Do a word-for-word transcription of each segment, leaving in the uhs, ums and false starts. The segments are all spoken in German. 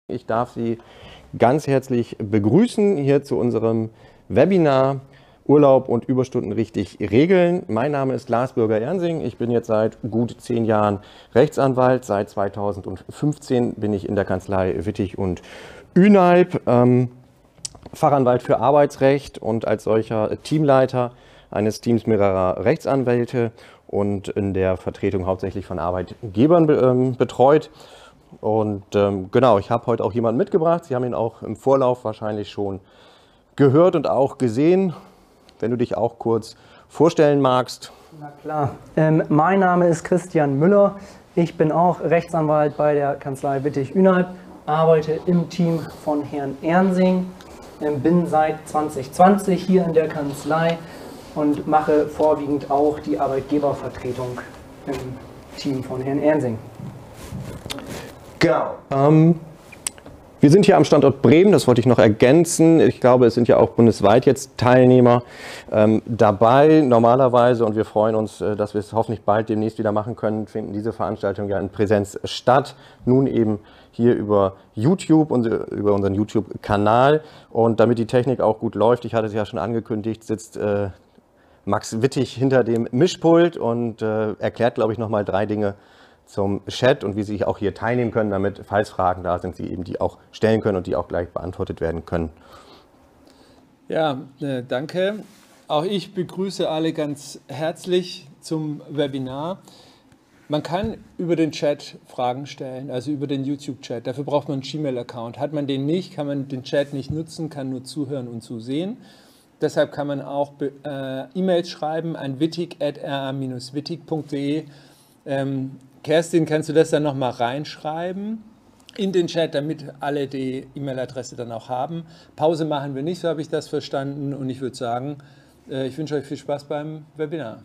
Ich darf Sie ganz herzlich begrüßen hier zu unserem Webinar Urlaub und Überstunden richtig regeln. Mein Name ist Lars Bürger-Ernsing. Ich bin jetzt seit gut zehn Jahren Rechtsanwalt. Seit zweitausendfünfzehn bin ich in der Kanzlei Wittig und Ünaib, ähm, Fachanwalt für Arbeitsrecht und als solcher Teamleiter eines Teams mehrerer Rechtsanwälte und in der Vertretung hauptsächlich von Arbeitgebern ähm, betreut. Und ähm, genau, ich habe heute auch jemanden mitgebracht. Sie haben ihn auch im Vorlauf wahrscheinlich schon gehört und auch gesehen. Wenn du dich auch kurz vorstellen magst. Na klar. Ähm, mein Name ist Christian Müller. Ich bin auch Rechtsanwalt bei der Kanzlei Wittig-Ünaib, arbeite im Team von Herrn Ernsing, ähm, bin seit zwanzig zwanzig hier in der Kanzlei und mache vorwiegend auch die Arbeitgebervertretung im Team von Herrn Ernsing. Genau. Ähm, wir sind hier am Standort Bremen, das wollte ich noch ergänzen. Ich glaube, es sind ja auch bundesweit jetzt Teilnehmer ähm, dabei normalerweise und wir freuen uns, äh, dass wir es hoffentlich bald demnächst wieder machen können, finden diese Veranstaltungen ja in Präsenz statt. Nun eben hier über YouTube, unsere, über unseren YouTube-Kanal, und damit die Technik auch gut läuft, ich hatte es ja schon angekündigt, sitzt äh, Max Wittig hinter dem Mischpult und äh, erklärt, glaube ich, nochmal drei Dinge zum Chat und wie Sie auch hier teilnehmen können, damit, falls Fragen da sind, Sie eben die auch stellen können und die auch gleich beantwortet werden können. Ja, äh, danke. Auch ich begrüße alle ganz herzlich zum Webinar. Man kann über den Chat Fragen stellen, also über den YouTube-Chat. Dafür braucht man einen Gmail-Account. Hat man den nicht, kann man den Chat nicht nutzen, kann nur zuhören und zusehen. Deshalb kann man auch äh, E-Mails schreiben an wittig at r a dash wittig punkt de. Ähm, Kerstin, kannst du das dann nochmal reinschreiben in den Chat, damit alle die E-Mail-Adresse dann auch haben. Pause machen wir nicht, so habe ich das verstanden. Und ich würde sagen, ich wünsche euch viel Spaß beim Webinar.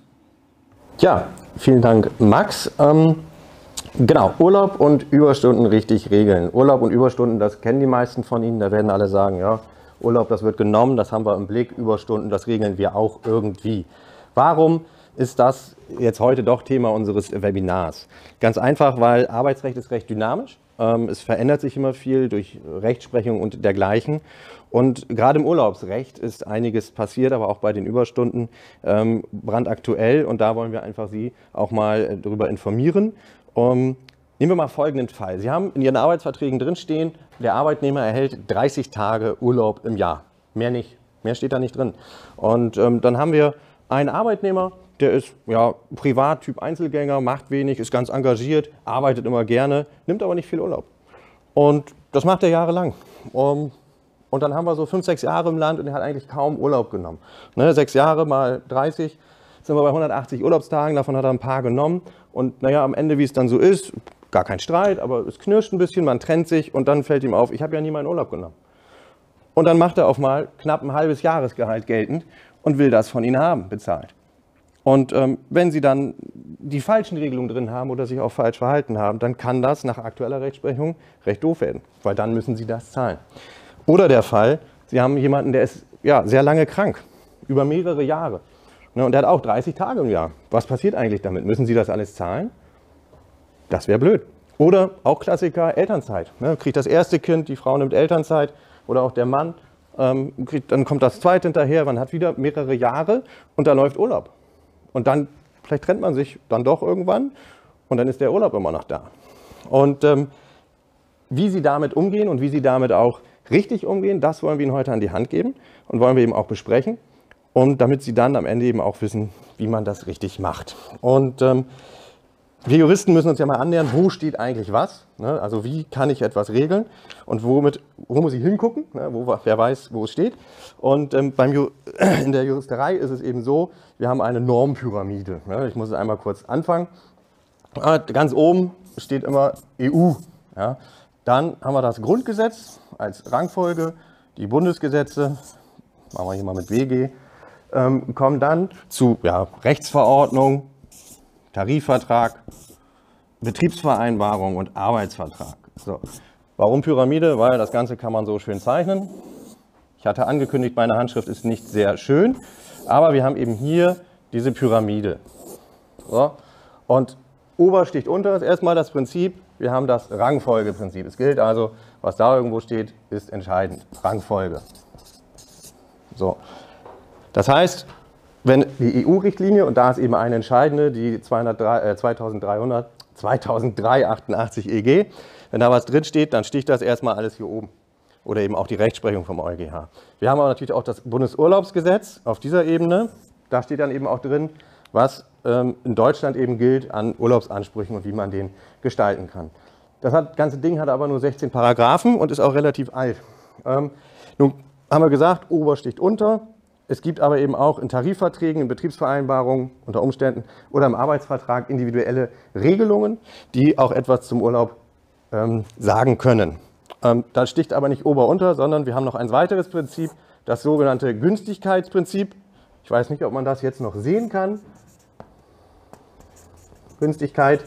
Ja, vielen Dank, Max. Ähm, genau, Urlaub und Überstunden richtig regeln. Urlaub und Überstunden, das kennen die meisten von Ihnen. Da werden alle sagen, ja, Urlaub, das wird genommen, das haben wir im Blick. Überstunden, das regeln wir auch irgendwie. Warum ist das jetzt heute doch Thema unseres Webinars? Ganz einfach, weil Arbeitsrecht ist recht dynamisch. Es verändert sich immer viel durch Rechtsprechung und dergleichen. Und gerade im Urlaubsrecht ist einiges passiert, aber auch bei den Überstunden ähm, brandaktuell. Und da wollen wir einfach Sie auch mal darüber informieren. Um, nehmen wir mal folgenden Fall. Sie haben in Ihren Arbeitsverträgen drinstehen, der Arbeitnehmer erhält dreißig Tage Urlaub im Jahr. Mehr nicht, mehr steht da nicht drin. Und ähm, dann haben wir einen Arbeitnehmer, der ist ja, Privattyp Einzelgänger, macht wenig, ist ganz engagiert, arbeitet immer gerne, nimmt aber nicht viel Urlaub. Und das macht er jahrelang. Um, und dann haben wir so fünf, sechs Jahre im Land und er hat eigentlich kaum Urlaub genommen. Ne, sechs Jahre mal dreißig, sind wir bei hundertachtzig Urlaubstagen, davon hat er ein paar genommen. Und naja, am Ende, wie es dann so ist, gar kein Streit, aber es knirscht ein bisschen, man trennt sich und dann fällt ihm auf, ich habe ja nie meinen Urlaub genommen. Und dann macht er auf mal knapp ein halbes Jahresgehalt geltend und will das von Ihnen haben, bezahlt. Und ähm, wenn Sie dann die falschen Regelungen drin haben oder sich auch falsch verhalten haben, dann kann das nach aktueller Rechtsprechung recht doof werden, weil dann müssen Sie das zahlen. Oder der Fall, Sie haben jemanden, der ist ja, sehr lange krank, über mehrere Jahre. Ne, und der hat auch dreißig Tage im Jahr. Was passiert eigentlich damit? Müssen Sie das alles zahlen? Das wäre blöd. Oder auch Klassiker, Elternzeit. Ne, kriegt das erste Kind, die Frau nimmt Elternzeit oder auch der Mann. Ähm, kriegt, dann kommt das zweite hinterher, man hat wieder mehrere Jahre und da läuft Urlaub. Und dann, vielleicht trennt man sich dann doch irgendwann und dann ist der Urlaub immer noch da. Und ähm, wie Sie damit umgehen und wie Sie damit auch richtig umgehen, das wollen wir Ihnen heute an die Hand geben und wollen wir eben auch besprechen. Und damit Sie dann am Ende eben auch wissen, wie man das richtig macht. Und ähm, wir Juristen müssen uns ja mal annähern, wo steht eigentlich was? Ne? Also wie kann ich etwas regeln und womit, wo muss ich hingucken? Ne? Wo, wer weiß, wo es steht. Und ähm, beim Ju in der Juristerei ist es eben so, wir haben eine Normpyramide. Ne? Ich muss es einmal kurz anfangen. Ah, ganz oben steht immer E U. Ja? Dann haben wir das Grundgesetz als Rangfolge, die Bundesgesetze, machen wir hier mal mit W G, ähm, kommen dann zu ja, Rechtsverordnung, Tarifvertrag, Betriebsvereinbarung und Arbeitsvertrag. So. Warum Pyramide? Weil das Ganze kann man so schön zeichnen. Ich hatte angekündigt, meine Handschrift ist nicht sehr schön, aber wir haben eben hier diese Pyramide. So. Und Ober sticht unter ist erstmal das Prinzip, wir haben das Rangfolgeprinzip. Es gilt also, Was da irgendwo steht, ist entscheidend. Rangfolge. So. Das heißt, wenn die E U-Richtlinie, und da ist eben eine entscheidende, die zweitausenddreihundert, zweitausenddrei achtundachtzig E G, wenn da was drin steht, dann sticht das erstmal alles hier oben. Oder eben auch die Rechtsprechung vom EuGH. Wir haben aber natürlich auch das Bundesurlaubsgesetz auf dieser Ebene. Da steht dann eben auch drin, was ähm, in Deutschland eben gilt an Urlaubsansprüchen und wie man den gestalten kann. Das hat, ganze Ding hat aber nur sechzehn Paragraphen und ist auch relativ alt. Ähm, nun haben wir gesagt, ober sticht unter. Es gibt aber eben auch in Tarifverträgen, in Betriebsvereinbarungen unter Umständen oder im Arbeitsvertrag individuelle Regelungen, die auch etwas zum Urlaub ähm, sagen können. Ähm, da sticht aber nicht ober unter, sondern wir haben noch ein weiteres Prinzip, das sogenannte Günstigkeitsprinzip. Ich weiß nicht, ob man das jetzt noch sehen kann. Günstigkeit.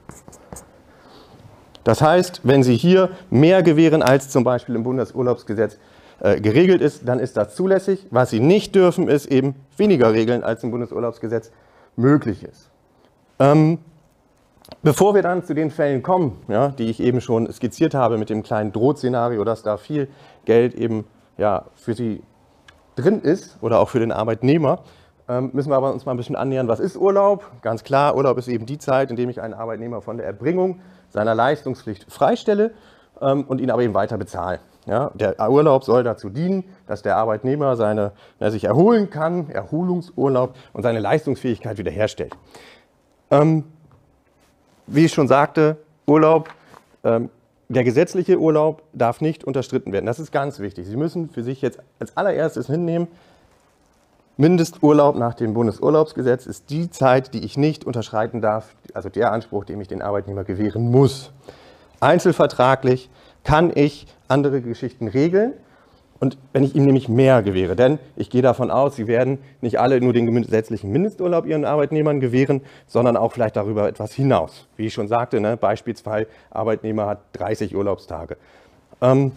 Das heißt, wenn Sie hier mehr gewähren, als zum Beispiel im Bundesurlaubsgesetz äh, geregelt ist, dann ist das zulässig. Was Sie nicht dürfen, ist eben weniger regeln, als im Bundesurlaubsgesetz möglich ist. Ähm, bevor wir dann zu den Fällen kommen, ja, die ich eben schon skizziert habe mit dem kleinen Drohtszenario, dass da viel Geld eben ja, für Sie drin ist oder auch für den Arbeitnehmer, ähm, müssen wir aber uns mal ein bisschen annähern, was ist Urlaub? Ganz klar, Urlaub ist eben die Zeit, in der ich einen Arbeitnehmer von der Erbringung seiner Leistungspflicht freistelle ähm, und ihn aber eben weiter bezahle. Ja, der Urlaub soll dazu dienen, dass der Arbeitnehmer seine, ja, sich erholen kann, Erholungsurlaub und seine Leistungsfähigkeit wiederherstellt. Ähm, wie ich schon sagte, Urlaub, ähm, der gesetzliche Urlaub darf nicht unterstritten werden. Das ist ganz wichtig. Sie müssen für sich jetzt als allererstes hinnehmen, Mindesturlaub nach dem Bundesurlaubsgesetz ist die Zeit, die ich nicht unterschreiten darf, also der Anspruch, den ich den Arbeitnehmer gewähren muss. Einzelvertraglich kann ich andere Geschichten regeln und wenn ich ihm nämlich mehr gewähre, denn ich gehe davon aus, Sie werden nicht alle nur den gesetzlichen Mindesturlaub Ihren Arbeitnehmern gewähren, sondern auch vielleicht darüber etwas hinaus. Wie ich schon sagte, ne, Beispielsfall Arbeitnehmer hat dreißig Urlaubstage. Ähm,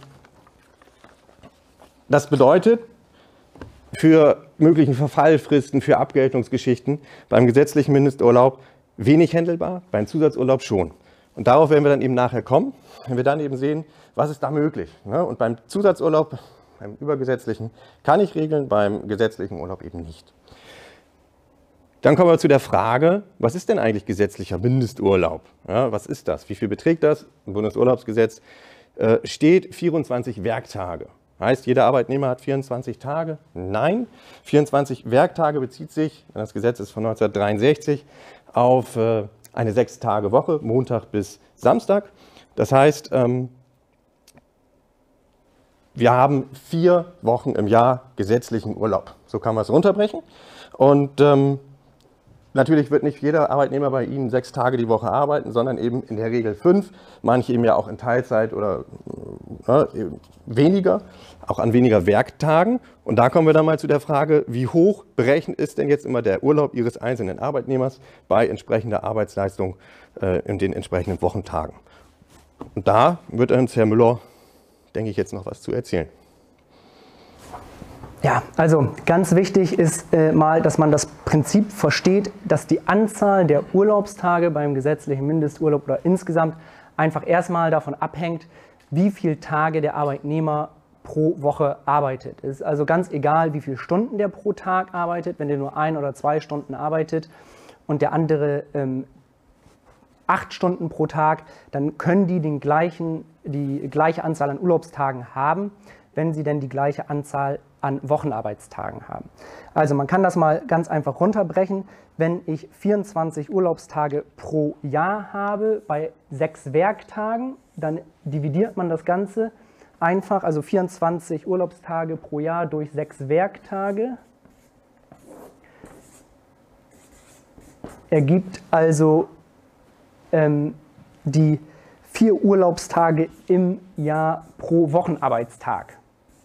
das bedeutet, für möglichen Verfallfristen, für Abgeltungsgeschichten beim gesetzlichen Mindesturlaub wenig händelbar, beim Zusatzurlaub schon. Und darauf werden wir dann eben nachher kommen, wenn wir dann eben sehen, was ist da möglich. Und beim Zusatzurlaub, beim übergesetzlichen, kann ich regeln, beim gesetzlichen Urlaub eben nicht. Dann kommen wir zu der Frage, was ist denn eigentlich gesetzlicher Mindesturlaub? Ja, was ist das? Wie viel beträgt das? Im Bundesurlaubsgesetz äh, steht vierundzwanzig Werktage. Heißt, jeder Arbeitnehmer hat vierundzwanzig Tage? Nein, vierundzwanzig Werktage bezieht sich, das Gesetz ist von neunzehnhundertdreiundsechzig, auf äh, eine Sechs-Tage-Woche, Montag bis Samstag. Das heißt, ähm, wir haben vier Wochen im Jahr gesetzlichen Urlaub. So kann man es runterbrechen. Und ähm, natürlich wird nicht jeder Arbeitnehmer bei Ihnen sechs Tage die Woche arbeiten, sondern eben in der Regel fünf, manche eben ja auch in Teilzeit oder äh, weniger, auch an weniger Werktagen. Und da kommen wir dann mal zu der Frage, wie hoch berechnet ist denn jetzt immer der Urlaub Ihres einzelnen Arbeitnehmers bei entsprechender Arbeitsleistung äh, in den entsprechenden Wochentagen. Und da wird uns Herr Müller, denke ich, jetzt noch was zu erzählen. Ja, also ganz wichtig ist äh, mal, dass man das Prinzip versteht, dass die Anzahl der Urlaubstage beim gesetzlichen Mindesturlaub oder insgesamt einfach erstmal davon abhängt, wie viele Tage der Arbeitnehmer pro Woche arbeitet. Es ist also ganz egal, wie viele Stunden der pro Tag arbeitet. Wenn der nur ein oder zwei Stunden arbeitet und der andere ähm, acht Stunden pro Tag, dann können die den gleichen, die gleiche Anzahl an Urlaubstagen haben, wenn sie denn die gleiche Anzahl an Wochenarbeitstagen haben. Also man kann das mal ganz einfach runterbrechen. Wenn ich vierundzwanzig Urlaubstage pro Jahr habe bei sechs Werktagen, dann dividiert man das Ganze einfach, also vierundzwanzig Urlaubstage pro Jahr durch sechs Werktage. Ergibt also ähm, die vier Urlaubstage im Jahr pro Wochenarbeitstag.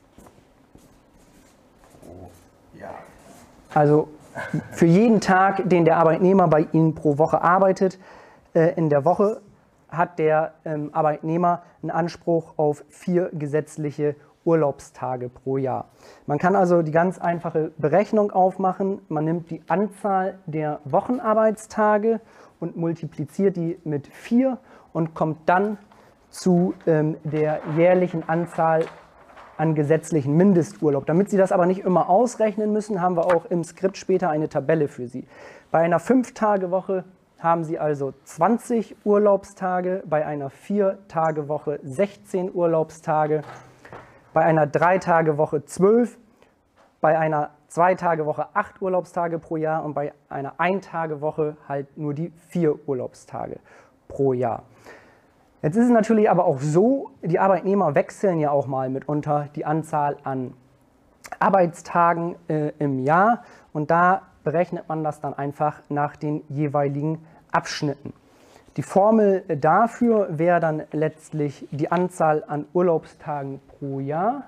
Also für jeden Tag, den der Arbeitnehmer bei Ihnen pro Woche arbeitet, äh, in der Woche hat der ähm, Arbeitnehmer einen Anspruch auf vier gesetzliche Urlaubstage pro Jahr. Man kann also die ganz einfache Berechnung aufmachen. Man nimmt die Anzahl der Wochenarbeitstage und multipliziert die mit vier und kommt dann zu ähm, der jährlichen Anzahl an gesetzlichen Mindesturlaub. Damit Sie das aber nicht immer ausrechnen müssen, haben wir auch im Skript später eine Tabelle für Sie. Bei einer fünf-Tage-Woche haben Sie also zwanzig Urlaubstage, bei einer vier-Tage-Woche sechzehn Urlaubstage, bei einer drei-Tage-Woche zwölf, bei einer zwei-Tage-Woche acht Urlaubstage pro Jahr und bei einer ein-Tage-Woche halt nur die vier Urlaubstage pro Jahr. Jetzt ist es natürlich aber auch so, die Arbeitnehmer wechseln ja auch mal mitunter die Anzahl an Arbeitstagen äh, im Jahr und da berechnet man das dann einfach nach den jeweiligen Abschnitten. Die Formel dafür wäre dann letztlich die Anzahl an Urlaubstagen pro Jahr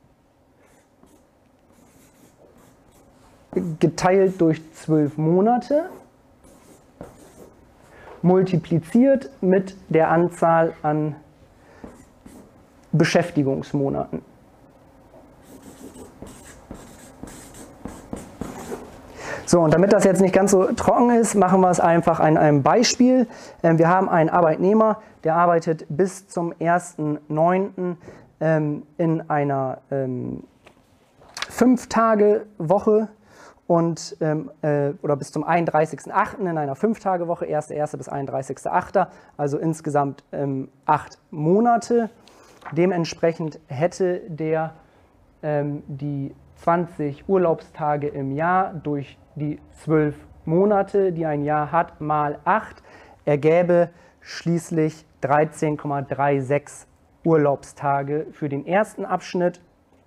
geteilt durch zwölf Monate, multipliziert mit der Anzahl an Beschäftigungsmonaten. So, und damit das jetzt nicht ganz so trocken ist, machen wir es einfach an einem Beispiel. Wir haben einen Arbeitnehmer, der arbeitet bis zum ersten neunten in einer fünf-Tage-Woche und ähm, äh, oder bis zum einunddreißigsten achten in einer fünf-Tage-Woche, erster erster bis einunddreißigster achter, also insgesamt ähm, acht Monate. Dementsprechend hätte der ähm, die zwanzig Urlaubstage im Jahr durch die zwölf Monate, die ein Jahr hat, mal acht, ergäbe schließlich dreizehn Komma sechsunddreißig Urlaubstage für den ersten Abschnitt.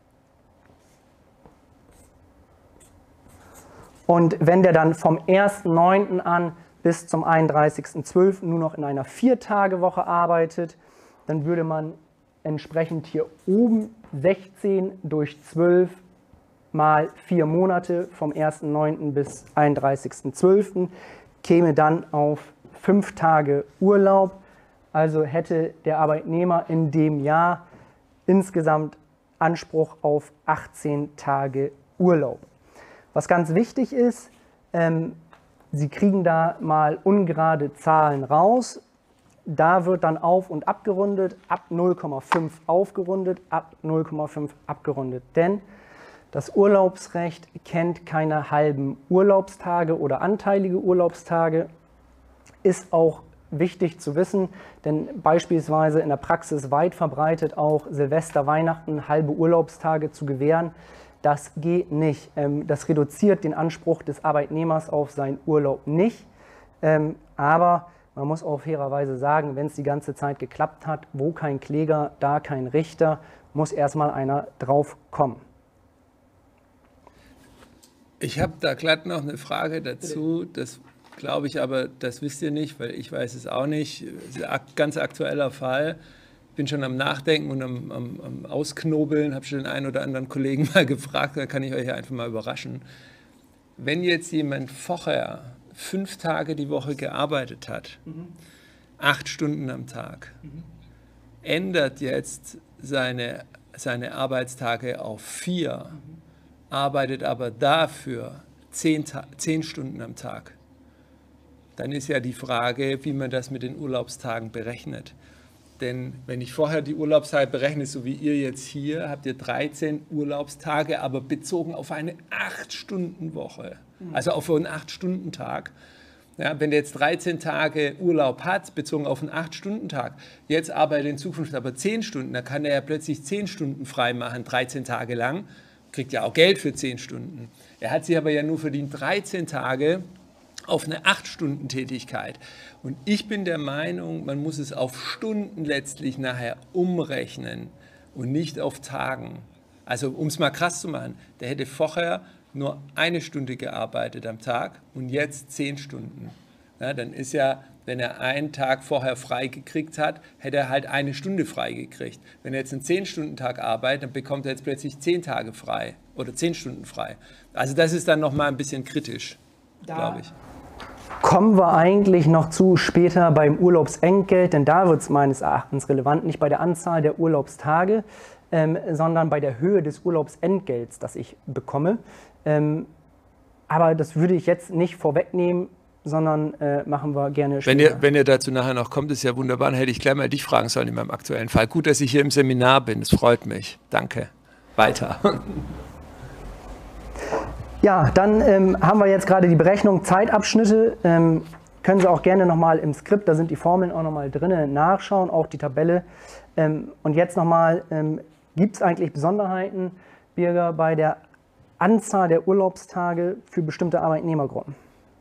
Und wenn der dann vom ersten neunten an bis zum einunddreißigsten zwölften nur noch in einer vier-Tage-Woche arbeitet, dann würde man entsprechend hier oben sechzehn durch zwölf mal vier Monate vom ersten neunten bis einunddreißigsten zwölften käme dann auf fünf Tage Urlaub. Also hätte der Arbeitnehmer in dem Jahr insgesamt Anspruch auf achtzehn Tage Urlaub. Was ganz wichtig ist, ähm, Sie kriegen da mal ungerade Zahlen raus. Da wird dann auf- und abgerundet, ab null Komma fünf aufgerundet, ab null Komma fünf abgerundet. Denn das Urlaubsrecht kennt keine halben Urlaubstage oder anteilige Urlaubstage. Ist auch wichtig zu wissen, denn beispielsweise in der Praxis weit verbreitet auch Silvester, Weihnachten halbe Urlaubstage zu gewähren. Das geht nicht. Das reduziert den Anspruch des Arbeitnehmers auf seinen Urlaub nicht. Aber man muss auch fairerweise sagen, wenn es die ganze Zeit geklappt hat, wo kein Kläger, da kein Richter, muss erstmal einer drauf kommen. Ich habe da glatt noch eine Frage dazu. Das glaube ich aber, das wisst ihr nicht, weil ich weiß es auch nicht. Das ist ein ganz aktueller Fall. Ich bin schon am Nachdenken und am, am, am Ausknobeln, habe schon den einen oder anderen Kollegen mal gefragt, da kann ich euch einfach mal überraschen. Wenn jetzt jemand vorher fünf Tage die Woche gearbeitet hat, mhm. acht Stunden am Tag, mhm. ändert jetzt seine, seine Arbeitstage auf vier, mhm. arbeitet aber dafür zehn, zehn Stunden am Tag, dann ist ja die Frage, wie man das mit den Urlaubstagen berechnet. Denn wenn ich vorher die Urlaubstage berechne, so wie ihr jetzt hier, habt ihr dreizehn Urlaubstage, aber bezogen auf eine acht-Stunden-Woche, also auf einen acht-Stunden-Tag. Ja, wenn der jetzt dreizehn Tage Urlaub hat, bezogen auf einen acht-Stunden-Tag, jetzt arbeitet er in Zukunft aber zehn Stunden, dann kann er ja plötzlich zehn Stunden frei machen, dreizehn Tage lang, kriegt ja auch Geld für zehn Stunden. Er hat sich aber ja nur verdient dreizehn Tage auf eine acht-Stunden-Tätigkeit. Und ich bin der Meinung, man muss es auf Stunden letztlich nachher umrechnen und nicht auf Tagen. Also um es mal krass zu machen, der hätte vorher nur eine Stunde gearbeitet am Tag und jetzt zehn Stunden. Ja, dann ist ja, wenn er einen Tag vorher frei gekriegt hat, hätte er halt eine Stunde frei gekriegt. Wenn er jetzt einen zehn-Stunden-Tag arbeitet, dann bekommt er jetzt plötzlich zehn Tage frei oder zehn Stunden frei. Also das ist dann nochmal ein bisschen kritisch, glaube ich. Kommen wir eigentlich noch zu später beim Urlaubsentgelt, denn da wird es meines Erachtens relevant, nicht bei der Anzahl der Urlaubstage, ähm, sondern bei der Höhe des Urlaubsentgelts, das ich bekomme. Ähm, aber das würde ich jetzt nicht vorwegnehmen. sondern äh, machen wir gerne Wenn später. ihr, wenn ihr dazu nachher noch kommt, ist ja wunderbar. Dann hätte ich gleich mal dich fragen sollen in meinem aktuellen Fall. Gut, dass ich hier im Seminar bin. Das freut mich. Danke. Weiter. Ja, dann ähm, haben wir jetzt gerade die Berechnung Zeitabschnitte. Ähm, können Sie auch gerne nochmal im Skript, da sind die Formeln auch nochmal drin, nachschauen, auch die Tabelle. Ähm, und jetzt nochmal, ähm, gibt es eigentlich Besonderheiten, Birger, bei der Anzahl der Urlaubstage für bestimmte Arbeitnehmergruppen?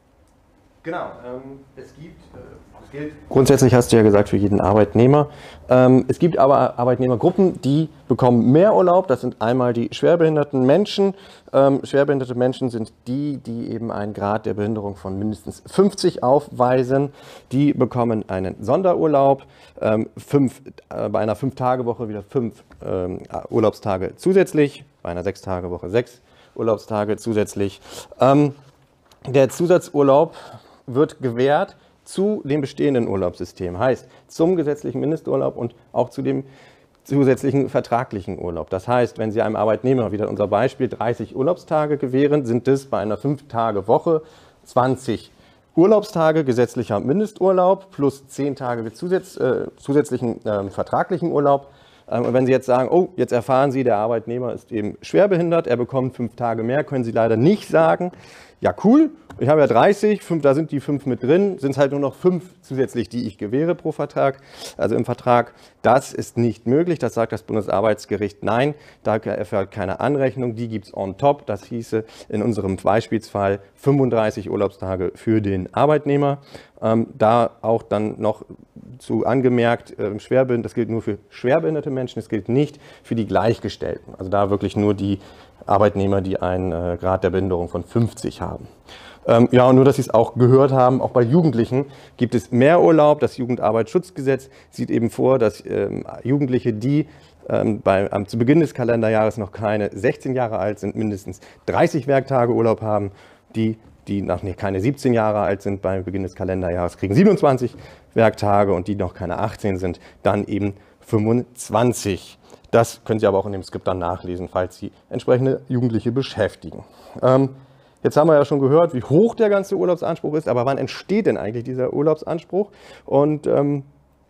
Genau, ähm, es gibt, äh, es gilt grundsätzlich, hast du ja gesagt, für jeden Arbeitnehmer. Ähm, es gibt aber Arbeitnehmergruppen, die bekommen mehr Urlaub. Das sind einmal die schwerbehinderten Menschen. Ähm, schwerbehinderte Menschen sind die, die eben einen Grad der Behinderung von mindestens fünfzig aufweisen. Die bekommen einen Sonderurlaub, ähm, fünf, äh, bei einer fünf-Tage-Woche wieder fünf ähm, Urlaubstage zusätzlich, bei einer sechs-Tage-Woche sechs Urlaubstage zusätzlich. Ähm, der Zusatzurlaub wird gewährt zu dem bestehenden Urlaubssystem, heißt zum gesetzlichen Mindesturlaub und auch zu dem zusätzlichen vertraglichen Urlaub. Das heißt, wenn Sie einem Arbeitnehmer, wieder unser Beispiel, dreißig Urlaubstage gewähren, sind es bei einer fünf-Tage-Woche zwanzig Urlaubstage gesetzlicher Mindesturlaub plus zehn Tage Zusatz, äh, zusätzlichen äh, vertraglichen Urlaub. Ähm, und wenn Sie jetzt sagen, oh, jetzt erfahren Sie, der Arbeitnehmer ist eben schwerbehindert, er bekommt fünf Tage mehr, können Sie leider nicht sagen, ja cool, ich habe ja dreißig, fünf, da sind die fünf mit drin, sind es halt nur noch fünf zusätzlich, die ich gewähre pro Vertrag, also im Vertrag. Das ist nicht möglich, das sagt das Bundesarbeitsgericht, nein, da erfährt keine Anrechnung, die gibt es on top, das hieße in unserem Beispielsfall fünfunddreißig Urlaubstage für den Arbeitnehmer. Ähm, da auch dann noch zu angemerkt, äh, schwerbehindet, das gilt nur für schwerbehinderte Menschen, das gilt nicht für die Gleichgestellten, also da wirklich nur die Arbeitnehmer, die einen äh, Grad der Behinderung von fünfzig haben. Ähm, ja, und nur, dass Sie es auch gehört haben, auch bei Jugendlichen gibt es mehr Urlaub. Das Jugendarbeitsschutzgesetz sieht eben vor, dass ähm, Jugendliche, die ähm, bei, ähm, zu Beginn des Kalenderjahres noch keine sechzehn Jahre alt sind, mindestens dreißig Werktage Urlaub haben. Die, die noch nee, keine siebzehn Jahre alt sind bei Beginn des Kalenderjahres, kriegen siebenundzwanzig Werktage und die noch keine achtzehn sind, dann eben fünfundzwanzig. Das können Sie aber auch in dem Skript dann nachlesen, falls Sie entsprechende Jugendliche beschäftigen. Ähm, jetzt haben wir ja schon gehört, wie hoch der ganze Urlaubsanspruch ist, aber wann entsteht denn eigentlich dieser Urlaubsanspruch? Und ähm,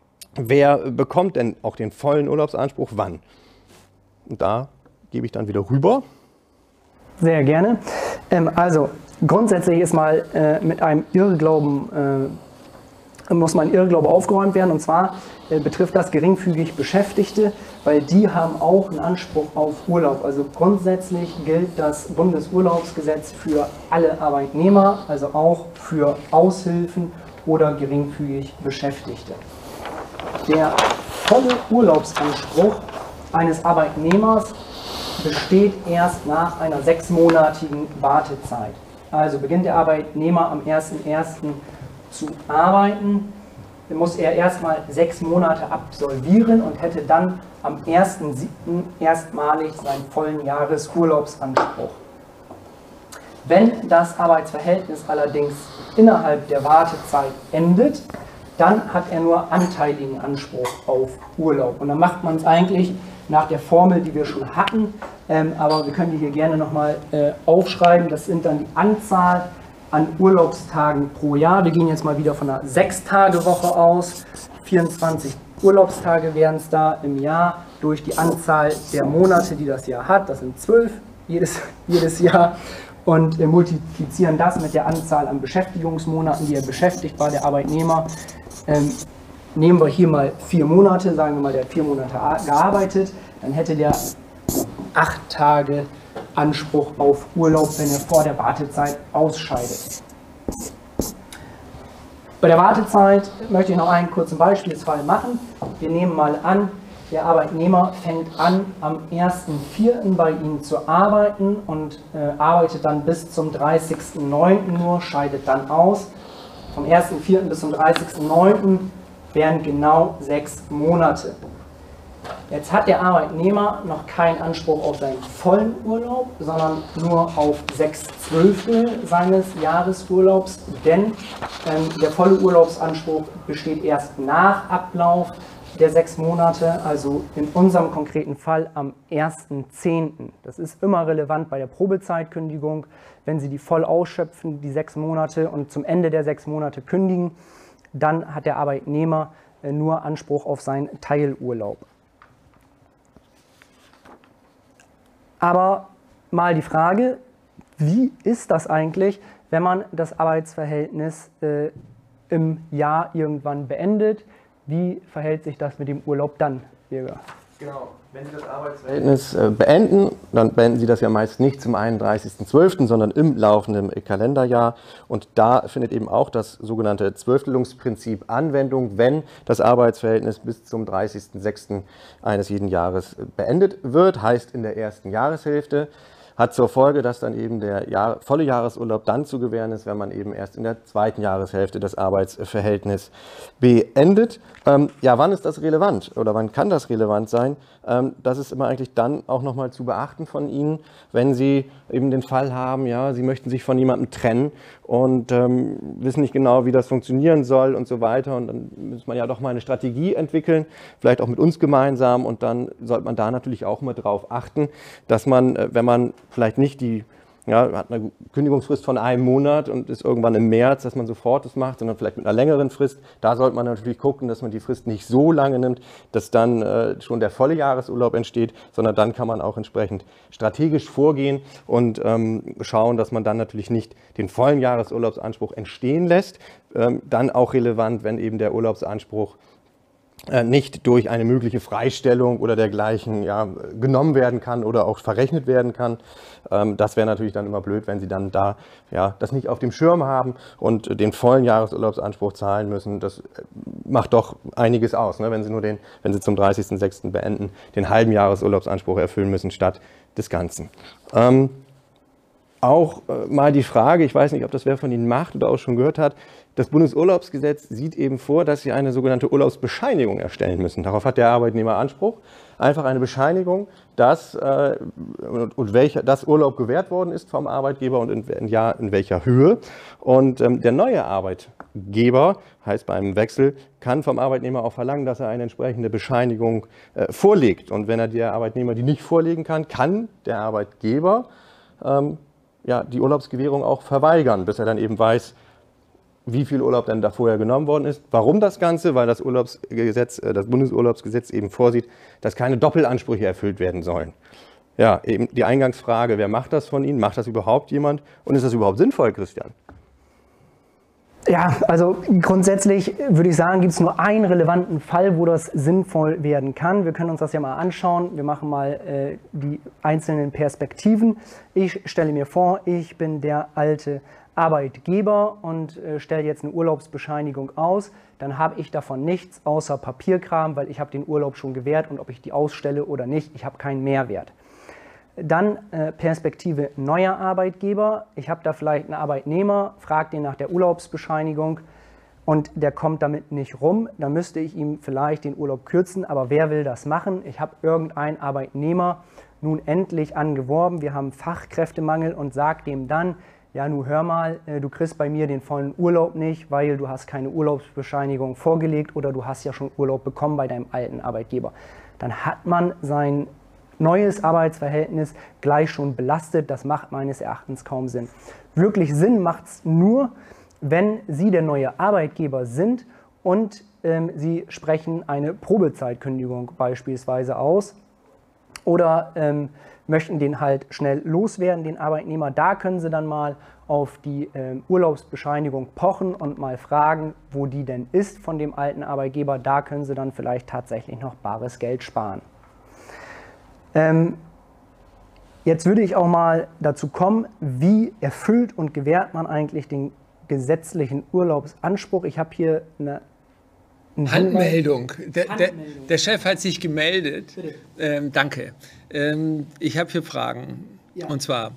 wer bekommt denn auch den vollen Urlaubsanspruch wann? Und da gebe ich dann wieder rüber. Sehr gerne. Ähm, also grundsätzlich ist mal äh, mit einem Irrglauben äh, muss mein Irrglaube aufgeräumt werden, und zwar äh, betrifft das geringfügig Beschäftigte, weil die haben auch einen Anspruch auf Urlaub. Also grundsätzlich gilt das Bundesurlaubsgesetz für alle Arbeitnehmer, also auch für Aushilfen oder geringfügig Beschäftigte. Der volle Urlaubsanspruch eines Arbeitnehmers besteht erst nach einer sechsmonatigen Wartezeit. Also beginnt der Arbeitnehmer am ersten ersten zu arbeiten, muss er erstmal sechs Monate absolvieren und hätte dann am ersten siebten erstmalig seinen vollen Jahresurlaubsanspruch. Wenn das Arbeitsverhältnis allerdings innerhalb der Wartezeit endet, dann hat er nur anteiligen Anspruch auf Urlaub. Und dann macht man es eigentlich nach der Formel, die wir schon hatten, ähm, aber wir können die hier gerne nochmal äh, aufschreiben. Das sind dann die Anzahl an Urlaubstagen pro Jahr. Wir gehen jetzt mal wieder von einer sechs-Tage-Woche aus. vierundzwanzig Urlaubstage wären es da im Jahr durch die Anzahl der Monate, die das Jahr hat. Das sind zwölf jedes, jedes Jahr. Und äh, multiplizieren das mit der Anzahl an Beschäftigungsmonaten, die er beschäftigt war, der Arbeitnehmer. Ähm, nehmen wir hier mal vier Monate, sagen wir mal, der hat vier Monate gearbeitet, dann hätte der acht Tage Anspruch auf Urlaub, wenn er vor der Wartezeit ausscheidet. Bei der Wartezeit möchte ich noch einen kurzen Beispielsfall machen. Wir nehmen mal an, der Arbeitnehmer fängt an, am ersten vierten bei Ihnen zu arbeiten und äh, arbeitet dann bis zum dreißigsten neunten nur, scheidet dann aus. Vom ersten vierten bis zum dreißigsten neunten wären genau sechs Monate. Jetzt hat der Arbeitnehmer noch keinen Anspruch auf seinen vollen Urlaub, sondern nur auf sechs Zwölftel seines Jahresurlaubs, denn ähm, der volle Urlaubsanspruch besteht erst nach Ablauf der sechs Monate, also in unserem konkreten Fall am ersten zehnten Das ist immer relevant bei der Probezeitkündigung, wenn Sie die voll ausschöpfen, die sechs Monate, und zum Ende der sechs Monate kündigen, dann hat der Arbeitnehmer nur Anspruch auf seinen Teilurlaub. Aber mal die Frage, wie ist das eigentlich, wenn man das Arbeitsverhältnis äh, im Jahr irgendwann beendet? Wie verhält sich das mit dem Urlaub dann, Birger? Genau. Wenn Sie das Arbeitsverhältnis äh, beenden, dann beenden Sie das ja meist nicht zum einunddreißigsten zwölften, sondern im laufenden Kalenderjahr. Und da findet eben auch das sogenannte Zwölftelungsprinzip Anwendung, wenn das Arbeitsverhältnis bis zum dreißigsten sechsten eines jeden Jahres beendet wird, heißt in der ersten Jahreshälfte. Hat zur Folge, dass dann eben der Jahr, volle Jahresurlaub dann zu gewähren ist, wenn man eben erst in der zweiten Jahreshälfte das Arbeitsverhältnis beendet. Ähm, ja, wann ist das relevant oder wann kann das relevant sein? Ähm, das ist immer eigentlich dann auch nochmal zu beachten von Ihnen, wenn Sie eben den Fall haben, ja, Sie möchten sich von jemandem trennen und ähm, wissen nicht genau, wie das funktionieren soll und so weiter. Und dann muss man ja doch mal eine Strategie entwickeln, vielleicht auch mit uns gemeinsam. Und dann sollte man da natürlich auch mal drauf achten, dass man, wenn man vielleicht nicht die, ja, hat eine Kündigungsfrist von einem Monat und ist irgendwann im März, dass man sofort das macht, sondern vielleicht mit einer längeren Frist. Da sollte man natürlich gucken, dass man die Frist nicht so lange nimmt, dass dann äh, schon der volle Jahresurlaub entsteht, sondern dann kann man auch entsprechend strategisch vorgehen und ähm, schauen, dass man dann natürlich nicht den vollen Jahresurlaubsanspruch entstehen lässt. Ähm, dann auch relevant, wenn eben der Urlaubsanspruch nicht durch eine mögliche Freistellung oder dergleichen ja, genommen werden kann oder auch verrechnet werden kann. Das wäre natürlich dann immer blöd, wenn Sie dann da ja, das nicht auf dem Schirm haben und den vollen Jahresurlaubsanspruch zahlen müssen. Das macht doch einiges aus, ne? Wenn Sie nur den, wenn Sie zum dreißigsten sechsten beenden, den halben Jahresurlaubsanspruch erfüllen müssen statt des Ganzen. Ähm, Auch äh, mal die Frage, ich weiß nicht, ob das wer von Ihnen macht oder auch schon gehört hat, das Bundesurlaubsgesetz sieht eben vor, dass Sie eine sogenannte Urlaubsbescheinigung erstellen müssen. Darauf hat der Arbeitnehmer Anspruch. Einfach eine Bescheinigung, dass, äh, und, und welcher, dass Urlaub gewährt worden ist vom Arbeitgeber und in, in, ja, in welcher Höhe. Und ähm, der neue Arbeitgeber, heißt beim Wechsel, kann vom Arbeitnehmer auch verlangen, dass er eine entsprechende Bescheinigung äh, vorlegt. Und wenn er der Arbeitnehmer die nicht vorlegen kann, kann der Arbeitgeber ähm, ja, die Urlaubsgewährung auch verweigern, bis er dann eben weiß, wie viel Urlaub denn da vorher genommen worden ist. Warum das Ganze? Weil das Urlaubsgesetz, das Bundesurlaubsgesetz eben vorsieht, dass keine Doppelansprüche erfüllt werden sollen. Ja, eben die Eingangsfrage, wer macht das von Ihnen? Macht das überhaupt jemand? Und ist das überhaupt sinnvoll, Christian? Ja, also grundsätzlich würde ich sagen, gibt es nur einen relevanten Fall, wo das sinnvoll werden kann. Wir können uns das ja mal anschauen. Wir machen mal äh, die einzelnen Perspektiven. Ich stelle mir vor, ich bin der alte Arbeitgeber und äh, stelle jetzt eine Urlaubsbescheinigung aus. Dann habe ich davon nichts außer Papierkram, weil ich habe den Urlaub schon gewährt und ob ich die ausstelle oder nicht, ich habe keinen Mehrwert. Dann äh, Perspektive neuer Arbeitgeber. Ich habe da vielleicht einen Arbeitnehmer, frage den nach der Urlaubsbescheinigung und der kommt damit nicht rum. Dann müsste ich ihm vielleicht den Urlaub kürzen, aber wer will das machen? Ich habe irgendeinen Arbeitnehmer nun endlich angeworben. Wir haben Fachkräftemangel und sage dem dann, ja, nun hör mal, äh, du kriegst bei mir den vollen Urlaub nicht, weil du hast keine Urlaubsbescheinigung vorgelegt oder du hast ja schon Urlaub bekommen bei deinem alten Arbeitgeber. Dann hat man sein neues Arbeitsverhältnis gleich schon belastet. Das macht meines Erachtens kaum Sinn. Wirklich Sinn macht es nur, wenn Sie der neue Arbeitgeber sind und ähm, Sie sprechen eine Probezeitkündigung beispielsweise aus oder ähm, möchten den halt schnell loswerden, den Arbeitnehmer. Da können Sie dann mal auf die ähm, Urlaubsbescheinigung pochen und mal fragen, wo die denn ist von dem alten Arbeitgeber. Da können Sie dann vielleicht tatsächlich noch bares Geld sparen. Ähm, jetzt würde ich auch mal dazu kommen, wie erfüllt und gewährt man eigentlich den gesetzlichen Urlaubsanspruch. Ich habe hier eine, eine Handmeldung. Der, Handmeldung. Der, der Chef hat sich gemeldet. Ähm, danke. Ähm, ich habe hier Fragen. Ja. Und zwar,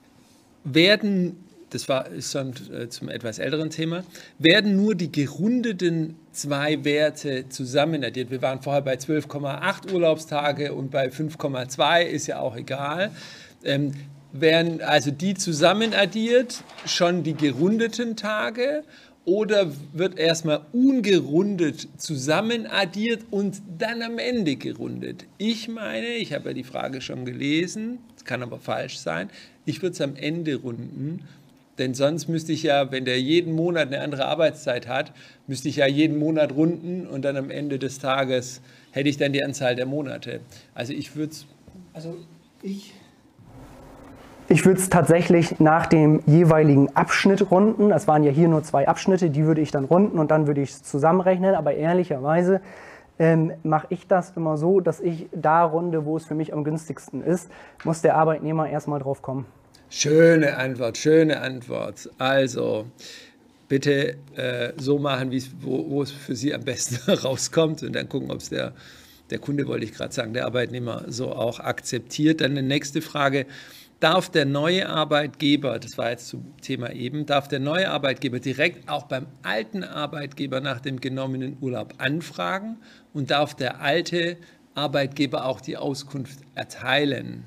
werden, das war ist schon äh, zum etwas älteren Thema, werden nur die gerundeten zwei Werte zusammen addiert? Wir waren vorher bei zwölf Komma acht Urlaubstage und bei fünf Komma zwei, ist ja auch egal. Ähm, werden also die zusammen addiert, schon die gerundeten Tage, oder wird erstmal ungerundet zusammen addiert und dann am Ende gerundet? Ich meine, ich habe ja die Frage schon gelesen, das kann aber falsch sein, ich würde es am Ende runden, denn sonst müsste ich ja, wenn der jeden Monat eine andere Arbeitszeit hat, müsste ich ja jeden Monat runden und dann am Ende des Tages hätte ich dann die Anzahl der Monate. Also ich würde es... Also ich... Ich würde es tatsächlich nach dem jeweiligen Abschnitt runden. Es waren ja hier nur zwei Abschnitte, die würde ich dann runden und dann würde ich es zusammenrechnen. Aber ehrlicherweise ähm, mache ich das immer so, dass ich da runde, wo es für mich am günstigsten ist, muss der Arbeitnehmer erstmal drauf kommen. Schöne Antwort, schöne Antwort. Also bitte äh, so machen, wo, wo es für Sie am besten rauskommt und dann gucken, ob es der, der Kunde, wollte ich gerade sagen, der Arbeitnehmer so auch akzeptiert. Dann die nächste Frage. Darf der neue Arbeitgeber, das war jetzt zum Thema eben, darf der neue Arbeitgeber direkt auch beim alten Arbeitgeber nach dem genommenen Urlaub anfragen und darf der alte Arbeitgeber auch die Auskunft erteilen?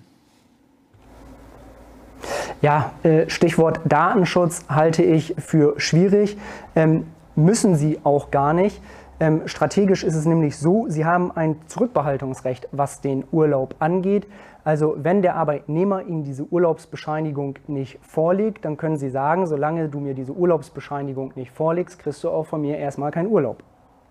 Ja, Stichwort Datenschutz halte ich für schwierig, ähm, müssen Sie auch gar nicht. Ähm, strategisch ist es nämlich so, Sie haben ein Zurückbehaltungsrecht, was den Urlaub angeht. Also wenn der Arbeitnehmer Ihnen diese Urlaubsbescheinigung nicht vorlegt, dann können Sie sagen, solange du mir diese Urlaubsbescheinigung nicht vorlegst, kriegst du auch von mir erstmal keinen Urlaub.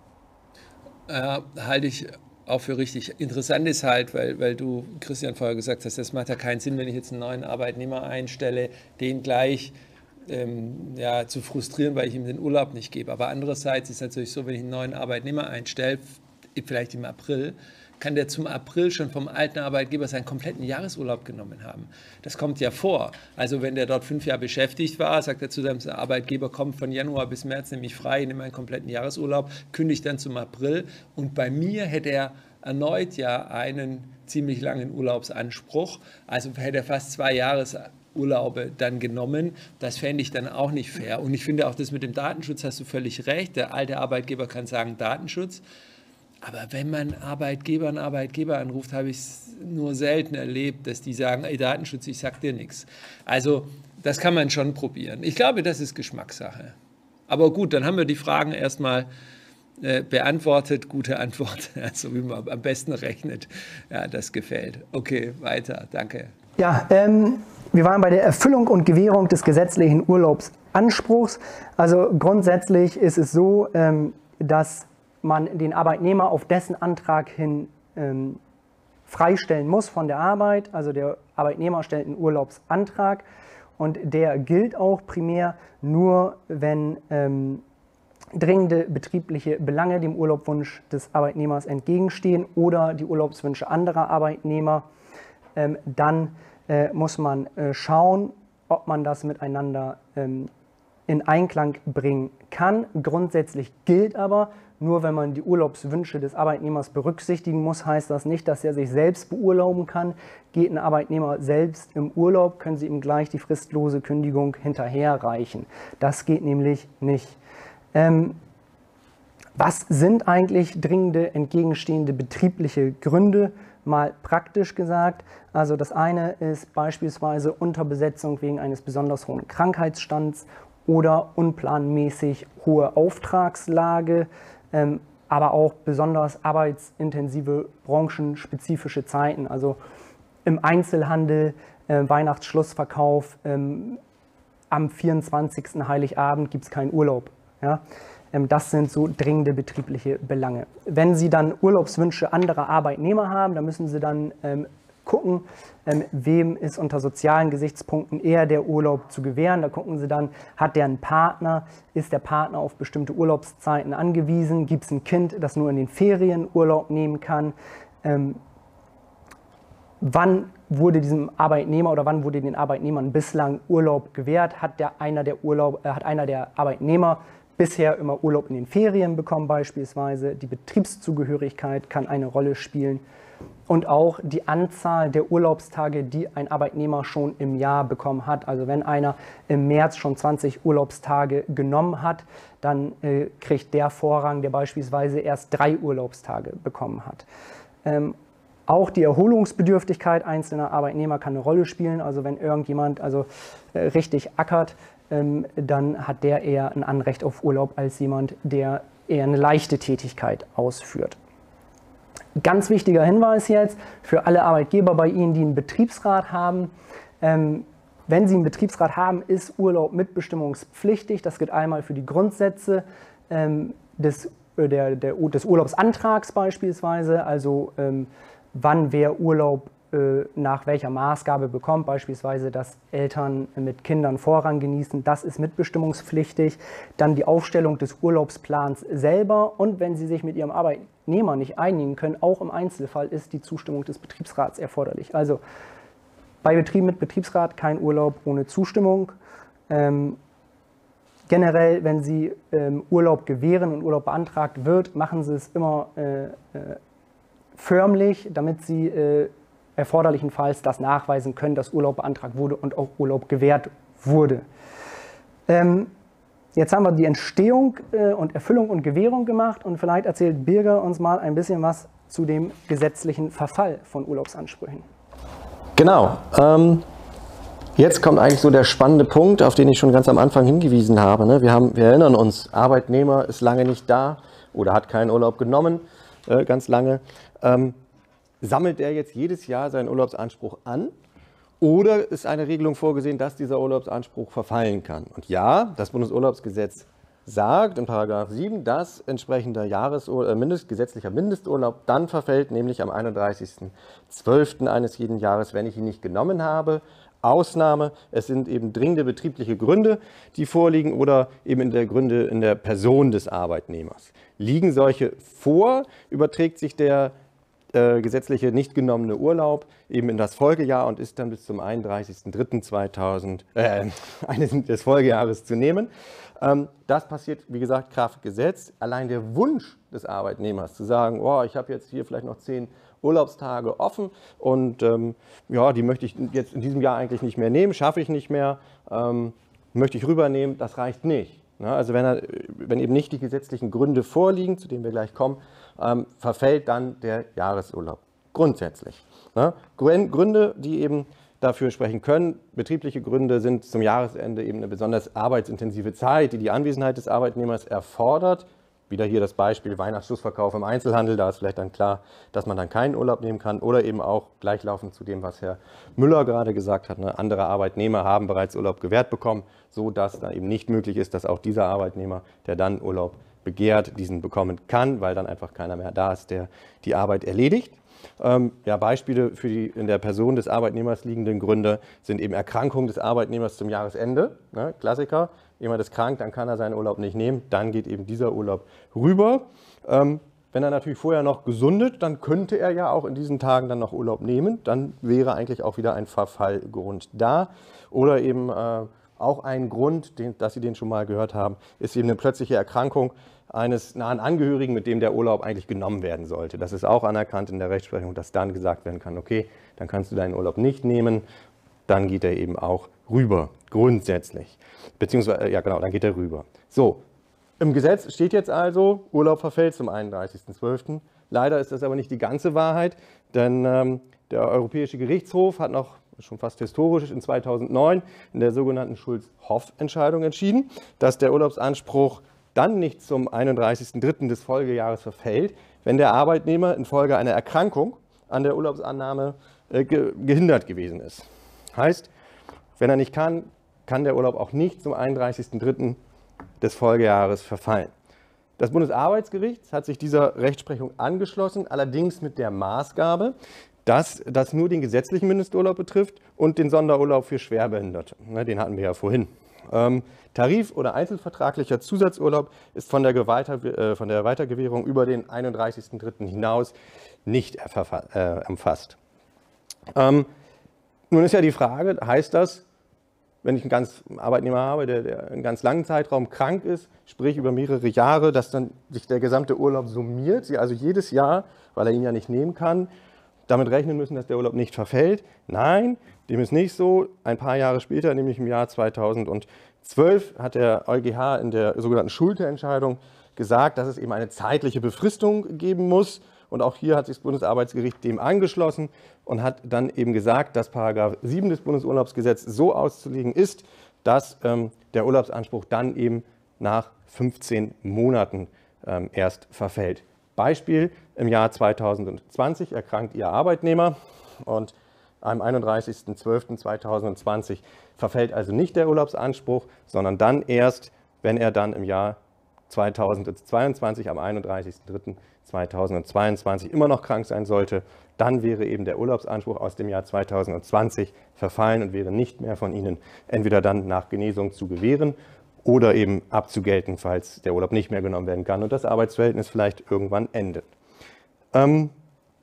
Äh, halte ich auch für richtig. Interessant ist halt, weil, weil du, Christian, vorher gesagt hast, das macht ja keinen Sinn, wenn ich jetzt einen neuen Arbeitnehmer einstelle, den gleich ähm, ja, zu frustrieren, weil ich ihm den Urlaub nicht gebe. Aber andererseits ist es natürlich so, wenn ich einen neuen Arbeitnehmer einstelle, vielleicht im April, kann der zum April schon vom alten Arbeitgeber seinen kompletten Jahresurlaub genommen haben. Das kommt ja vor. Also wenn der dort fünf Jahre beschäftigt war, sagt er zu seinem Arbeitgeber, komm von Januar bis März, nehme ich frei, nehme meinen kompletten Jahresurlaub, kündige dann zum April. Und bei mir hätte er erneut ja einen ziemlich langen Urlaubsanspruch. Also hätte er fast zwei Jahresurlaube dann genommen. Das fände ich dann auch nicht fair. Und ich finde auch das mit dem Datenschutz, hast du völlig recht. Der alte Arbeitgeber kann sagen Datenschutz. Aber wenn man Arbeitgeber und Arbeitgeber anruft, habe ich es nur selten erlebt, dass die sagen, ey, Datenschutz, ich sag dir nichts. Also das kann man schon probieren. Ich glaube, das ist Geschmackssache. Aber gut, dann haben wir die Fragen erstmal äh, beantwortet. Gute Antwort, also wie man am besten rechnet. Ja, das gefällt. Okay, weiter, danke. Ja, ähm, wir waren bei der Erfüllung und Gewährung des gesetzlichen Urlaubsanspruchs. Also grundsätzlich ist es so, ähm, dass man den Arbeitnehmer auf dessen Antrag hin ähm, freistellen muss von der Arbeit. Also der Arbeitnehmer stellt einen Urlaubsantrag und der gilt auch primär nur, wenn ähm, dringende betriebliche Belange dem Urlaubswunsch des Arbeitnehmers entgegenstehen oder die Urlaubswünsche anderer Arbeitnehmer. Ähm, dann äh, muss man äh, schauen, ob man das miteinander ähm, in Einklang bringen kann. Grundsätzlich gilt aber, nur wenn man die Urlaubswünsche des Arbeitnehmers berücksichtigen muss, heißt das nicht, dass er sich selbst beurlauben kann. Geht ein Arbeitnehmer selbst im Urlaub, können Sie ihm gleich die fristlose Kündigung hinterherreichen. Das geht nämlich nicht. Ähm, was sind eigentlich dringende, entgegenstehende betriebliche Gründe? Mal praktisch gesagt. Also das eine ist beispielsweise Unterbesetzung wegen eines besonders hohen Krankheitsstands oder unplanmäßig hohe Auftragslage, ähm, aber auch besonders arbeitsintensive branchenspezifische Zeiten. Also im Einzelhandel, äh, Weihnachtsschlussverkauf, ähm, am vierundzwanzigsten Heiligabend gibt es keinen Urlaub. Ja? Ähm, das sind so dringende betriebliche Belange. Wenn Sie dann Urlaubswünsche anderer Arbeitnehmer haben, dann müssen Sie dann ähm, gucken, ähm, wem ist unter sozialen Gesichtspunkten eher der Urlaub zu gewähren. Da gucken Sie dann, hat der einen Partner, ist der Partner auf bestimmte Urlaubszeiten angewiesen, gibt es ein Kind, das nur in den Ferien Urlaub nehmen kann. Ähm, wann wurde diesem Arbeitnehmer oder wann wurde den Arbeitnehmern bislang Urlaub gewährt? Hat, der, einer, der Urlaub, äh, hat einer der Arbeitnehmer bisher immer Urlaub in den Ferien bekommen beispielsweise? Die Betriebszugehörigkeit kann eine Rolle spielen. Und auch die Anzahl der Urlaubstage, die ein Arbeitnehmer schon im Jahr bekommen hat. Also wenn einer im März schon zwanzig Urlaubstage genommen hat, dann äh, kriegt der Vorrang, der beispielsweise erst drei Urlaubstage bekommen hat. Ähm, Auch die Erholungsbedürftigkeit einzelner Arbeitnehmer kann eine Rolle spielen. Also wenn irgendjemand also äh, richtig ackert, ähm, dann hat der eher ein Anrecht auf Urlaub als jemand, der eher eine leichte Tätigkeit ausführt. Ganz wichtiger Hinweis jetzt für alle Arbeitgeber bei Ihnen, die einen Betriebsrat haben. Ähm, wenn Sie einen Betriebsrat haben, ist Urlaub mitbestimmungspflichtig. Das gilt einmal für die Grundsätze ähm, des, äh, der, der, des Urlaubsantrags beispielsweise, also ähm, wann wer Urlaub äh, nach welcher Maßgabe bekommt, beispielsweise, dass Eltern mit Kindern Vorrang genießen, das ist mitbestimmungspflichtig. Dann die Aufstellung des Urlaubsplans selber und wenn Sie sich mit Ihrem Arbeitnehmer nicht einigen können, auch im Einzelfall ist die Zustimmung des Betriebsrats erforderlich. Also bei Betrieben mit Betriebsrat kein Urlaub ohne Zustimmung. Ähm, generell, wenn Sie ähm, Urlaub gewähren und Urlaub beantragt wird, machen Sie es immer äh, äh, förmlich, damit Sie äh, erforderlichenfalls das nachweisen können, dass Urlaub beantragt wurde und auch Urlaub gewährt wurde. Ähm, jetzt haben wir die Entstehung äh, und Erfüllung und Gewährung gemacht und vielleicht erzählt Birger uns mal ein bisschen was zu dem gesetzlichen Verfall von Urlaubsansprüchen. Genau. Ähm, jetzt kommt eigentlich so der spannende Punkt, auf den ich schon ganz am Anfang hingewiesen habe. Ne? Wir haben, wir erinnern uns, Arbeitnehmer ist lange nicht da oder hat keinen Urlaub genommen, äh, ganz lange. Ähm, sammelt er jetzt jedes Jahr seinen Urlaubsanspruch an oder ist eine Regelung vorgesehen, dass dieser Urlaubsanspruch verfallen kann? Und ja, das Bundesurlaubsgesetz sagt in Paragraph sieben, dass entsprechender Jahresur äh, Mindest, gesetzlicher Mindesturlaub dann verfällt, nämlich am einunddreißigsten zwölften eines jeden Jahres, wenn ich ihn nicht genommen habe. Ausnahme, es sind eben dringende betriebliche Gründe, die vorliegen oder eben in der Gründe in der Person des Arbeitnehmers. Liegen solche vor, überträgt sich der äh, gesetzliche nicht genommene Urlaub eben in das Folgejahr und ist dann bis zum einunddreißigsten dritten zweitausend äh, eines des Folgejahres zu nehmen. Ähm, das passiert, wie gesagt, Kraft Gesetz. Allein der Wunsch des Arbeitnehmers zu sagen, oh, ich habe jetzt hier vielleicht noch zehn Urlaubstage offen und ähm, ja, die möchte ich jetzt in diesem Jahr eigentlich nicht mehr nehmen, schaffe ich nicht mehr, ähm, möchte ich rübernehmen, das reicht nicht. Ne? Also wenn, er, wenn eben nicht die gesetzlichen Gründe vorliegen, zu denen wir gleich kommen, ähm, verfällt dann der Jahresurlaub grundsätzlich. Ne? Gründe, die eben dafür sprechen können, betriebliche Gründe sind zum Jahresende eben eine besonders arbeitsintensive Zeit, die die Anwesenheit des Arbeitnehmers erfordert. Wieder hier das Beispiel Weihnachtsschlussverkauf im Einzelhandel, da ist vielleicht dann klar, dass man dann keinen Urlaub nehmen kann oder eben auch gleichlaufend zu dem, was Herr Müller gerade gesagt hat, ne, andere Arbeitnehmer haben bereits Urlaub gewährt bekommen, so dass dann eben nicht möglich ist, dass auch dieser Arbeitnehmer, der dann Urlaub begehrt, diesen bekommen kann, weil dann einfach keiner mehr da ist, der die Arbeit erledigt. Ähm, ja, Beispiele für die in der Person des Arbeitnehmers liegenden Gründe sind eben Erkrankung des Arbeitnehmers zum Jahresende, ne, Klassiker. Jemand ist krank, dann kann er seinen Urlaub nicht nehmen, dann geht eben dieser Urlaub rüber. Ähm, wenn er natürlich vorher noch gesundet, dann könnte er ja auch in diesen Tagen dann noch Urlaub nehmen, dann wäre eigentlich auch wieder ein Verfallgrund da. Oder eben äh, auch ein Grund, den, dass Sie den schon mal gehört haben, ist eben eine plötzliche Erkrankung eines nahen Angehörigen, mit dem der Urlaub eigentlich genommen werden sollte. Das ist auch anerkannt in der Rechtsprechung, dass dann gesagt werden kann, okay, dann kannst du deinen Urlaub nicht nehmen, dann geht er eben auch rüber, grundsätzlich. Beziehungsweise, ja genau, dann geht er rüber. So, im Gesetz steht jetzt also, Urlaub verfällt zum einunddreißigsten zwölften Leider ist das aber nicht die ganze Wahrheit, denn ähm, der Europäische Gerichtshof hat noch, schon fast historisch, in zweitausendneun in der sogenannten Schulz-Hoff-Entscheidung entschieden, dass der Urlaubsanspruch dann nicht zum einunddreißigsten dritten des Folgejahres verfällt, wenn der Arbeitnehmer infolge einer Erkrankung an der Urlaubsannahme äh, ge gehindert gewesen ist. Heißt, wenn er nicht kann, kann der Urlaub auch nicht zum einunddreißigsten dritten des Folgejahres verfallen. Das Bundesarbeitsgericht hat sich dieser Rechtsprechung angeschlossen, allerdings mit der Maßgabe, dass das nur den gesetzlichen Mindesturlaub betrifft und den Sonderurlaub für Schwerbehinderte. Den hatten wir ja vorhin. Ähm, Tarif- oder einzelvertraglicher Zusatzurlaub ist von der, Geweiter, äh, von der Weitergewährung über den einunddreißigsten dritten hinaus nicht äh, umfasst. Ähm, nun ist ja die Frage, heißt das, wenn ich einen ganz Arbeitnehmer habe, der, der einen ganz langen Zeitraum krank ist, sprich über mehrere Jahre, dass dann sich der gesamte Urlaub summiert, Sie also jedes Jahr, weil er ihn ja nicht nehmen kann, damit rechnen müssen, dass der Urlaub nicht verfällt? Nein, dem ist nicht so. Ein paar Jahre später, nämlich im Jahr zweitausendzwölf, hat der EuGH in der sogenannten Schulte-Entscheidung gesagt, dass es eben eine zeitliche Befristung geben muss Und auch hier hat sich das Bundesarbeitsgericht dem angeschlossen und hat dann eben gesagt, dass Paragraph sieben des Bundesurlaubsgesetzes so auszulegen ist, dass ähm, der Urlaubsanspruch dann eben nach fünfzehn Monaten ähm, erst verfällt. Beispiel, im Jahr zweitausendzwanzig erkrankt Ihr Arbeitnehmer und am einunddreißigsten zwölften zweitausendzwanzig verfällt also nicht der Urlaubsanspruch, sondern dann erst, wenn er dann im Jahr zweitausendzweiundzwanzig am einunddreißigsten dritten zweitausendzweiundzwanzig immer noch krank sein sollte, dann wäre eben der Urlaubsanspruch aus dem Jahr zweitausendzwanzig verfallen und wäre nicht mehr von Ihnen entweder dann nach Genesung zu gewähren oder eben abzugelten, falls der Urlaub nicht mehr genommen werden kann und das Arbeitsverhältnis vielleicht irgendwann endet. Ähm,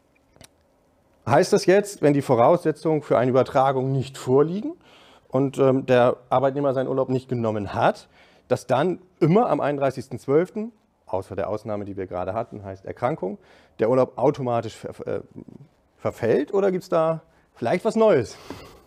heißt das jetzt, wenn die Voraussetzungen für eine Übertragung nicht vorliegen und ähm, der Arbeitnehmer seinen Urlaub nicht genommen hat, dass dann immer am einunddreißigsten zwölften, außer der Ausnahme, die wir gerade hatten, heißt Erkrankung, der Urlaub automatisch ver äh, verfällt, oder gibt es da vielleicht was Neues?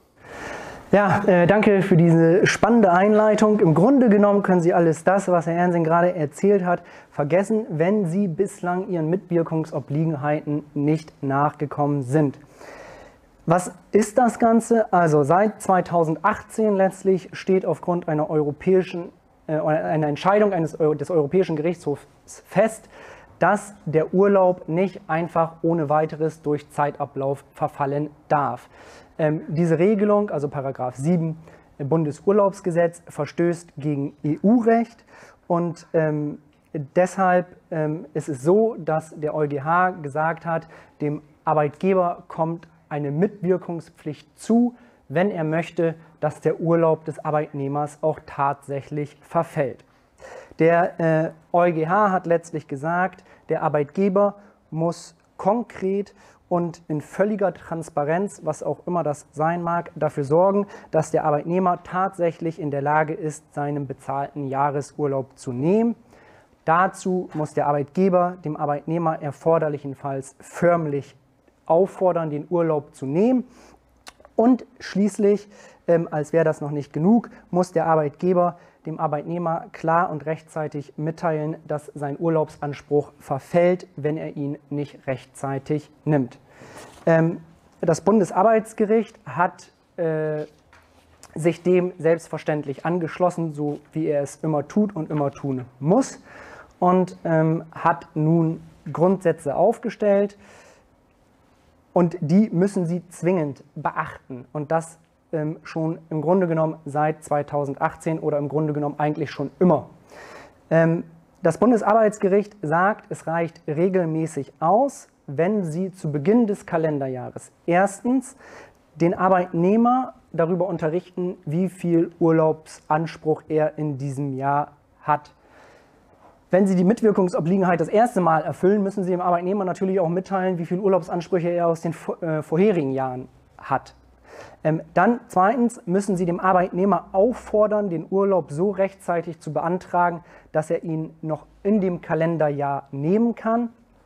Ja, äh, danke für diese spannende Einleitung. Im Grunde genommen können Sie alles das, was Herr Ernsing gerade erzählt hat, vergessen, wenn Sie bislang Ihren Mitwirkungsobliegenheiten nicht nachgekommen sind. Was ist das Ganze? Also seit zweitausendachtzehn letztlich steht aufgrund einer europäischen eine Entscheidung eines, des Europäischen Gerichtshofs fest, dass der Urlaub nicht einfach ohne weiteres durch Zeitablauf verfallen darf. Ähm, diese Regelung, also Paragraph sieben im Bundesurlaubsgesetz, verstößt gegen E U-Recht und ähm, deshalb ähm, ist es so, dass der EuGH gesagt hat, dem Arbeitgeber kommt eine Mitwirkungspflicht zu, wenn er möchte, dass der Urlaub des Arbeitnehmers auch tatsächlich verfällt. Der äh, EuGH hat letztlich gesagt, der Arbeitgeber muss konkret und in völliger Transparenz, was auch immer das sein mag, dafür sorgen, dass der Arbeitnehmer tatsächlich in der Lage ist, seinen bezahlten Jahresurlaub zu nehmen. Dazu muss der Arbeitgeber dem Arbeitnehmer erforderlichenfalls förmlich auffordern, den Urlaub zu nehmen. Und schließlich, ähm, als wäre das noch nicht genug, muss der Arbeitgeber dem Arbeitnehmer klar und rechtzeitig mitteilen, dass sein Urlaubsanspruch verfällt, wenn er ihn nicht rechtzeitig nimmt. Ähm, das Bundesarbeitsgericht hat äh, sich dem selbstverständlich angeschlossen, so wie er es immer tut und immer tun muss, und ähm, hat nun Grundsätze aufgestellt. Und die müssen Sie zwingend beachten und das ähm, schon im Grunde genommen seit zweitausendachtzehn oder im Grunde genommen eigentlich schon immer. Ähm, das Bundesarbeitsgericht sagt, es reicht regelmäßig aus, wenn Sie zu Beginn des Kalenderjahres erstens den Arbeitnehmer darüber unterrichten, wie viel Urlaubsanspruch er in diesem Jahr hat. Wenn Sie die Mitwirkungsobliegenheit das erste Mal erfüllen, müssen Sie dem Arbeitnehmer natürlich auch mitteilen, wie viele Urlaubsansprüche er aus den äh, vorherigen Jahren hat. Ähm, dann zweitens müssen Sie dem Arbeitnehmer auffordern, den Urlaub so rechtzeitig zu beantragen, dass er ihn noch in dem Kalenderjahr nehmen kann.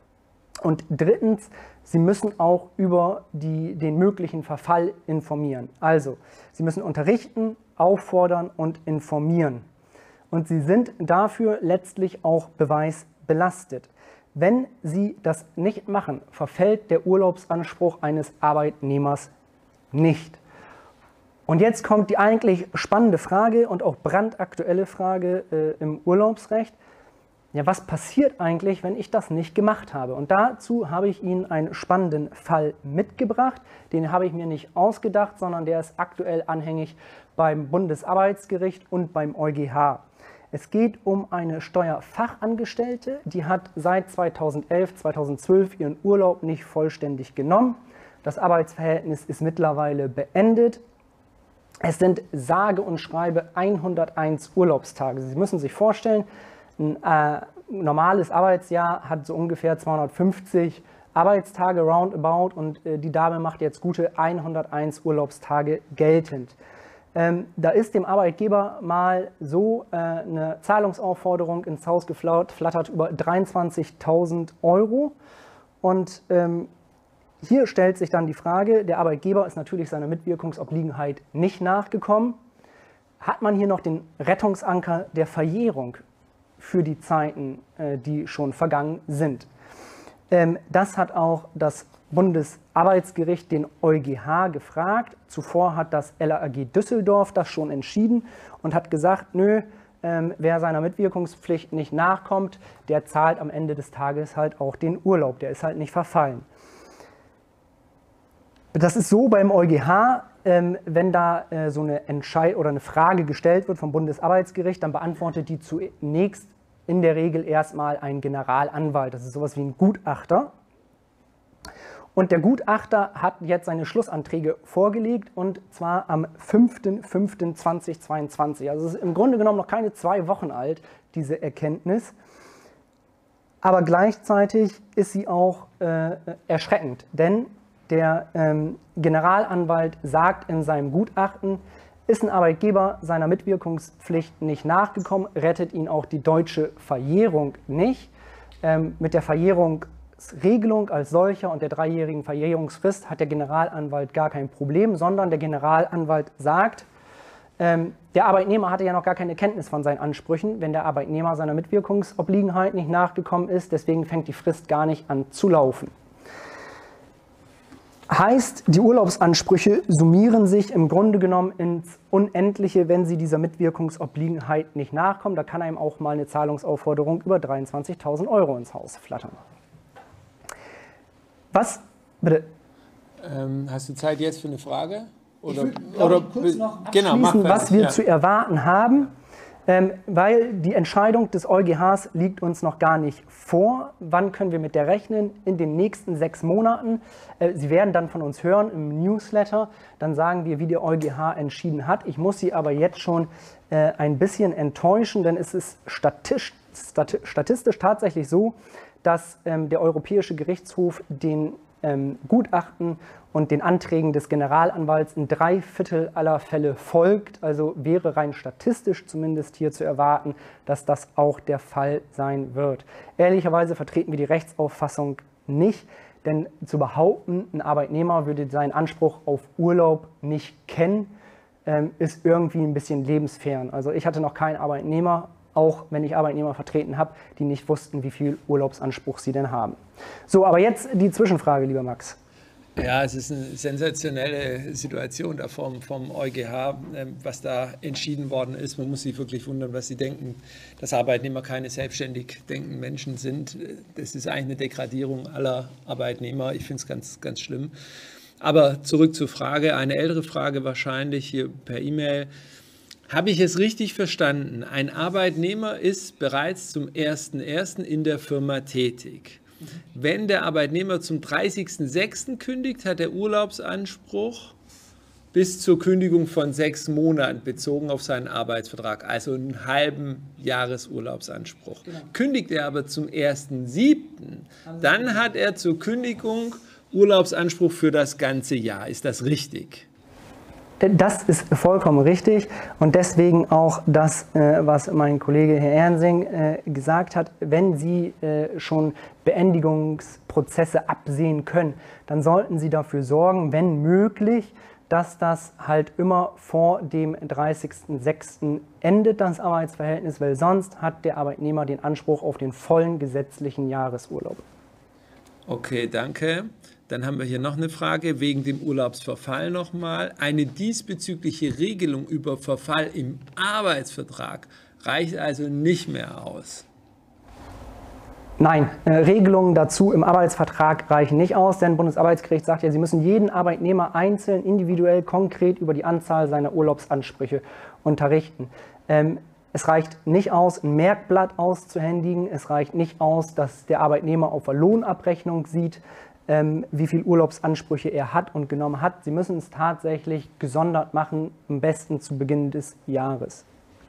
Und drittens, Sie müssen auch über die, den möglichen Verfall informieren. Also, Sie müssen unterrichten, auffordern und informieren. Und Sie sind dafür letztlich auch beweisbelastet. Wenn Sie das nicht machen, verfällt der Urlaubsanspruch eines Arbeitnehmers nicht. Und jetzt kommt die eigentlich spannende Frage und auch brandaktuelle Frage äh, im Urlaubsrecht. Ja, was passiert eigentlich, wenn ich das nicht gemacht habe? Und dazu habe ich Ihnen einen spannenden Fall mitgebracht. Den habe ich mir nicht ausgedacht, sondern der ist aktuell anhängig beim Bundesarbeitsgericht und beim EuGH. Es geht um eine Steuerfachangestellte, die hat seit zweitausendelf, zweitausendzwölf ihren Urlaub nicht vollständig genommen. Das Arbeitsverhältnis ist mittlerweile beendet. Es sind sage und schreibe hunderteins Urlaubstage. Sie müssen sich vorstellen, ein äh, normales Arbeitsjahr hat so ungefähr zweihundertfünfzig Arbeitstage roundabout und äh, die Dame macht jetzt gute hunderteins Urlaubstage geltend. Ähm, da ist dem Arbeitgeber mal so äh, eine Zahlungsaufforderung ins Haus geflattert über dreiundzwanzigtausend Euro. Und ähm, hier stellt sich dann die Frage, der Arbeitgeber ist natürlich seiner Mitwirkungsobliegenheit nicht nachgekommen. Hat man hier noch den Rettungsanker der Verjährung für die Zeiten, äh, die schon vergangen sind? Ähm, das hat auch das Bundesarbeitsgericht den EuGH gefragt. Zuvor hat das L A G Düsseldorf das schon entschieden und hat gesagt, nö, ähm, wer seiner Mitwirkungspflicht nicht nachkommt, der zahlt am Ende des Tages halt auch den Urlaub, der ist halt nicht verfallen. Das ist so beim EuGH, ähm, wenn da äh, so eine Entscheid- oder eine Frage gestellt wird vom Bundesarbeitsgericht, dann beantwortet die zunächst in der Regel erstmal ein Generalanwalt. Das ist sowas wie ein Gutachter. Und der Gutachter hat jetzt seine Schlussanträge vorgelegt und zwar am fünften fünften zweitausendzweiundzwanzig. Also es ist im Grunde genommen noch keine zwei Wochen alt, diese Erkenntnis. Aber gleichzeitig ist sie auch äh, erschreckend, denn der ähm, Generalanwalt sagt in seinem Gutachten, ist ein Arbeitgeber seiner Mitwirkungspflicht nicht nachgekommen, rettet ihn auch die deutsche Verjährung nicht. Ähm, mit der Verjährungsregelung als solcher und der dreijährigen Verjährungsfrist hat der Generalanwalt gar kein Problem, sondern der Generalanwalt sagt, ähm, der Arbeitnehmer hatte ja noch gar keine Kenntnis von seinen Ansprüchen, wenn der Arbeitnehmer seiner Mitwirkungsobliegenheit nicht nachgekommen ist, deswegen fängt die Frist gar nicht an zu laufen. Heißt, die Urlaubsansprüche summieren sich im Grunde genommen ins Unendliche, wenn sie dieser Mitwirkungsobliegenheit nicht nachkommen. Da kann einem auch mal eine Zahlungsaufforderung über dreiundzwanzigtausend Euro ins Haus flattern. Was, bitte? Ähm, hast du Zeit jetzt für eine Frage? Oder, ich will, oder ich, kurz noch genau, mach abschließen, was wir ja. zu erwarten haben. Ähm, weil die Entscheidung des EuGHs liegt uns noch gar nicht vor. Wann können wir mit der rechnen? In den nächsten sechs Monaten. Äh, Sie werden dann von uns hören im Newsletter. Dann sagen wir, wie der EuGH entschieden hat. Ich muss Sie aber jetzt schon äh, ein bisschen enttäuschen, denn es ist statistisch, stati statistisch tatsächlich so, dass ähm, der Europäische Gerichtshof den ähm, Gutachten und den Anträgen des Generalanwalts in drei Viertel aller Fälle folgt. Also wäre rein statistisch zumindest hier zu erwarten, dass das auch der Fall sein wird. Ehrlicherweise vertreten wir die Rechtsauffassung nicht, denn zu behaupten, ein Arbeitnehmer würde seinen Anspruch auf Urlaub nicht kennen, ähm, ist irgendwie ein bisschen lebensfern. Also ich hatte noch keinen Arbeitnehmer, auch wenn ich Arbeitnehmer vertreten habe, die nicht wussten, wie viel Urlaubsanspruch sie denn haben. So, aber jetzt die Zwischenfrage, lieber Max. Ja, es ist eine sensationelle Situation da vom, vom EuGH, was da entschieden worden ist. Man muss sich wirklich wundern, was sie denken, dass Arbeitnehmer keine selbstständig denkenden Menschen sind. Das ist eigentlich eine Degradierung aller Arbeitnehmer. Ich finde es ganz, ganz schlimm. Aber zurück zur Frage, eine ältere Frage wahrscheinlich hier per E-Mail. Habe ich es richtig verstanden? Ein Arbeitnehmer ist bereits zum ersten ersten in der Firma tätig. Wenn der Arbeitnehmer zum dreißigsten sechsten kündigt, hat er Urlaubsanspruch bis zur Kündigung von sechs Monaten bezogen auf seinen Arbeitsvertrag, also einen halben Jahresurlaubsanspruch. Genau. Kündigt er aber zum ersten siebten, dann hat er zur Kündigung Urlaubsanspruch für das ganze Jahr. Ist das richtig? Das ist vollkommen richtig und deswegen auch das, was mein Kollege Herr Ernsing gesagt hat, wenn Sie schon Beendigungsprozesse absehen können, dann sollten Sie dafür sorgen, wenn möglich, dass das halt immer vor dem dreißigsten sechsten endet, das Arbeitsverhältnis, weil sonst hat der Arbeitnehmer den Anspruch auf den vollen gesetzlichen Jahresurlaub. Okay, danke. Dann haben wir hier noch eine Frage wegen dem Urlaubsverfall nochmal. Eine diesbezügliche Regelung über Verfall im Arbeitsvertrag reicht also nicht mehr aus. Nein, äh, Regelungen dazu im Arbeitsvertrag reichen nicht aus, denn das Bundesarbeitsgericht sagt ja, Sie müssen jeden Arbeitnehmer einzeln, individuell, konkret über die Anzahl seiner Urlaubsansprüche unterrichten. Ähm, Es reicht nicht aus, ein Merkblatt auszuhändigen. Es reicht nicht aus, dass der Arbeitnehmer auf der Lohnabrechnung sieht, ähm, wie viele Urlaubsansprüche er hat und genommen hat. Sie müssen es tatsächlich gesondert machen, am besten zu Beginn des Jahres.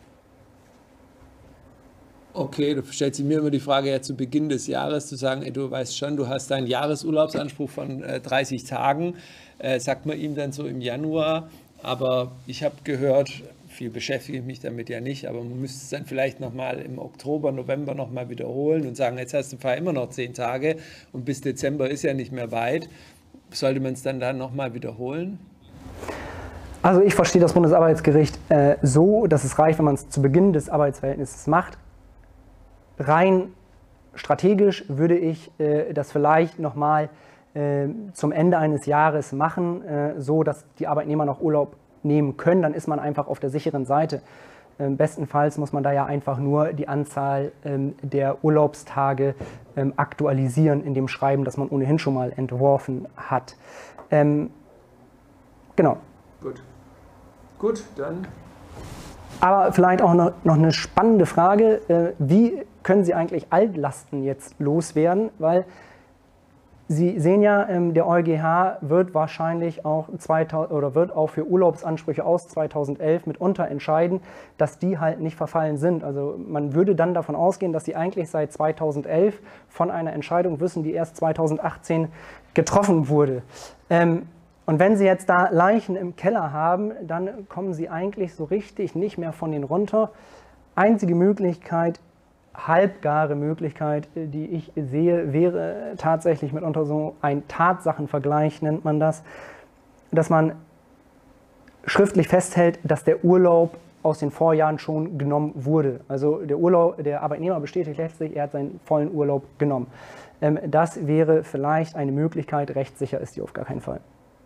Okay, du stellst mir immer die Frage ja zu Beginn des Jahres zu sagen, ey, du weißt schon, du hast deinen Jahresurlaubsanspruch von äh, dreißig Tagen, äh, sagt man ihm dann so im Januar. Aber ich habe gehört, viel beschäftige ich mich damit ja nicht, aber man müsste es dann vielleicht nochmal im Oktober, November nochmal wiederholen und sagen, jetzt hast du immer noch zehn Tage und bis Dezember ist ja nicht mehr weit. Sollte man es dann dann nochmal wiederholen? Also ich verstehe das Bundesarbeitsgericht äh, so, dass es reicht, wenn man es zu Beginn des Arbeitsverhältnisses macht. Rein strategisch würde ich äh, das vielleicht nochmal äh, zum Ende eines Jahres machen, äh, so dass die Arbeitnehmer noch Urlaub nehmen können. Dann ist man einfach auf der sicheren Seite. Ähm, bestenfalls muss man da ja einfach nur die Anzahl ähm, der Urlaubstage ähm, aktualisieren in dem Schreiben, das man ohnehin schon mal entworfen hat. Ähm, genau. Gut. Gut, dann. Aber vielleicht auch noch, noch eine spannende Frage, äh, wie können Sie eigentlich Altlasten jetzt loswerden? Weil Sie sehen ja, ähm, der EuGH wird wahrscheinlich auch zweitausend, oder wird auch für Urlaubsansprüche aus zweitausendelf mitunter entscheiden, dass die halt nicht verfallen sind. Also man würde dann davon ausgehen, dass Sie eigentlich seit zweitausendelf von einer Entscheidung wissen, die erst zweitausendachtzehn getroffen wurde. Ähm, Und wenn Sie jetzt da Leichen im Keller haben, dann kommen Sie eigentlich so richtig nicht mehr von denen runter. Einzige Möglichkeit, halbgare Möglichkeit, die ich sehe, wäre tatsächlich mitunter so ein Tatsachenvergleich, nennt man das, dass man schriftlich festhält, dass der Urlaub aus den Vorjahren schon genommen wurde. Also der, Urlaub, der Arbeitnehmer bestätigt letztlich, er hat seinen vollen Urlaub genommen. Das wäre vielleicht eine Möglichkeit, rechtssicher ist die auf gar keinen Fall.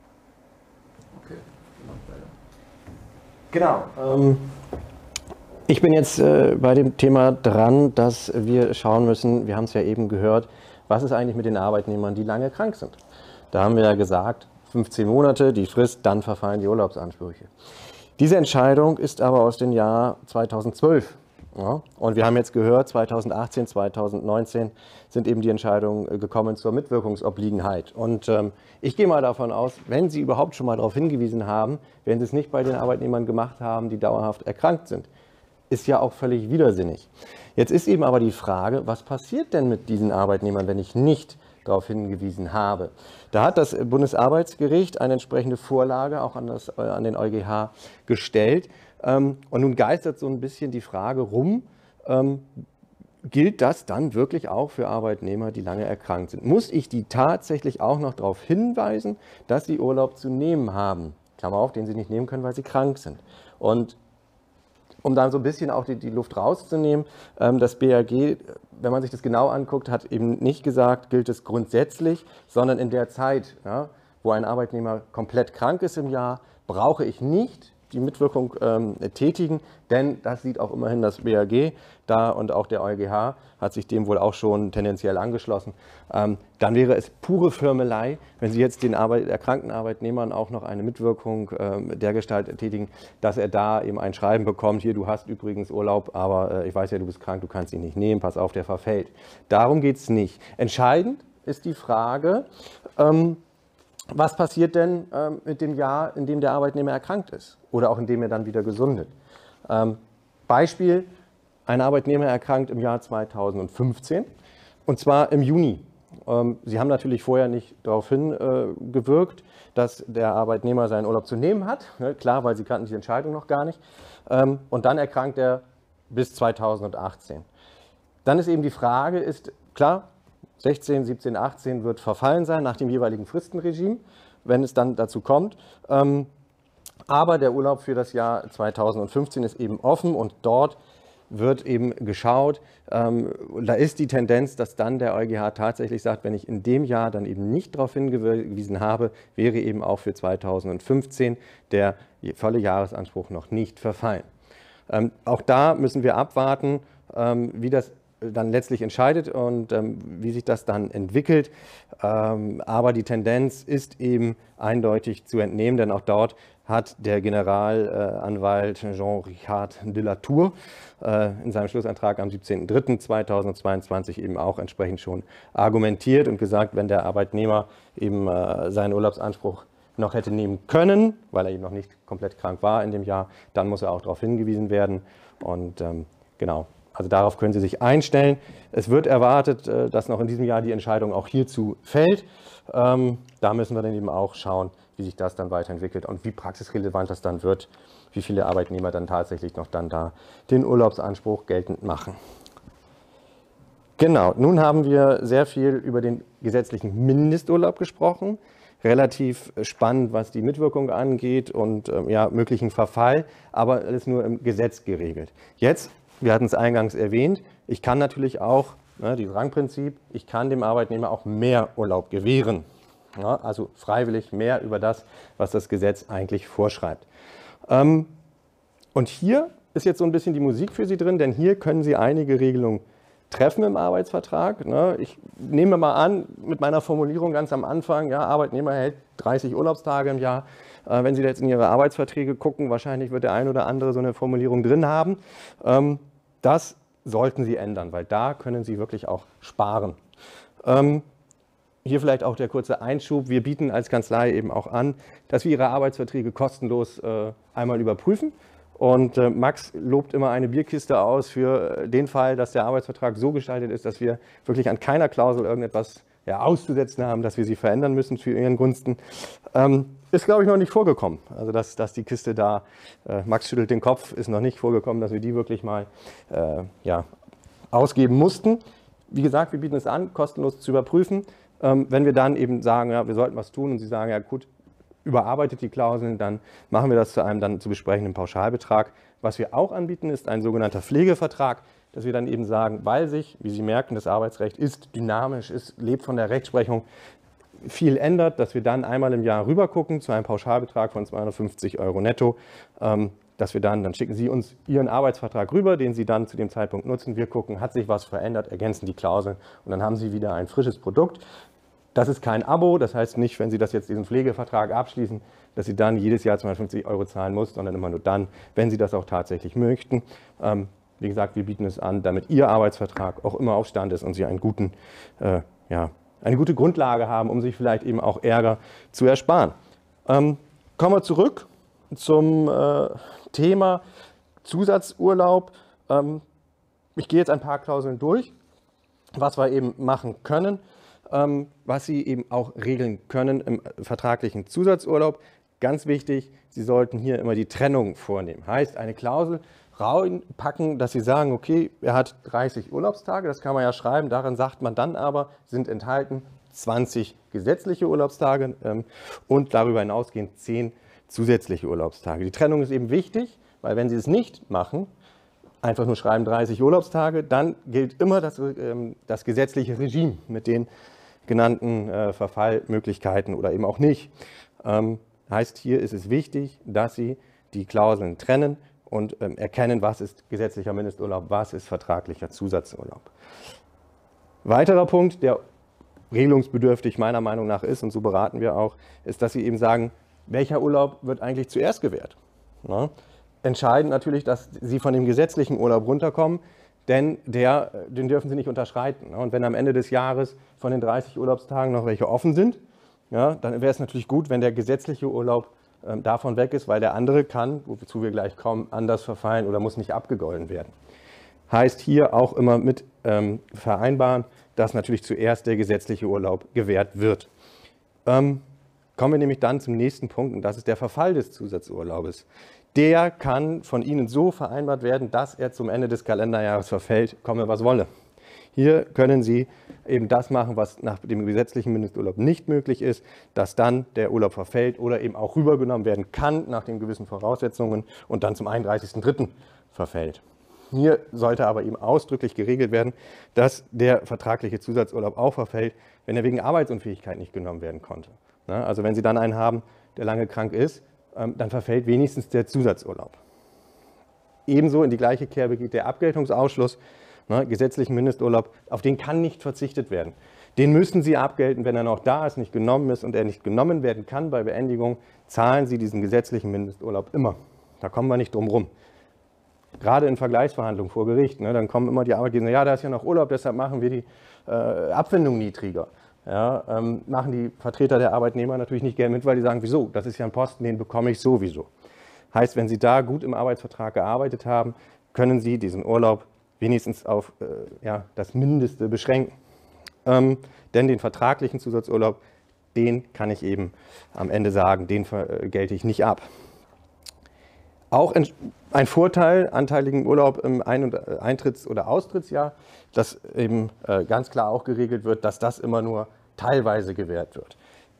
Genau. Ähm, ich bin jetzt äh, bei dem Thema dran, dass wir schauen müssen, wir haben es ja eben gehört, was ist eigentlich mit den Arbeitnehmern, die lange krank sind. Da haben wir ja gesagt, fünfzehn Monate, die Frist, dann verfallen die Urlaubsansprüche. Diese Entscheidung ist aber aus dem Jahr zweitausendzwölf. Ja, und wir haben jetzt gehört, zweitausendachtzehn, zweitausendneunzehn sind eben die Entscheidungen gekommen zur Mitwirkungsobliegenheit. Und ähm, ich gehe mal davon aus, wenn Sie überhaupt schon mal darauf hingewiesen haben, wenn Sie es nicht bei den Arbeitnehmern gemacht haben, die dauerhaft erkrankt sind, ist ja auch völlig widersinnig. Jetzt ist eben aber die Frage, was passiert denn mit diesen Arbeitnehmern, wenn ich nicht darauf hingewiesen habe? Da hat das Bundesarbeitsgericht eine entsprechende Vorlage auch an, das, äh, an den EuGH gestellt. Ähm, und nun geistert so ein bisschen die Frage rum, ähm, gilt das dann wirklich auch für Arbeitnehmer, die lange erkrankt sind? Muss ich die tatsächlich auch noch darauf hinweisen, dass sie Urlaub zu nehmen haben? Klammer auf, den sie nicht nehmen können, weil sie krank sind. Und um da so ein bisschen auch die, die Luft rauszunehmen, ähm, das B A G, wenn man sich das genau anguckt, hat eben nicht gesagt, gilt es grundsätzlich, sondern in der Zeit, ja, wo ein Arbeitnehmer komplett krank ist im Jahr, brauche ich nicht die Mitwirkung ähm, tätigen, denn das sieht auch immerhin das B A G da und auch der EuGH hat sich dem wohl auch schon tendenziell angeschlossen. Ähm, dann wäre es pure Firmelei, wenn Sie jetzt den Arbeit, erkrankten Arbeitnehmern auch noch eine Mitwirkung ähm, dergestalt tätigen, dass er da eben ein Schreiben bekommt, hier, du hast übrigens Urlaub, aber äh, ich weiß ja, du bist krank, du kannst ihn nicht nehmen, pass auf, der verfällt. Darum geht es nicht. Entscheidend ist die Frage, ähm, was passiert denn ähm, mit dem Jahr, in dem der Arbeitnehmer erkrankt ist oder auch in dem er dann wieder gesundet? Ähm, Beispiel, ein Arbeitnehmer erkrankt im Jahr zweitausendfünfzehn und zwar im Juni. Ähm, Sie haben natürlich vorher nicht darauf hingewirkt, äh, dass der Arbeitnehmer seinen Urlaub zu nehmen hat, ne, klar, weil Sie kannten die Entscheidung noch gar nicht. Ähm, und dann erkrankt er bis zweitausendachtzehn. Dann ist eben die Frage, ist klar, sechzehn, siebzehn, achtzehn wird verfallen sein nach dem jeweiligen Fristenregime, wenn es dann dazu kommt. Ähm, aber der Urlaub für das Jahr zweitausendfünfzehn ist eben offen und dort wird eben geschaut. Ähm, da ist die Tendenz, dass dann der EuGH tatsächlich sagt, wenn ich in dem Jahr dann eben nicht darauf hingewiesen habe, wäre eben auch für zweitausendfünfzehn der volle Jahresanspruch noch nicht verfallen. Ähm, auch da müssen wir abwarten, ähm, wie das dann letztlich entscheidet und ähm, wie sich das dann entwickelt. Ähm, aber die Tendenz ist eben eindeutig zu entnehmen, denn auch dort hat der Generalanwalt äh, Jean-Richard de la Tour äh, in seinem Schlussantrag am siebzehnten dritten zweitausendzweiundzwanzig eben auch entsprechend schon argumentiert und gesagt, wenn der Arbeitnehmer eben äh, seinen Urlaubsanspruch noch hätte nehmen können, weil er eben noch nicht komplett krank war in dem Jahr, dann muss er auch darauf hingewiesen werden. Und ähm, genau. Also darauf können Sie sich einstellen. Es wird erwartet, dass noch in diesem Jahr die Entscheidung auch hierzu fällt. Ähm, da müssen wir dann eben auch schauen, wie sich das dann weiterentwickelt und wie praxisrelevant das dann wird, wie viele Arbeitnehmer dann tatsächlich noch dann da den Urlaubsanspruch geltend machen. Genau, nun haben wir sehr viel über den gesetzlichen Mindesturlaub gesprochen. Relativ spannend, was die Mitwirkung angeht und ähm, ja, möglichen Verfall, aber alles nur im Gesetz geregelt. Jetzt, wir hatten es eingangs erwähnt, ich kann natürlich auch ne, dieses Rangprinzip, ich kann dem Arbeitnehmer auch mehr Urlaub gewähren. Ja, also freiwillig mehr über das, was das Gesetz eigentlich vorschreibt. Ähm, und hier ist jetzt so ein bisschen die Musik für Sie drin, denn hier können Sie einige Regelungen treffen im Arbeitsvertrag. Ne? Ich nehme mal an, mit meiner Formulierung ganz am Anfang, ja, Arbeitnehmer hält dreißig Urlaubstage im Jahr. Äh, wenn Sie jetzt in Ihre Arbeitsverträge gucken, wahrscheinlich wird der ein oder andere so eine Formulierung drin haben. Ähm, das sollten Sie ändern, weil da können Sie wirklich auch sparen. Ähm, Hier vielleicht auch der kurze Einschub. Wir bieten als Kanzlei eben auch an, dass wir Ihre Arbeitsverträge kostenlos äh, einmal überprüfen. Und äh, Max lobt immer eine Bierkiste aus für den Fall, dass der Arbeitsvertrag so gestaltet ist, dass wir wirklich an keiner Klausel irgendetwas ja, auszusetzen haben, dass wir sie verändern müssen für Ihren Gunsten. Ähm, ist, glaube ich, noch nicht vorgekommen. Also, dass, dass die Kiste da, äh, Max schüttelt den Kopf, ist noch nicht vorgekommen, dass wir die wirklich mal äh, ja, ausgeben mussten. Wie gesagt, wir bieten es an, kostenlos zu überprüfen. Ähm, wenn wir dann eben sagen, ja, wir sollten was tun und Sie sagen, ja gut, überarbeitet die Klauseln, dann machen wir das zu einem dann zu besprechenden Pauschalbetrag. Was wir auch anbieten, ist ein sogenannter Pflegevertrag, dass wir dann eben sagen, weil sich, wie Sie merken, das Arbeitsrecht ist dynamisch, ist, lebt von der Rechtsprechung, viel ändert, dass wir dann einmal im Jahr rüber gucken zu einem Pauschalbetrag von zweihundertfünfzig Euro netto, ähm, dass wir dann, dann schicken Sie uns Ihren Arbeitsvertrag rüber, den Sie dann zu dem Zeitpunkt nutzen. Wir gucken, hat sich was verändert, ergänzen die Klauseln und dann haben Sie wieder ein frisches Produkt. Das ist kein Abo, das heißt nicht, wenn Sie das jetzt diesen Pflegevertrag abschließen, dass Sie dann jedes Jahr zweihundertfünfzig Euro zahlen muss, sondern immer nur dann, wenn Sie das auch tatsächlich möchten. Ähm, wie gesagt, wir bieten es an, damit Ihr Arbeitsvertrag auch immer auf Stand ist und Sie einen guten, äh, ja, eine gute Grundlage haben, um sich vielleicht eben auch Ärger zu ersparen. Ähm, kommen wir zurück zum äh, Thema Zusatzurlaub. Ähm, ich gehe jetzt ein paar Klauseln durch, was wir eben machen können. Was Sie eben auch regeln können im vertraglichen Zusatzurlaub. Ganz wichtig, Sie sollten hier immer die Trennung vornehmen. Heißt, eine Klausel reinpacken, dass Sie sagen, okay, er hat dreißig Urlaubstage, das kann man ja schreiben, darin sagt man dann aber, sind enthalten zwanzig gesetzliche Urlaubstage ähm, und darüber hinausgehend zehn zusätzliche Urlaubstage. Die Trennung ist eben wichtig, weil wenn Sie es nicht machen, einfach nur schreiben dreißig Urlaubstage, dann gilt immer das, ähm, das gesetzliche Regime mit den genannten äh, Verfallmöglichkeiten oder eben auch nicht. Ähm, heißt, hier ist es wichtig, dass Sie die Klauseln trennen und ähm, erkennen, was ist gesetzlicher Mindesturlaub, was ist vertraglicher Zusatzurlaub. Weiterer Punkt, der regelungsbedürftig meiner Meinung nach ist, und so beraten wir auch, ist, dass Sie eben sagen, welcher Urlaub wird eigentlich zuerst gewährt. Na? Entscheidend natürlich, dass Sie von dem gesetzlichen Urlaub runterkommen, denn der, den dürfen Sie nicht unterschreiten. Und wenn am Ende des Jahres von den dreißig Urlaubstagen noch welche offen sind, ja, dann wäre es natürlich gut, wenn der gesetzliche Urlaub ähm, davon weg ist, weil der andere kann, wozu wir gleich kommen, anders verfallen oder muss nicht abgegolten werden. Heißt hier auch immer mit ähm, vereinbaren, dass natürlich zuerst der gesetzliche Urlaub gewährt wird. Ähm, kommen wir nämlich dann zum nächsten Punkt, und das ist der Verfall des Zusatzurlaubes. Der kann von Ihnen so vereinbart werden, dass er zum Ende des Kalenderjahres verfällt, komme was wolle. Hier können Sie eben das machen, was nach dem gesetzlichen Mindesturlaub nicht möglich ist, dass dann der Urlaub verfällt oder eben auch rübergenommen werden kann nach den gewissen Voraussetzungen und dann zum einunddreißigsten dritten verfällt. Hier sollte aber eben ausdrücklich geregelt werden, dass der vertragliche Zusatzurlaub auch verfällt, wenn er wegen Arbeitsunfähigkeit nicht genommen werden konnte. Also wenn Sie dann einen haben, der lange krank ist, dann verfällt wenigstens der Zusatzurlaub. Ebenso in die gleiche Kerbe geht der Abgeltungsausschluss, ne, gesetzlichen Mindesturlaub, auf den kann nicht verzichtet werden. Den müssen Sie abgelten, wenn er noch da ist, nicht genommen ist und er nicht genommen werden kann bei Beendigung, zahlen Sie diesen gesetzlichen Mindesturlaub immer. Da kommen wir nicht drum rum. Gerade in Vergleichsverhandlungen vor Gericht, ne, dann kommen immer die Arbeitgeber, ja, da ist ja noch Urlaub, deshalb machen wir die äh, Abfindung niedriger. Ja, ähm, machen die Vertreter der Arbeitnehmer natürlich nicht gerne mit, weil die sagen, wieso, das ist ja ein Posten, den bekomme ich sowieso. Heißt, wenn Sie da gut im Arbeitsvertrag gearbeitet haben, können Sie diesen Urlaub wenigstens auf äh, ja, das Mindeste beschränken. Ähm, denn den vertraglichen Zusatzurlaub, den kann ich eben am Ende sagen, den äh, gelte ich nicht ab. Auch ein Vorteil anteiligen Urlaub im Ein- und Eintritts- oder Austrittsjahr, dass eben äh, ganz klar auch geregelt wird, dass das immer nur teilweise gewährt wird.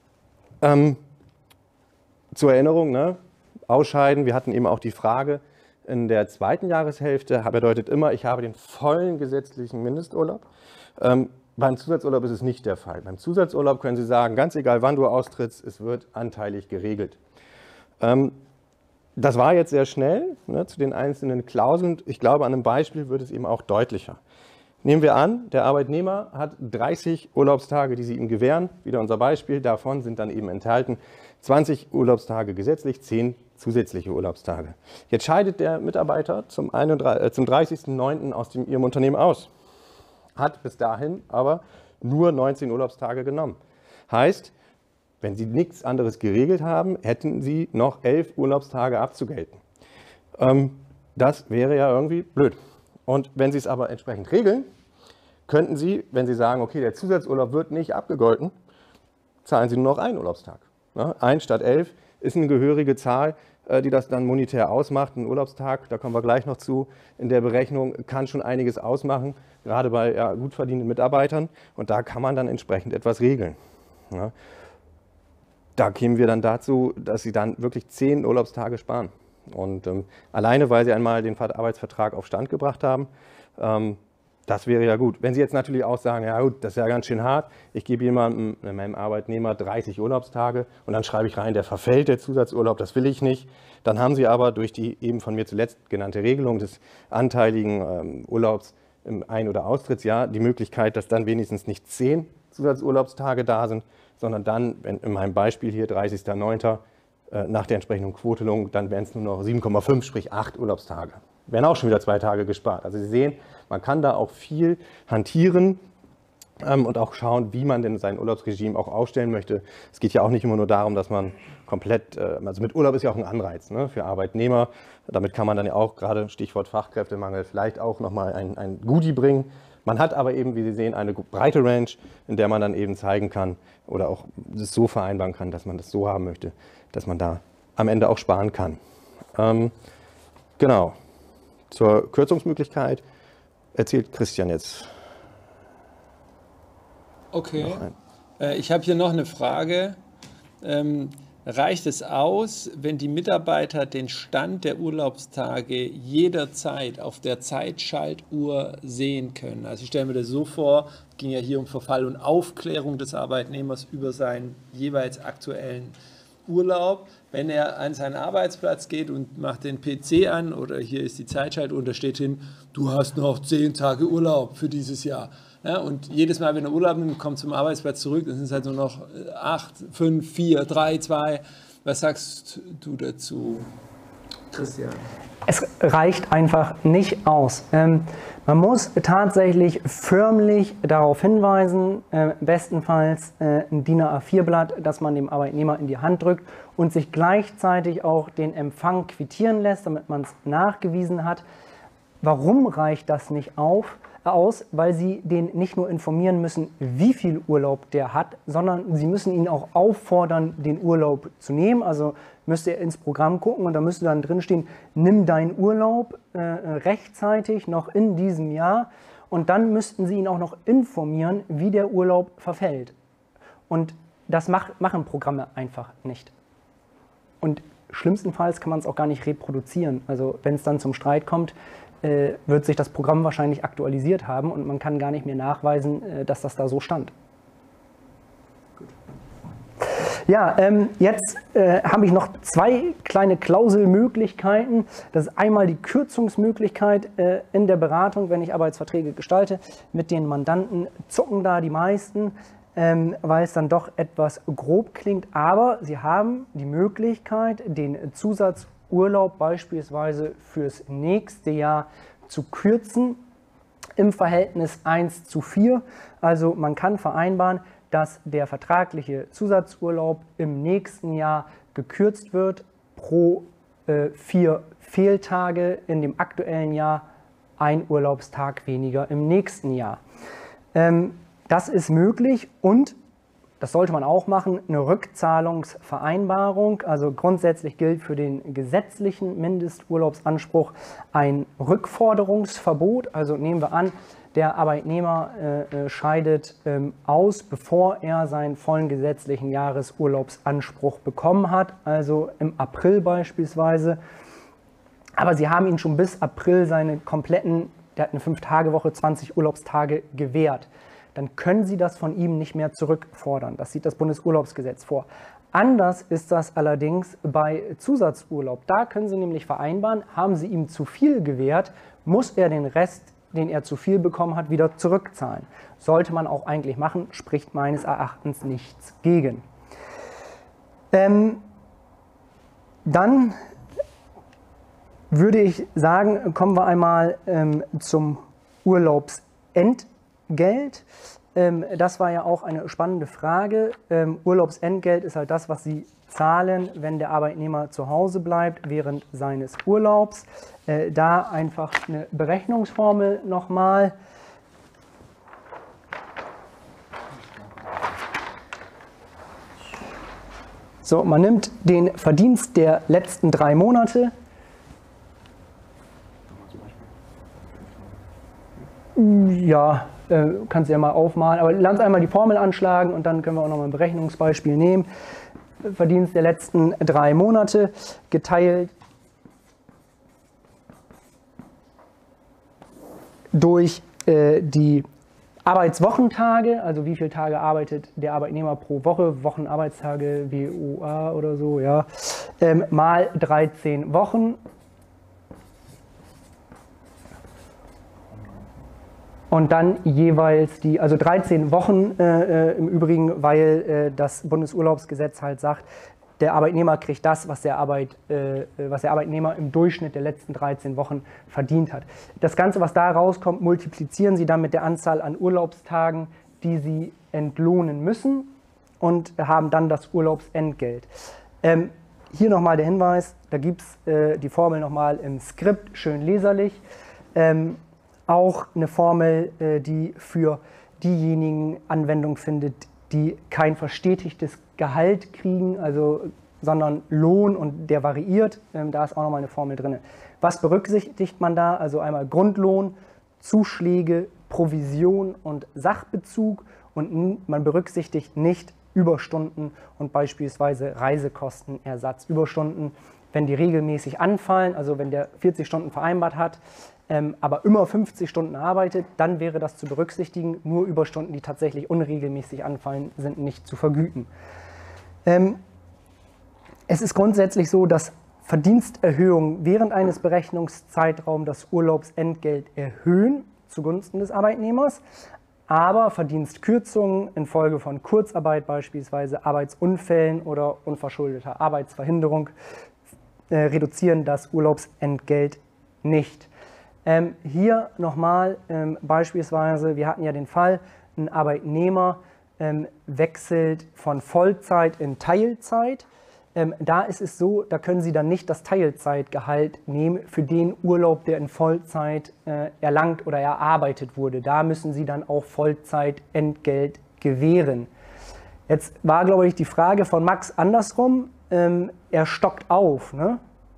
Ähm, zur Erinnerung, ne? Ausscheiden, wir hatten eben auch die Frage, in der zweiten Jahreshälfte bedeutet immer, ich habe den vollen gesetzlichen Mindesturlaub. Ähm, beim Zusatzurlaub ist es nicht der Fall. Beim Zusatzurlaub können Sie sagen, ganz egal wann du austrittst, es wird anteilig geregelt. Ähm, das war jetzt sehr schnell, ne, zu den einzelnen Klauseln. Ich glaube, an einem Beispiel wird es eben auch deutlicher. Nehmen wir an, der Arbeitnehmer hat dreißig Urlaubstage, die Sie ihm gewähren. Wieder unser Beispiel. Davon sind dann eben enthalten zwanzig Urlaubstage gesetzlich, zehn zusätzliche Urlaubstage. Jetzt scheidet der Mitarbeiter zum, zum dreißigsten neunten aus dem, Ihrem Unternehmen aus. Hat bis dahin aber nur neunzehn Urlaubstage genommen. Heißt, wenn Sie nichts anderes geregelt haben, hätten Sie noch elf Urlaubstage abzugelten. Ähm, das wäre ja irgendwie blöd. Und wenn Sie es aber entsprechend regeln, könnten Sie, wenn Sie sagen, okay, der Zusatzurlaub wird nicht abgegolten, zahlen Sie nur noch einen Urlaubstag. Ja, ein statt elf ist eine gehörige Zahl, die das dann monetär ausmacht. Ein Urlaubstag, da kommen wir gleich noch zu, in der Berechnung kann schon einiges ausmachen, gerade bei ja, gut verdienenden Mitarbeitern. Und da kann man dann entsprechend etwas regeln. Ja. Da kämen wir dann dazu, dass Sie dann wirklich zehn Urlaubstage sparen. Und ähm, alleine, weil Sie einmal den Arbeitsvertrag auf Stand gebracht haben, ähm, das wäre ja gut. Wenn Sie jetzt natürlich auch sagen, ja gut, das ist ja ganz schön hart, ich gebe jemandem, meinem Arbeitnehmer dreißig Urlaubstage und dann schreibe ich rein, der verfällt, der Zusatzurlaub, das will ich nicht. Dann haben Sie aber durch die eben von mir zuletzt genannte Regelung des anteiligen ähm, Urlaubs im Ein- oder Austrittsjahr die Möglichkeit, dass dann wenigstens nicht zehn Zusatzurlaubstage da sind, sondern dann, wenn in meinem Beispiel hier dreißigster neunter äh, nach der entsprechenden Quotelung, dann wären es nur noch sieben Komma fünf, sprich acht Urlaubstage. Werden auch schon wieder zwei Tage gespart. Also Sie sehen, man kann da auch viel hantieren ähm, und auch schauen, wie man denn sein Urlaubsregime auch aufstellen möchte. Es geht ja auch nicht immer nur darum, dass man komplett, äh, also mit Urlaub ist ja auch ein Anreiz, ne, für Arbeitnehmer. Damit kann man dann ja auch, gerade Stichwort Fachkräftemangel, vielleicht auch nochmal ein, ein Goodie bringen. Man hat aber eben, wie Sie sehen, eine breite Range, in der man dann eben zeigen kann oder auch das so vereinbaren kann, dass man das so haben möchte, dass man da am Ende auch sparen kann. Ähm, genau. Zur Kürzungsmöglichkeit erzählt Christian jetzt. Okay, äh, ich habe hier noch eine Frage. Ähm, reicht es aus, wenn die Mitarbeiter den Stand der Urlaubstage jederzeit auf der Zeitschaltuhr sehen können? Also ich stelle mir das so vor, es ging ja hier um Verfall und Aufklärung des Arbeitnehmers über seinen jeweils aktuellen Urlaub. Wenn er an seinen Arbeitsplatz geht und macht den P C an oder hier ist die Zeitschaltuhr und da steht hin, du hast noch zehn Tage Urlaub für dieses Jahr. Ja, und jedes Mal, wenn er Urlaub nimmt, kommt zum Arbeitsplatz zurück, dann sind es halt nur noch acht, fünf, vier, drei, zwei. Was sagst du dazu, Christian? Es reicht einfach nicht aus. Ähm, man muss tatsächlich förmlich darauf hinweisen, äh, bestenfalls äh, ein D I N A vier Blatt, das man dem Arbeitnehmer in die Hand drückt und sich gleichzeitig auch den Empfang quittieren lässt, damit man es nachgewiesen hat. Warum reicht das nicht auf? aus, weil Sie den nicht nur informieren müssen, wie viel Urlaub der hat, sondern Sie müssen ihn auch auffordern, den Urlaub zu nehmen. Also müsste er ins Programm gucken und da müsste dann drinstehen, nimm deinen Urlaub äh, rechtzeitig noch in diesem Jahr und dann müssten Sie ihn auch noch informieren, wie der Urlaub verfällt. Und das mach, machen Programme einfach nicht. Und schlimmstenfalls kann man es auch gar nicht reproduzieren. Also wenn es dann zum Streit kommt, äh, wird sich das Programm wahrscheinlich aktualisiert haben und man kann gar nicht mehr nachweisen, äh, dass das da so stand. Gut. Ja, ähm, jetzt äh, habe ich noch zwei kleine Klauselmöglichkeiten. Das ist einmal die Kürzungsmöglichkeit äh, in der Beratung, wenn ich Arbeitsverträge gestalte. Mit den Mandanten zucken da die meisten, ähm, weil es dann doch etwas grob klingt. Aber sie haben die Möglichkeit, den Zusatzurlaub beispielsweise fürs nächste Jahr zu kürzen im Verhältnis eins zu vier. Also man kann vereinbaren, dass der vertragliche Zusatzurlaub im nächsten Jahr gekürzt wird, pro äh, vier Fehltage in dem aktuellen Jahr, ein Urlaubstag weniger im nächsten Jahr. Ähm, das ist möglich und, das sollte man auch machen, eine Rückzahlungsvereinbarung. Also grundsätzlich gilt für den gesetzlichen Mindesturlaubsanspruch ein Rückforderungsverbot. Also nehmen wir an, der Arbeitnehmer äh, scheidet ähm, aus, bevor er seinen vollen gesetzlichen Jahresurlaubsanspruch bekommen hat, also im April beispielsweise. aber sie haben ihm schon bis April seine kompletten, der hat eine fünf-Tage-Woche, zwanzig Urlaubstage gewährt. Dann können Sie das von ihm nicht mehr zurückfordern. Das sieht das Bundesurlaubsgesetz vor. Anders ist das allerdings bei Zusatzurlaub. Da können Sie nämlich vereinbaren, haben Sie ihm zu viel gewährt, muss er den Rest, den er zu viel bekommen hat, wieder zurückzahlen. Sollte man auch eigentlich machen, spricht meines Erachtens nichts gegen. Ähm, dann würde ich sagen, kommen wir einmal ähm, zum Urlaubsentgelt. Ähm, das war ja auch eine spannende Frage. Ähm, Urlaubsentgelt ist halt das, was Sie zahlen, wenn der Arbeitnehmer zu Hause bleibt während seines Urlaubs. Äh, da einfach eine Berechnungsformel nochmal. So, man nimmt den Verdienst der letzten drei Monate. Ja, äh, kannst du ja mal aufmalen, aber lass uns einmal die Formel anschlagen und dann können wir auch noch mal ein Berechnungsbeispiel nehmen. Verdienst der letzten drei Monate geteilt durch äh, die Arbeitswochentage, also wie viele Tage arbeitet der Arbeitnehmer pro Woche, Wochenarbeitstage, W O A oder so, ja, ähm, mal dreizehn Wochen. Und dann jeweils die, also dreizehn Wochen äh, im Übrigen, weil äh, das Bundesurlaubsgesetz halt sagt, der Arbeitnehmer kriegt das, was der, Arbeit, äh, was der Arbeitnehmer im Durchschnitt der letzten dreizehn Wochen verdient hat. Das Ganze, was da rauskommt, multiplizieren Sie dann mit der Anzahl an Urlaubstagen, die Sie entlohnen müssen und haben dann das Urlaubsentgelt. Ähm, hier nochmal der Hinweis, da gibt es äh, die Formel nochmal im Skript, schön leserlich. Ähm, Auch eine Formel, die für diejenigen Anwendung findet, die kein verstetigtes Gehalt kriegen, also, sondern Lohn und der variiert. Da ist auch nochmal eine Formel drin. Was berücksichtigt man da? Also einmal Grundlohn, Zuschläge, Provision und Sachbezug und man berücksichtigt nicht Überstunden und beispielsweise Reisekostenersatz. Überstunden, wenn die regelmäßig anfallen, also wenn der vierzig Stunden vereinbart hat, ähm, aber immer fünfzig Stunden arbeitet, dann wäre das zu berücksichtigen. Nur Überstunden, die tatsächlich unregelmäßig anfallen, sind nicht zu vergüten. Ähm, es ist grundsätzlich so, dass Verdiensterhöhungen während eines Berechnungszeitraums das Urlaubsentgelt erhöhen zugunsten des Arbeitnehmers, aber Verdienstkürzungen infolge von Kurzarbeit beispielsweise, Arbeitsunfällen oder unverschuldeter Arbeitsverhinderung äh, reduzieren das Urlaubsentgelt nicht. Ähm, hier nochmal ähm, beispielsweise, wir hatten ja den Fall, ein Arbeitnehmer ähm, wechselt von Vollzeit in Teilzeit. Ähm, da ist es so, da können Sie dann nicht das Teilzeitgehalt nehmen für den Urlaub, der in Vollzeit äh, erlangt oder erarbeitet wurde. Da müssen Sie dann auch Vollzeitentgelt gewähren. Jetzt war, glaube ich, die Frage von Max andersrum. Ähm, er stockt auf, ne?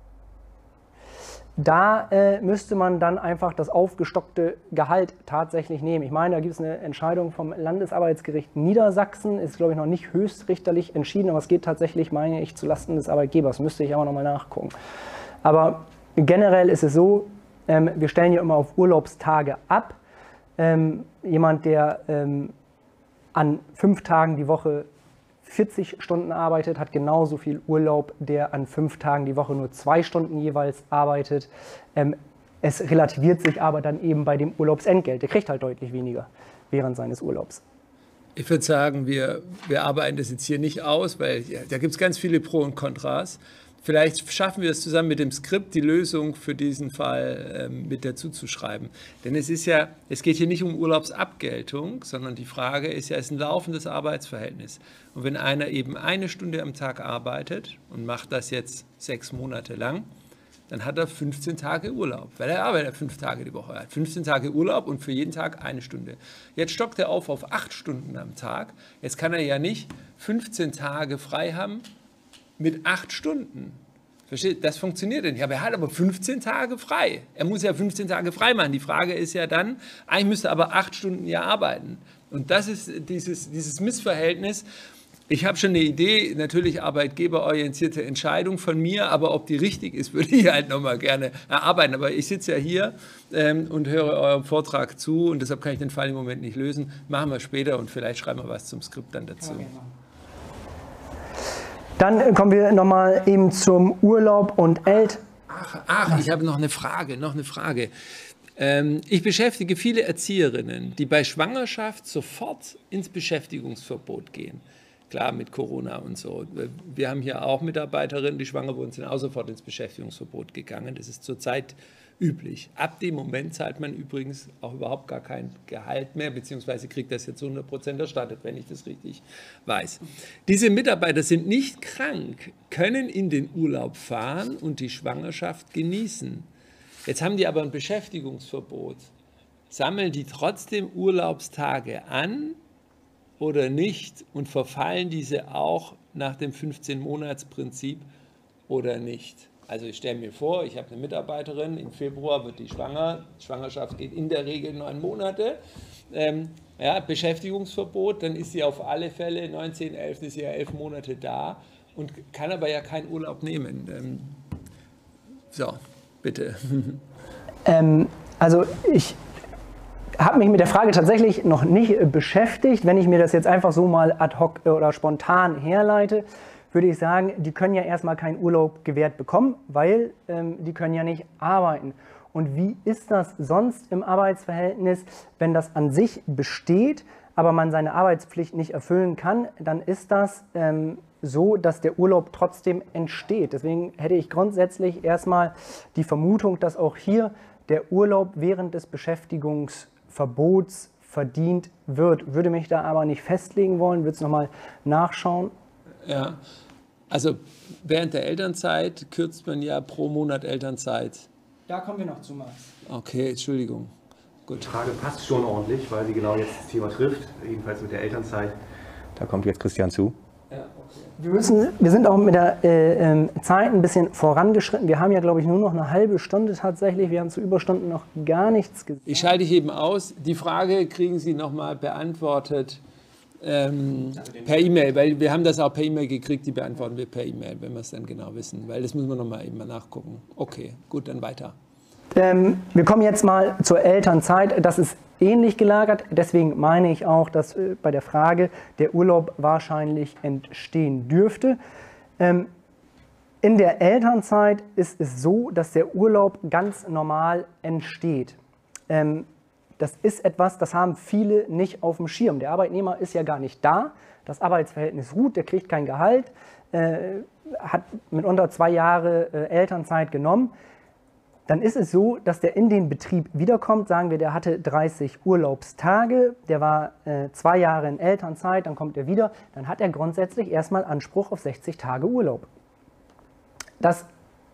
Da äh, müsste man dann einfach das aufgestockte Gehalt tatsächlich nehmen. Ich meine, da gibt es eine Entscheidung vom Landesarbeitsgericht Niedersachsen, ist, glaube ich, noch nicht höchstrichterlich entschieden, aber es geht tatsächlich, meine ich, zulasten des Arbeitgebers. Müsste ich aber nochmal nachgucken. Aber generell ist es so, ähm, wir stellen ja immer auf Urlaubstage ab. Ähm, jemand, der ähm, an fünf Tagen die Woche vierzig Stunden arbeitet, hat genauso viel Urlaub, der an fünf Tagen die Woche nur zwei Stunden jeweils arbeitet. Ähm, es relativiert sich aber dann eben bei dem Urlaubsentgelt. Der kriegt halt deutlich weniger während seines Urlaubs. Ich würde sagen, wir, wir arbeiten das jetzt hier nicht aus, weil ja, da gibt es ganz viele Pro und Kontras. Vielleicht schaffen wir es zusammen mit dem Skript, die Lösung für diesen Fall ähm, mit dazu zu schreiben. Denn es ist ja, es geht hier nicht um Urlaubsabgeltung, sondern die Frage ist ja, es ist ein laufendes Arbeitsverhältnis. Und wenn einer eben eine Stunde am Tag arbeitet und macht das jetzt sechs Monate lang, dann hat er fünfzehn Tage Urlaub, weil er arbeitet fünf Tage die Woche. Er hat fünfzehn Tage Urlaub und für jeden Tag eine Stunde. Jetzt stockt er auf auf acht Stunden am Tag. Jetzt kann er ja nicht fünfzehn Tage frei haben mit acht Stunden. Versteht? Das funktioniert nicht. Aber er hat aber fünfzehn Tage frei. Er muss ja fünfzehn Tage frei machen. Die Frage ist ja dann, eigentlich müsste er aber acht Stunden ja arbeiten. Und das ist dieses, dieses Missverhältnis. Ich habe schon eine Idee, natürlich arbeitgeberorientierte Entscheidung von mir, aber ob die richtig ist, würde ich halt nochmal gerne erarbeiten. Aber ich sitze ja hier ähm, und höre eurem Vortrag zu und deshalb kann ich den Fall im Moment nicht lösen. Machen wir später und vielleicht schreiben wir was zum Skript dann dazu. Okay. Dann kommen wir nochmal eben zum Urlaub und Elt. Ach, ach, ich habe noch eine Frage, noch eine Frage. Ähm, ich beschäftige viele Erzieherinnen, die bei Schwangerschaft sofort ins Beschäftigungsverbot gehen. Klar, mit Corona und so. Wir haben hier auch Mitarbeiterinnen, die schwanger wurden, sind auch sofort ins Beschäftigungsverbot gegangen. Das ist zurzeit üblich. Ab dem Moment zahlt man übrigens auch überhaupt gar kein Gehalt mehr, beziehungsweise kriegt das jetzt hundert Prozent erstattet, wenn ich das richtig weiß. Diese Mitarbeiter sind nicht krank, können in den Urlaub fahren und die Schwangerschaft genießen. Jetzt haben die aber ein Beschäftigungsverbot. Sammeln die trotzdem Urlaubstage an oder nicht und verfallen diese auch nach dem fünfzehn-Monats-Prinzip oder nicht? Also ich stelle mir vor, ich habe eine Mitarbeiterin, im Februar wird die schwanger, die Schwangerschaft geht in der Regel neun Monate, ähm, ja, Beschäftigungsverbot, dann ist sie auf alle Fälle, neunzehn, elf ist sie ja elf Monate da und kann aber ja keinen Urlaub nehmen. Ähm, so, bitte. Ähm, also ich habe mich mit der Frage tatsächlich noch nicht beschäftigt. Wenn ich mir das jetzt einfach so mal ad hoc oder spontan herleite, würde ich sagen, die können ja erstmal keinen Urlaub gewährt bekommen, weil ähm, die können ja nicht arbeiten. Und wie ist das sonst im Arbeitsverhältnis, wenn das an sich besteht, aber man seine Arbeitspflicht nicht erfüllen kann, dann ist das ähm, so, dass der Urlaub trotzdem entsteht. Deswegen hätte ich grundsätzlich erstmal die Vermutung, dass auch hier der Urlaub während des Beschäftigungsverbots verdient wird. Würde mich da aber nicht festlegen wollen, würde es nochmal nachschauen. Ja, also während der Elternzeit kürzt man ja pro Monat Elternzeit. Da kommen wir noch zu, Max. Okay, Entschuldigung. Gut. Die Frage passt schon ordentlich, weil sie genau jetzt das Thema trifft, jedenfalls mit der Elternzeit. Da kommt jetzt Christian zu. Ja, okay. Wir, müssen, wir sind auch mit der äh, äh, Zeit ein bisschen vorangeschritten. Wir haben ja, glaube ich, nur noch eine halbe Stunde tatsächlich. Wir haben zu Überstunden noch gar nichts gesagt. Ich schalte dich eben aus. Die Frage kriegen Sie nochmal beantwortet ähm, per E-Mail, weil wir haben das auch per E-Mail gekriegt. Die beantworten wir per E-Mail, wenn wir es dann genau wissen. Weil das müssen wir nochmal eben mal nachgucken. Okay, gut, dann weiter. Ähm, wir kommen jetzt mal zur Elternzeit. Das ist ähnlich gelagert. Deswegen meine ich auch, dass äh, bei der Frage der Urlaub wahrscheinlich entstehen dürfte. Ähm, in der Elternzeit ist es so, dass der Urlaub ganz normal entsteht. Ähm, das ist etwas, das haben viele nicht auf dem Schirm. Der Arbeitnehmer ist ja gar nicht da. Das Arbeitsverhältnis ruht, der kriegt kein Gehalt, äh, hat mitunter zwei Jahre äh, Elternzeit genommen. Dann ist es so, dass der in den Betrieb wiederkommt. Sagen wir, der hatte dreißig Urlaubstage, der war äh, zwei Jahre in Elternzeit, dann kommt er wieder. Dann hat er grundsätzlich erstmal Anspruch auf sechzig Tage Urlaub. Das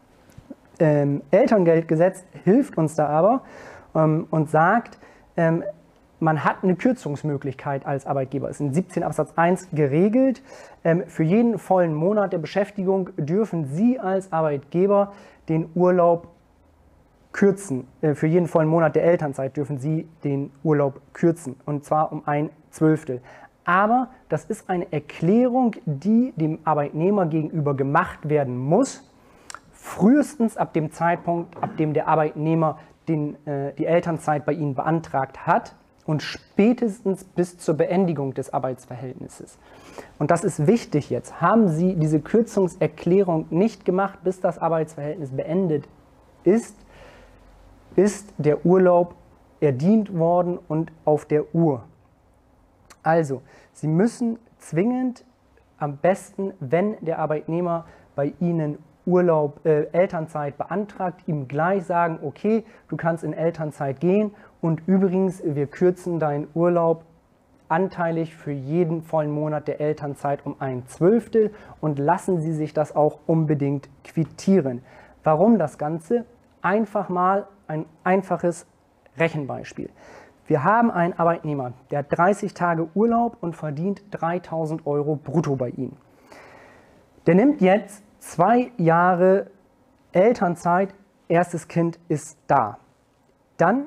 ähm, Elterngeldgesetz hilft uns da aber ähm, und sagt, ähm, man hat eine Kürzungsmöglichkeit als Arbeitgeber. Es ist in siebzehn Absatz eins geregelt. Ähm, für jeden vollen Monat der Beschäftigung dürfen Sie als Arbeitgeber den Urlaub kürzen. Für jeden vollen Monat der Elternzeit dürfen Sie den Urlaub kürzen, und zwar um ein Zwölftel. Aber das ist eine Erklärung, die dem Arbeitnehmer gegenüber gemacht werden muss, frühestens ab dem Zeitpunkt, ab dem der Arbeitnehmer den, äh, die Elternzeit bei Ihnen beantragt hat und spätestens bis zur Beendigung des Arbeitsverhältnisses. Und das ist wichtig jetzt. Haben Sie diese Kürzungserklärung nicht gemacht, bis das Arbeitsverhältnis beendet ist, ist der Urlaub erdient worden und auf der Uhr. Also, Sie müssen zwingend, am besten, wenn der Arbeitnehmer bei Ihnen Urlaub, äh, Elternzeit beantragt, ihm gleich sagen, okay, du kannst in Elternzeit gehen und übrigens, wir kürzen deinen Urlaub anteilig für jeden vollen Monat der Elternzeit um ein Zwölftel und lassen Sie sich das auch unbedingt quittieren. Warum das Ganze? Einfach mal ein einfaches Rechenbeispiel. Wir haben einen Arbeitnehmer, der hat dreißig Tage Urlaub und verdient dreitausend Euro brutto bei Ihnen. Der nimmt jetzt zwei Jahre Elternzeit, erstes Kind ist da. Dann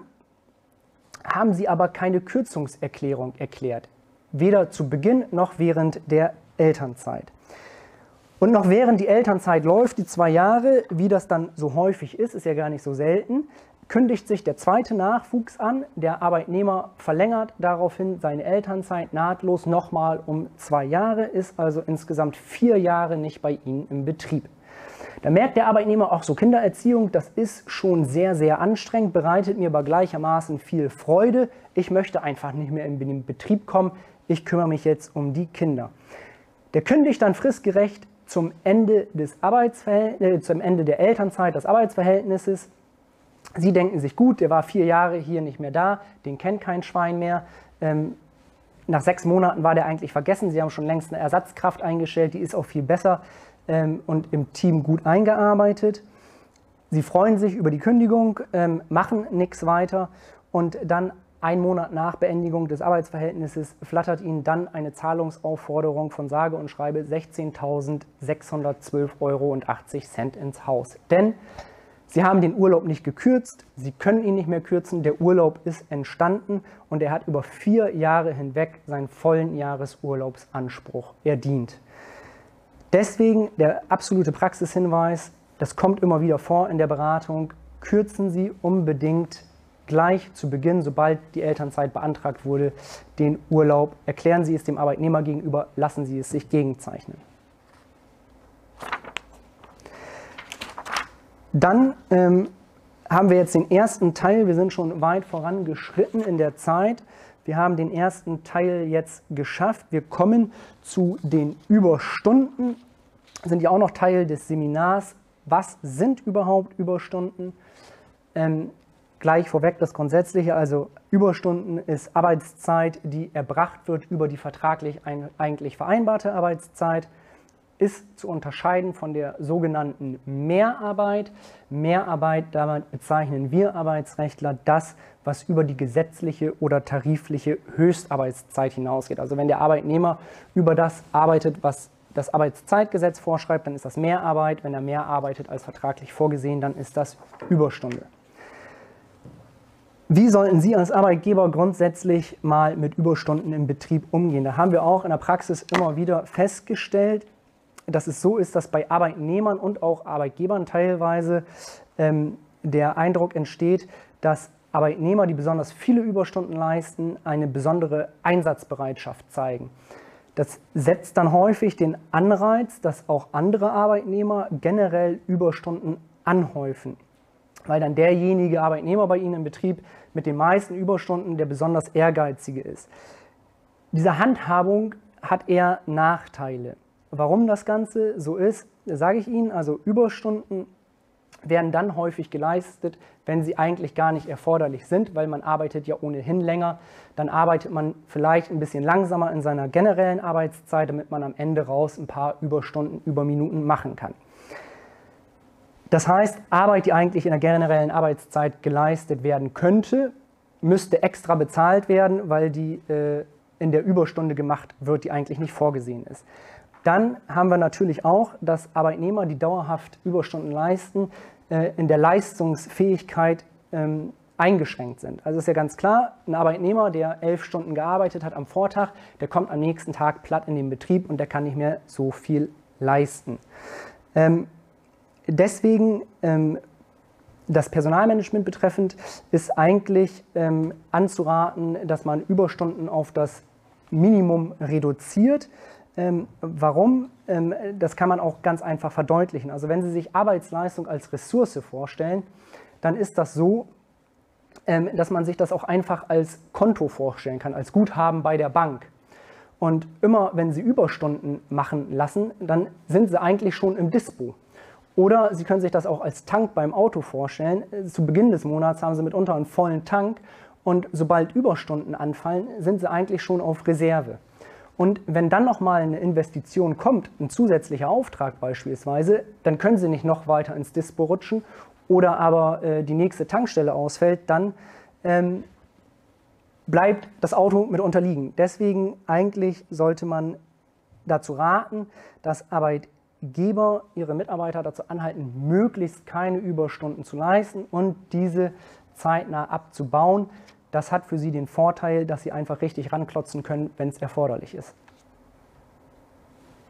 haben Sie aber keine Kürzungserklärung erklärt. Weder zu Beginn noch während der Elternzeit. Und noch während die Elternzeit läuft, die zwei Jahre, wie das dann so häufig ist, ist ja gar nicht so selten, kündigt sich der zweite Nachwuchs an. Der Arbeitnehmer verlängert daraufhin seine Elternzeit nahtlos nochmal um zwei Jahre, ist also insgesamt vier Jahre nicht bei Ihnen im Betrieb. Da merkt der Arbeitnehmer auch so, Kindererziehung, das ist schon sehr, sehr anstrengend, bereitet mir aber gleichermaßen viel Freude. Ich möchte einfach nicht mehr in den Betrieb kommen, ich kümmere mich jetzt um die Kinder. Der kündigt dann fristgerecht zum Ende des Arbeitsverhältnisses, äh, zum Ende der Elternzeit des Arbeitsverhältnisses. Sie denken sich, gut, der war vier Jahre hier nicht mehr da, den kennt kein Schwein mehr. Ähm, nach sechs Monaten war der eigentlich vergessen, Sie haben schon längst eine Ersatzkraft eingestellt, die ist auch viel besser ähm, und im Team gut eingearbeitet. Sie freuen sich über die Kündigung, ähm, machen nichts weiter und dann ein Monat nach Beendigung des Arbeitsverhältnisses flattert Ihnen dann eine Zahlungsaufforderung von sage und schreibe sechzehntausendsechshundertzwölf Euro und achtzig Cent ins Haus. Denn Sie haben den Urlaub nicht gekürzt, Sie können ihn nicht mehr kürzen, der Urlaub ist entstanden und er hat über vier Jahre hinweg seinen vollen Jahresurlaubsanspruch erdient. Deswegen der absolute Praxishinweis, das kommt immer wieder vor in der Beratung, kürzen Sie unbedingt gleich zu Beginn, sobald die Elternzeit beantragt wurde, den Urlaub. Erklären Sie es dem Arbeitnehmer gegenüber, lassen Sie es sich gegenzeichnen. Dann ähm, haben wir jetzt den ersten Teil, wir sind schon weit vorangeschritten in der Zeit. Wir haben den ersten Teil jetzt geschafft. Wir kommen zu den Überstunden, sind ja auch noch Teil des Seminars. Was sind überhaupt Überstunden? Ähm, gleich vorweg das Grundsätzliche, also Überstunden ist Arbeitszeit, die erbracht wird über die vertraglich ein, eigentlich vereinbarte Arbeitszeit. Ist zu unterscheiden von der sogenannten Mehrarbeit. Mehrarbeit, damit bezeichnen wir Arbeitsrechtler das, was über die gesetzliche oder tarifliche Höchstarbeitszeit hinausgeht. Also wenn der Arbeitnehmer über das arbeitet, was das Arbeitszeitgesetz vorschreibt, dann ist das Mehrarbeit. Wenn er mehr arbeitet als vertraglich vorgesehen, dann ist das Überstunde. Wie sollten Sie als Arbeitgeber grundsätzlich mal mit Überstunden im Betrieb umgehen? Da haben wir auch in der Praxis immer wieder festgestellt, dass es so ist, dass bei Arbeitnehmern und auch Arbeitgebern teilweise ähm, der Eindruck entsteht, dass Arbeitnehmer, die besonders viele Überstunden leisten, eine besondere Einsatzbereitschaft zeigen. Das setzt dann häufig den Anreiz, dass auch andere Arbeitnehmer generell Überstunden anhäufen, weil dann derjenige Arbeitnehmer bei Ihnen im Betrieb mit den meisten Überstunden der besonders ehrgeizige ist. Diese Handhabung hat eher Nachteile. Warum das Ganze so ist, sage ich Ihnen. Also Überstunden werden dann häufig geleistet, wenn sie eigentlich gar nicht erforderlich sind, weil man arbeitet ja ohnehin länger. Dann arbeitet man vielleicht ein bisschen langsamer in seiner generellen Arbeitszeit, damit man am Ende raus ein paar Überstunden, Überminuten machen kann. Das heißt, Arbeit, die eigentlich in der generellen Arbeitszeit geleistet werden könnte, müsste extra bezahlt werden, weil die äh, in der Überstunde gemacht wird, die eigentlich nicht vorgesehen ist. Dann haben wir natürlich auch, dass Arbeitnehmer, die dauerhaft Überstunden leisten, äh, in der Leistungsfähigkeit ähm, eingeschränkt sind. Also ist ja ganz klar, ein Arbeitnehmer, der elf Stunden gearbeitet hat am Vortag, der kommt am nächsten Tag platt in den Betrieb und der kann nicht mehr so viel leisten. Ähm, deswegen, ähm, das Personalmanagement betreffend, ist eigentlich ähm, anzuraten, dass man Überstunden auf das Minimum reduziert. Ähm, warum? Ähm, das kann man auch ganz einfach verdeutlichen. Also wenn Sie sich Arbeitsleistung als Ressource vorstellen, dann ist das so, ähm, dass man sich das auch einfach als Konto vorstellen kann, als Guthaben bei der Bank. Und immer wenn Sie Überstunden machen lassen, dann sind Sie eigentlich schon im Dispo. Oder Sie können sich das auch als Tank beim Auto vorstellen. Zu Beginn des Monats haben Sie mitunter einen vollen Tank und sobald Überstunden anfallen, sind Sie eigentlich schon auf Reserve. Und wenn dann nochmal eine Investition kommt, ein zusätzlicher Auftrag beispielsweise, dann können Sie nicht noch weiter ins Dispo rutschen oder aber äh, die nächste Tankstelle ausfällt, dann ähm, bleibt das Auto mit unterliegen. Deswegen eigentlich sollte man dazu raten, dass Arbeitgeber ihre Mitarbeiter dazu anhalten, möglichst keine Überstunden zu leisten und diese zeitnah abzubauen. Das hat für Sie den Vorteil, dass Sie einfach richtig ranklotzen können, wenn es erforderlich ist.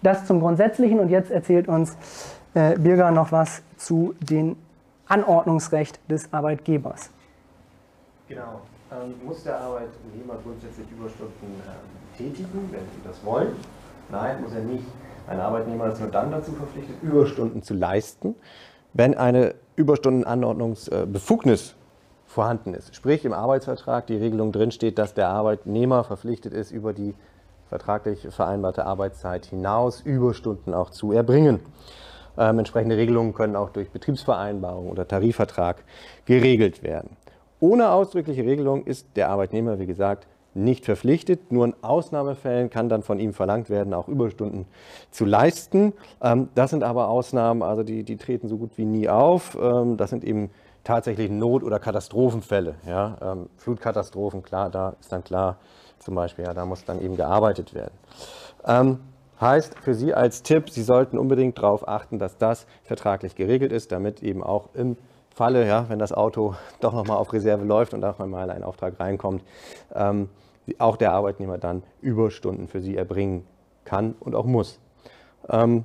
Das zum Grundsätzlichen und jetzt erzählt uns äh, Birger noch was zu dem Anordnungsrecht des Arbeitgebers. Genau. Ähm, muss der Arbeitnehmer grundsätzlich Überstunden äh, tätigen, wenn sie das wollen? Nein, muss er nicht. Ein Arbeitnehmer ist nur dann dazu verpflichtet, Überstunden zu leisten, wenn eine Überstundenanordnungsbefugnis vorhanden ist. Sprich, im Arbeitsvertrag die Regelung drinsteht, dass der Arbeitnehmer verpflichtet ist, über die vertraglich vereinbarte Arbeitszeit hinaus Überstunden auch zu erbringen. Ähm, entsprechende Regelungen können auch durch Betriebsvereinbarung oder Tarifvertrag geregelt werden. Ohne ausdrückliche Regelung ist der Arbeitnehmer, wie gesagt, nicht verpflichtet. Nur in Ausnahmefällen kann dann von ihm verlangt werden, auch Überstunden zu leisten. Ähm, das sind aber Ausnahmen, also die, die treten so gut wie nie auf. Ähm, das sind eben tatsächlich Not- oder Katastrophenfälle. Ja? Ähm, Flutkatastrophen, klar, da ist dann klar, zum Beispiel, ja, da muss dann eben gearbeitet werden. Ähm, heißt für Sie als Tipp, Sie sollten unbedingt darauf achten, dass das vertraglich geregelt ist, damit eben auch im Falle, ja, wenn das Auto doch nochmal auf Reserve läuft und auch mal ein Auftrag reinkommt, ähm, auch der Arbeitnehmer dann Überstunden für Sie erbringen kann und auch muss. Ähm,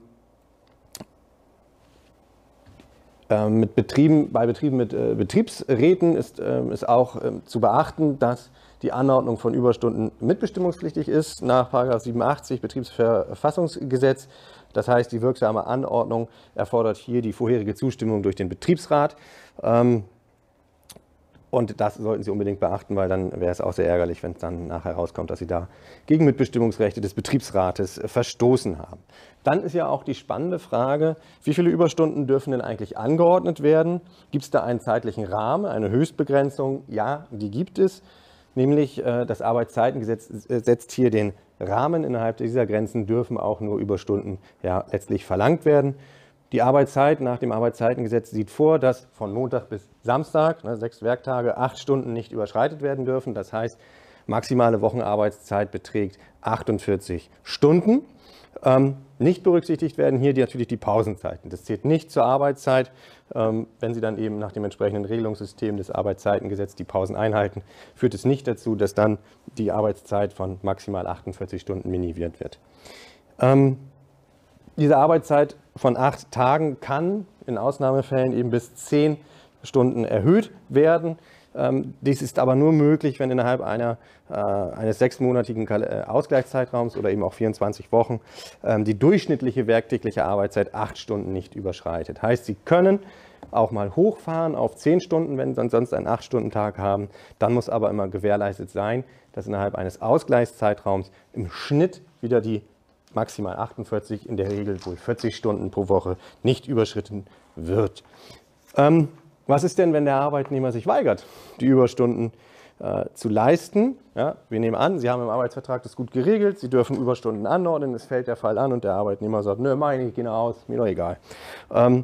äh, mit Betrieben, bei Betrieben mit äh, Betriebsräten ist, äh, ist auch äh, zu beachten, dass die Anordnung von Überstunden mitbestimmungspflichtig ist nach Paragraph siebenundachtzig Betriebsverfassungsgesetz. Das heißt, die wirksame Anordnung erfordert hier die vorherige Zustimmung durch den Betriebsrat. Und das sollten Sie unbedingt beachten, weil dann wäre es auch sehr ärgerlich, wenn es dann nachher rauskommt, dass Sie da gegen Mitbestimmungsrechte des Betriebsrates verstoßen haben. Dann ist ja auch die spannende Frage, wie viele Überstunden dürfen denn eigentlich angeordnet werden? Gibt es da einen zeitlichen Rahmen, eine Höchstbegrenzung? Ja, die gibt es. Nämlich das Arbeitszeitengesetz setzt hier den Rahmen. Innerhalb dieser Grenzen dürfen auch nur Überstunden ja, letztlich verlangt werden. Die Arbeitszeit nach dem Arbeitszeitengesetz sieht vor, dass von Montag bis Samstag, ne, sechs Werktage, acht Stunden nicht überschreitet werden dürfen. Das heißt, maximale Wochenarbeitszeit beträgt achtundvierzig Stunden. Ähm, nicht berücksichtigt werden hier die, natürlich die Pausenzeiten. Das zählt nicht zur Arbeitszeit. Ähm, wenn Sie dann eben nach dem entsprechenden Regelungssystem des Arbeitszeitengesetzes die Pausen einhalten, führt es nicht dazu, dass dann die Arbeitszeit von maximal achtundvierzig Stunden minimiert wird. Ähm, diese Arbeitszeit von acht Tagen kann in Ausnahmefällen eben bis zehn Stunden erhöht werden. Ähm, dies ist aber nur möglich, wenn innerhalb einer, äh, eines sechsmonatigen äh, Ausgleichszeitraums oder eben auch vierundzwanzig Wochen ähm, die durchschnittliche werktägliche Arbeitszeit acht Stunden nicht überschreitet. Heißt, Sie können auch mal hochfahren auf zehn Stunden, wenn Sie sonst einen acht Stunden Tag haben. Dann muss aber immer gewährleistet sein, dass innerhalb eines Ausgleichszeitraums im Schnitt wieder die maximal achtundvierzig, in der Regel wohl vierzig Stunden pro Woche nicht überschritten wird. Ähm, Was ist denn, wenn der Arbeitnehmer sich weigert, die Überstunden äh, zu leisten? Ja, wir nehmen an, Sie haben im Arbeitsvertrag das gut geregelt, Sie dürfen Überstunden anordnen, es fällt der Fall an und der Arbeitnehmer sagt, nö, meine ich, geh nach Hause, mir doch egal. Ähm,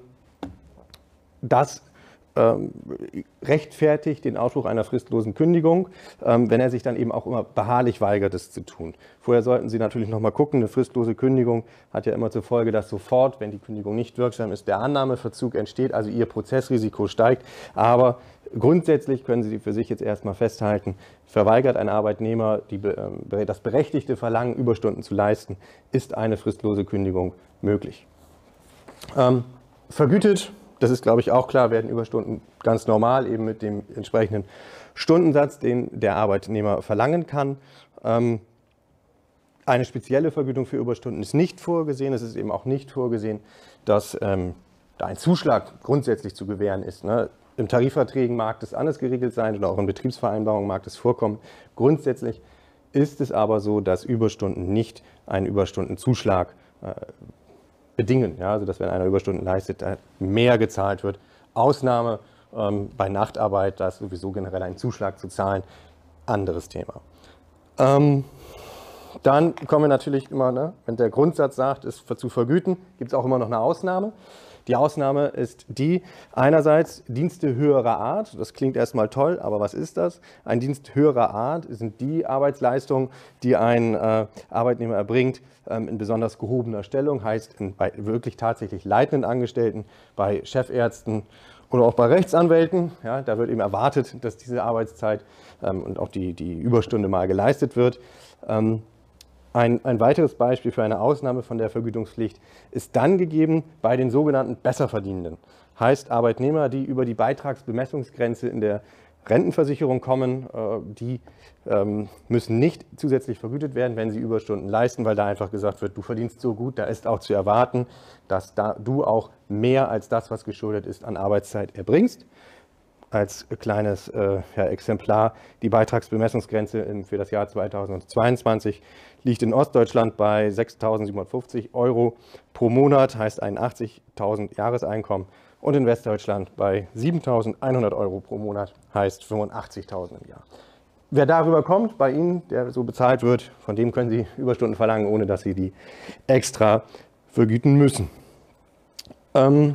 das ähm, rechtfertigt den Ausspruch einer fristlosen Kündigung, ähm, wenn er sich dann eben auch immer beharrlich weigert, es zu tun. Vorher sollten Sie natürlich noch mal gucken, eine fristlose Kündigung hat ja immer zur Folge, dass sofort, wenn die Kündigung nicht wirksam ist, der Annahmeverzug entsteht, also Ihr Prozessrisiko steigt. Aber grundsätzlich können Sie für sich jetzt erstmal festhalten, verweigert ein Arbeitnehmer die, äh, das berechtigte Verlangen, Überstunden zu leisten, ist eine fristlose Kündigung möglich. Ähm, vergütet, das ist, glaube ich, auch klar, werden Überstunden ganz normal eben mit dem entsprechenden Stundensatz, den der Arbeitnehmer verlangen kann. Ähm, eine spezielle Vergütung für Überstunden ist nicht vorgesehen. Es ist eben auch nicht vorgesehen, dass ähm, da ein Zuschlag grundsätzlich zu gewähren ist. Ne? In Tarifverträgen mag das anders geregelt sein oder auch in Betriebsvereinbarungen mag das vorkommen. Grundsätzlich ist es aber so, dass Überstunden nicht einen Überstundenzuschlag äh, bedingen, ja, also dass wenn einer Überstunden leistet, mehr gezahlt wird. Ausnahme ähm, bei Nachtarbeit, da ist sowieso generell ein Zuschlag zu zahlen, anderes Thema. Ähm, dann kommen wir natürlich immer, ne, wenn der Grundsatz sagt, es zu vergüten, gibt es auch immer noch eine Ausnahme. Die Ausnahme ist die, einerseits Dienste höherer Art, das klingt erstmal toll, aber was ist das? Ein Dienst höherer Art sind die Arbeitsleistungen, die ein äh, Arbeitnehmer erbringt ähm, in besonders gehobener Stellung, heißt in, bei wirklich tatsächlich leitenden Angestellten, bei Chefärzten oder auch bei Rechtsanwälten. Ja, da wird eben erwartet, dass diese Arbeitszeit ähm, und auch die, die Überstunde mal geleistet wird. Ähm, Ein, ein weiteres Beispiel für eine Ausnahme von der Vergütungspflicht ist dann gegeben bei den sogenannten Besserverdienenden. Heißt Arbeitnehmer, die über die Beitragsbemessungsgrenze in der Rentenversicherung kommen, äh, die ähm, müssen nicht zusätzlich vergütet werden, wenn sie Überstunden leisten, weil da einfach gesagt wird, du verdienst so gut, da ist auch zu erwarten, dass da du auch mehr als das, was geschuldet ist, an Arbeitszeit erbringst. Als kleines äh, ja, Exemplar, die Beitragsbemessungsgrenze in, für das Jahr zweitausendzweiundzwanzig liegt in Ostdeutschland bei sechstausendsiebenhundertfünfzig Euro pro Monat, heißt einundachtzigtausend Jahreseinkommen, und in Westdeutschland bei siebentausendeinhundert Euro pro Monat, heißt fünfundachtzigtausend im Jahr. Wer darüber kommt, bei Ihnen, der so bezahlt wird, von dem können Sie Überstunden verlangen, ohne dass Sie die extra vergüten müssen. Ähm,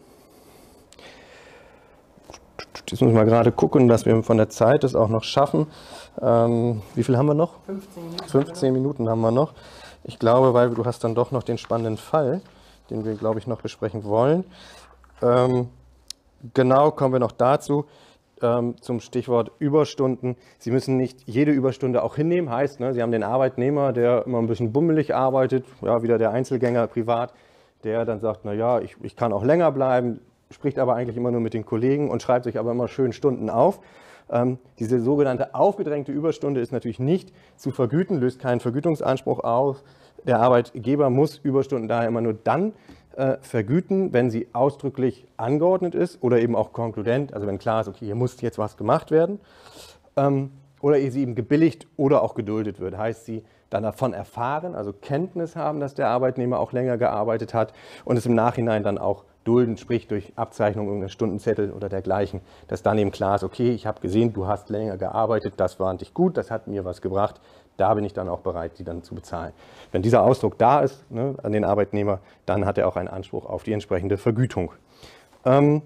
Jetzt muss ich mal gerade gucken, dass wir von der Zeit das auch noch schaffen. Ähm, wie viel haben wir noch? fünfzehn Minuten. fünfzehn Minuten haben wir noch. Ich glaube, weil du hast dann doch noch den spannenden Fall, den wir, glaube ich, noch besprechen wollen. Ähm, genau, kommen wir noch dazu, ähm, zum Stichwort Überstunden. Sie müssen nicht jede Überstunde auch hinnehmen. Heißt, ne, Sie haben den Arbeitnehmer, der immer ein bisschen bummelig arbeitet, ja, wieder der Einzelgänger privat, der dann sagt, na ja, ich, ich kann auch länger bleiben, spricht aber eigentlich immer nur mit den Kollegen und schreibt sich aber immer schön Stunden auf. Ähm, diese sogenannte aufgedrängte Überstunde ist natürlich nicht zu vergüten, löst keinen Vergütungsanspruch aus. Der Arbeitgeber muss Überstunden daher immer nur dann äh, vergüten, wenn sie ausdrücklich angeordnet ist oder eben auch konkludent, also wenn klar ist, okay, hier muss jetzt was gemacht werden, ähm, oder sie eben gebilligt oder auch geduldet wird. Heißt, sie dann davon erfahren, also Kenntnis haben, dass der Arbeitnehmer auch länger gearbeitet hat und es im Nachhinein dann auch dulden, sprich durch Abzeichnung irgendeines Stundenzettel oder dergleichen, dass dann eben klar ist, okay, ich habe gesehen, du hast länger gearbeitet, das war an dich gut, das hat mir was gebracht, da bin ich dann auch bereit, die dann zu bezahlen. Wenn dieser Ausdruck da ist, ne, an den Arbeitnehmer, dann hat er auch einen Anspruch auf die entsprechende Vergütung. Ähm,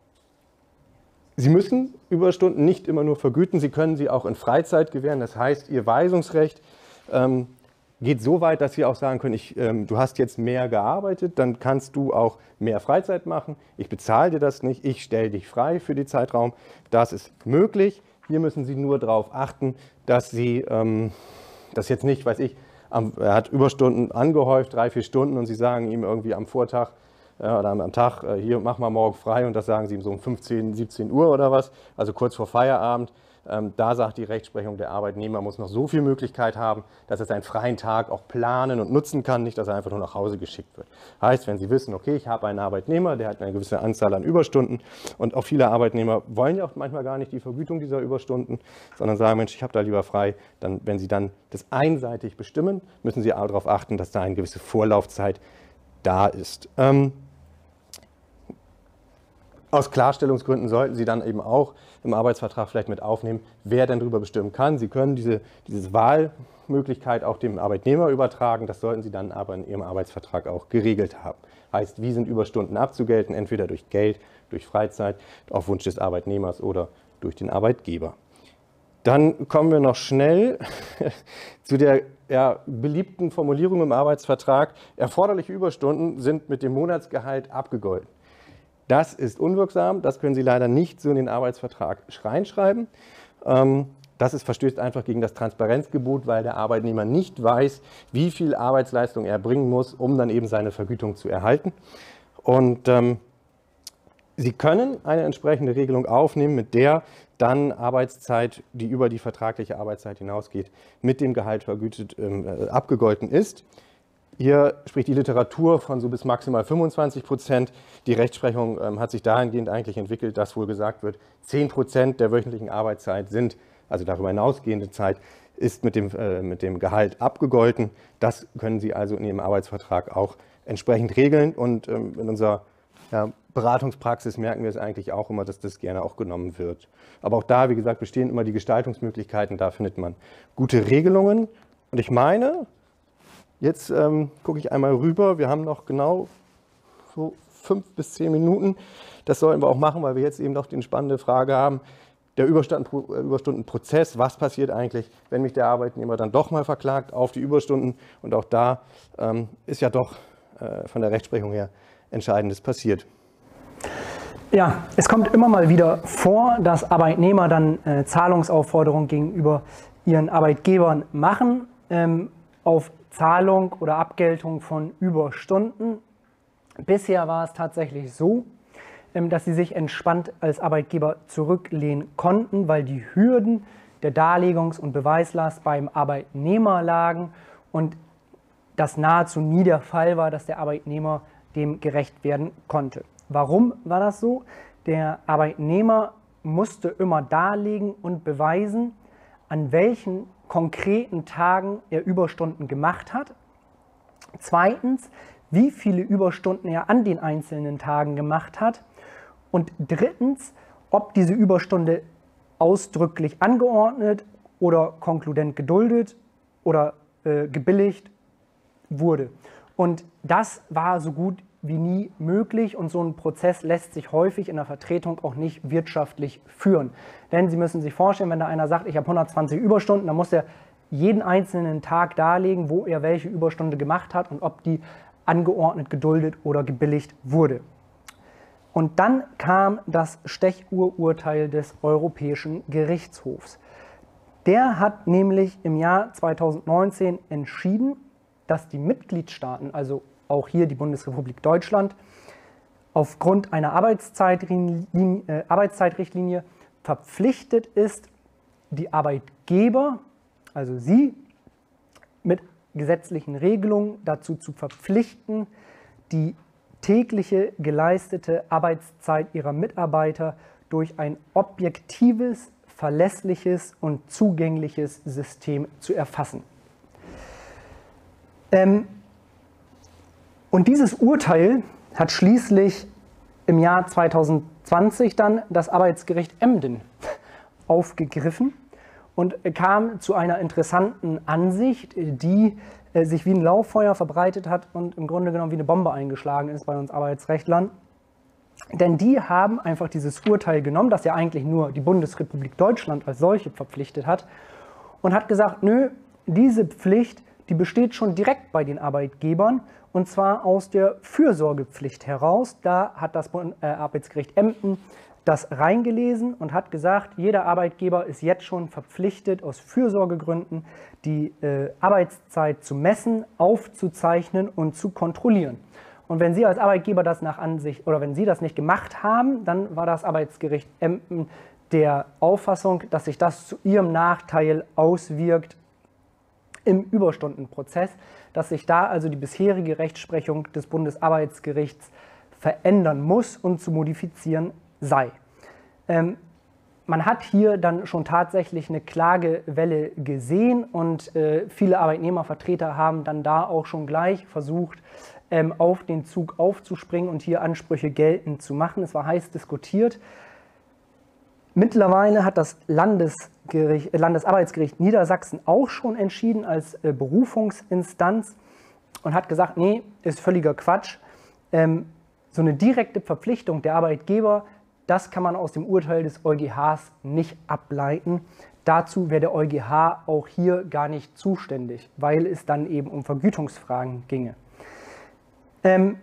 Sie müssen Überstunden nicht immer nur vergüten, Sie können sie auch in Freizeit gewähren, das heißt, Ihr Weisungsrecht ähm, geht so weit, dass Sie auch sagen können, ich, ähm, du hast jetzt mehr gearbeitet, dann kannst du auch mehr Freizeit machen. Ich bezahle dir das nicht, ich stelle dich frei für den Zeitraum. Das ist möglich. Hier müssen Sie nur darauf achten, dass Sie ähm, das jetzt nicht, weiß ich, am, er hat Überstunden angehäuft, drei, vier Stunden, und Sie sagen ihm irgendwie am Vortag äh, oder am, am Tag, äh, hier, mach mal morgen frei, und das sagen Sie ihm so um fünfzehn, siebzehn Uhr oder was, also kurz vor Feierabend. Ähm, da sagt die Rechtsprechung, der Arbeitnehmer muss noch so viel Möglichkeit haben, dass er seinen freien Tag auch planen und nutzen kann, nicht, dass er einfach nur nach Hause geschickt wird. Heißt, wenn Sie wissen, okay, ich habe einen Arbeitnehmer, der hat eine gewisse Anzahl an Überstunden, und auch viele Arbeitnehmer wollen ja auch manchmal gar nicht die Vergütung dieser Überstunden, sondern sagen, Mensch, ich habe da lieber frei, dann, wenn Sie dann das einseitig bestimmen, müssen Sie auch darauf achten, dass da eine gewisse Vorlaufzeit da ist. Ähm, Aus Klarstellungsgründen sollten Sie dann eben auch im Arbeitsvertrag vielleicht mit aufnehmen, wer denn darüber bestimmen kann. Sie können diese, diese Wahlmöglichkeit auch dem Arbeitnehmer übertragen, das sollten Sie dann aber in Ihrem Arbeitsvertrag auch geregelt haben. Heißt, wie sind Überstunden abzugelten? Entweder durch Geld, durch Freizeit, auf Wunsch des Arbeitnehmers oder durch den Arbeitgeber. Dann kommen wir noch schnell zu der ja, beliebten Formulierung im Arbeitsvertrag. Erforderliche Überstunden sind mit dem Monatsgehalt abgegolten. Das ist unwirksam, das können Sie leider nicht so in den Arbeitsvertrag reinschreiben. Das ist, verstößt einfach gegen das Transparenzgebot, weil der Arbeitnehmer nicht weiß, wie viel Arbeitsleistung er bringen muss, um dann eben seine Vergütung zu erhalten. Und ähm, Sie können eine entsprechende Regelung aufnehmen, mit der dann Arbeitszeit, die über die vertragliche Arbeitszeit hinausgeht, mit dem Gehalt vergütet, äh, abgegolten ist. Hier spricht die Literatur von so bis maximal fünfundzwanzig Prozent. Die Rechtsprechung ähm, hat sich dahingehend eigentlich entwickelt, dass wohl gesagt wird, zehn Prozent der wöchentlichen Arbeitszeit sind, also darüber hinausgehende Zeit, ist mit dem, äh, mit dem Gehalt abgegolten. Das können Sie also in Ihrem Arbeitsvertrag auch entsprechend regeln. Und ähm, in unserer ja, Beratungspraxis merken wir es eigentlich auch immer, dass das gerne auch genommen wird. Aber auch da, wie gesagt, bestehen immer die Gestaltungsmöglichkeiten. Da findet man gute Regelungen. Und ich meine, jetzt ähm, gucke ich einmal rüber. Wir haben noch genau so fünf bis zehn Minuten. Das sollten wir auch machen, weil wir jetzt eben noch die spannende Frage haben. Der Überstundenprozess, was passiert eigentlich, wenn mich der Arbeitnehmer dann doch mal verklagt auf die Überstunden? Und auch da ähm, ist ja doch äh, von der Rechtsprechung her Entscheidendes passiert. Ja, es kommt immer mal wieder vor, dass Arbeitnehmer dann äh, Zahlungsaufforderungen gegenüber ihren Arbeitgebern machen. Ähm, auf Zahlung oder Abgeltung von Überstunden. Bisher war es tatsächlich so, dass sie sich entspannt als Arbeitgeber zurücklehnen konnten, weil die Hürden der Darlegungs- und Beweislast beim Arbeitnehmer lagen und das nahezu nie der Fall war, dass der Arbeitnehmer dem gerecht werden konnte. Warum war das so? Der Arbeitnehmer musste immer darlegen und beweisen, an welchen konkreten Tagen er Überstunden gemacht hat. Zweitens, wie viele Überstunden er an den einzelnen Tagen gemacht hat. Und drittens, ob diese Überstunde ausdrücklich angeordnet oder konkludent geduldet oder äh, gebilligt wurde. Und das war so gut wie nie möglich und so ein Prozess lässt sich häufig in der Vertretung auch nicht wirtschaftlich führen. Denn Sie müssen sich vorstellen, wenn da einer sagt, ich habe hundertzwanzig Überstunden, dann muss er jeden einzelnen Tag darlegen, wo er welche Überstunde gemacht hat und ob die angeordnet, geduldet oder gebilligt wurde. Und dann kam das Stechuhr-Urteil des Europäischen Gerichtshofs. Der hat nämlich im Jahr zweitausendneunzehn entschieden, dass die Mitgliedstaaten, also auch hier die Bundesrepublik Deutschland, aufgrund einer Arbeitszeitrichtlinie, äh, Arbeitszeitrichtlinie verpflichtet ist, die Arbeitgeber, also Sie, mit gesetzlichen Regelungen dazu zu verpflichten, die tägliche geleistete Arbeitszeit ihrer Mitarbeiter durch ein objektives, verlässliches und zugängliches System zu erfassen. Ähm, und dieses Urteil hat schließlich im Jahr zweitausendzwanzig dann das Arbeitsgericht Emden aufgegriffen und kam zu einer interessanten Ansicht, die äh, sich wie ein Lauffeuer verbreitet hat und im Grunde genommen wie eine Bombe eingeschlagen ist bei uns Arbeitsrechtlern. Denn die haben einfach dieses Urteil genommen, das ja eigentlich nur die Bundesrepublik Deutschland als solche verpflichtet hat, und hat gesagt, nö, diese Pflicht, die besteht schon direkt bei den Arbeitgebern und zwar aus der Fürsorgepflicht heraus. Da hat das äh, Arbeitsgericht Emden das reingelesen und hat gesagt, jeder Arbeitgeber ist jetzt schon verpflichtet, aus Fürsorgegründen die äh, Arbeitszeit zu messen, aufzuzeichnen und zu kontrollieren. Und wenn Sie als Arbeitgeber das nach Ansicht oder wenn Sie das nicht gemacht haben, dann war das Arbeitsgericht Emden der Auffassung, dass sich das zu Ihrem Nachteil auswirkt im Überstundenprozess, dass sich da also die bisherige Rechtsprechung des Bundesarbeitsgerichts verändern muss und zu modifizieren sei. Ähm, man hat hier dann schon tatsächlich eine Klagewelle gesehen und äh, viele Arbeitnehmervertreter haben dann da auch schon gleich versucht, ähm, auf den Zug aufzuspringen und hier Ansprüche geltend zu machen. Es war heiß diskutiert. Mittlerweile hat das Landesgericht, äh, Landesarbeitsgericht Niedersachsen auch schon entschieden als äh, Berufungsinstanz und hat gesagt, nee, ist völliger Quatsch. Ähm, so eine direkte Verpflichtung der Arbeitgeber, das kann man aus dem Urteil des EuGHs nicht ableiten. Dazu wäre der EuGH auch hier gar nicht zuständig, weil es dann eben um Vergütungsfragen ginge. Ähm,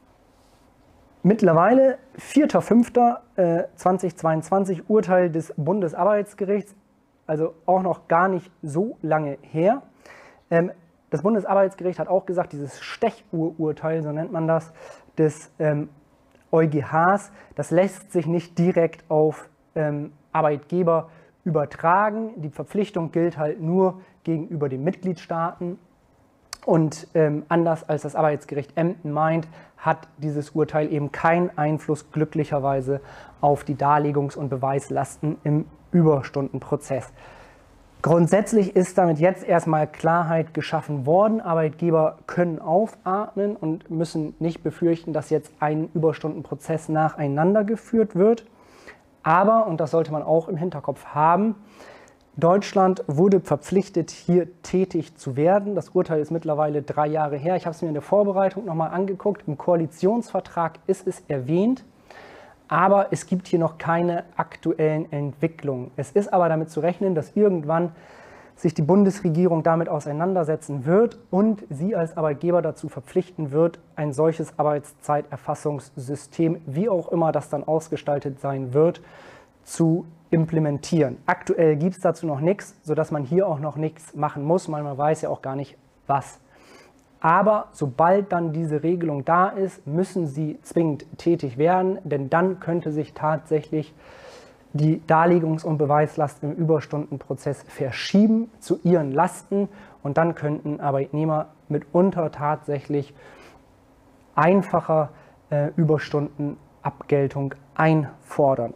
mittlerweile, vierter fünfter zweitausendzweiundzwanzig, Urteil des Bundesarbeitsgerichts, also auch noch gar nicht so lange her. Ähm, das Bundesarbeitsgericht hat auch gesagt, dieses Stechuhr-Urteil, so nennt man das, des ähm, EuGHs, das lässt sich nicht direkt auf ähm, Arbeitgeber übertragen. Die Verpflichtung gilt halt nur gegenüber den Mitgliedstaaten. Und ähm, anders als das Arbeitsgericht Emden meint, hat dieses Urteil eben keinen Einfluss glücklicherweise auf die Darlegungs- und Beweislasten im Überstundenprozess. Grundsätzlich ist damit jetzt erstmal Klarheit geschaffen worden. Arbeitgeber können aufatmen und müssen nicht befürchten, dass jetzt ein Überstundenprozess nacheinander geführt wird. Aber, und das sollte man auch im Hinterkopf haben, Deutschland wurde verpflichtet, hier tätig zu werden. Das Urteil ist mittlerweile drei Jahre her. Ich habe es mir in der Vorbereitung nochmal angeguckt. Im Koalitionsvertrag ist es erwähnt, aber es gibt hier noch keine aktuellen Entwicklungen. Es ist aber damit zu rechnen, dass irgendwann sich die Bundesregierung damit auseinandersetzen wird und sie als Arbeitgeber dazu verpflichten wird, ein solches Arbeitszeiterfassungssystem, wie auch immer das dann ausgestaltet sein wird, zu implementieren. Aktuell gibt es dazu noch nichts, sodass man hier auch noch nichts machen muss, weil man weiß ja auch gar nicht, was. Aber sobald dann diese Regelung da ist, müssen Sie zwingend tätig werden, denn dann könnte sich tatsächlich die Darlegungs- und Beweislast im Überstundenprozess verschieben zu Ihren Lasten und dann könnten Arbeitnehmer mitunter tatsächlich einfacher äh, Überstundenabgeltung einfordern.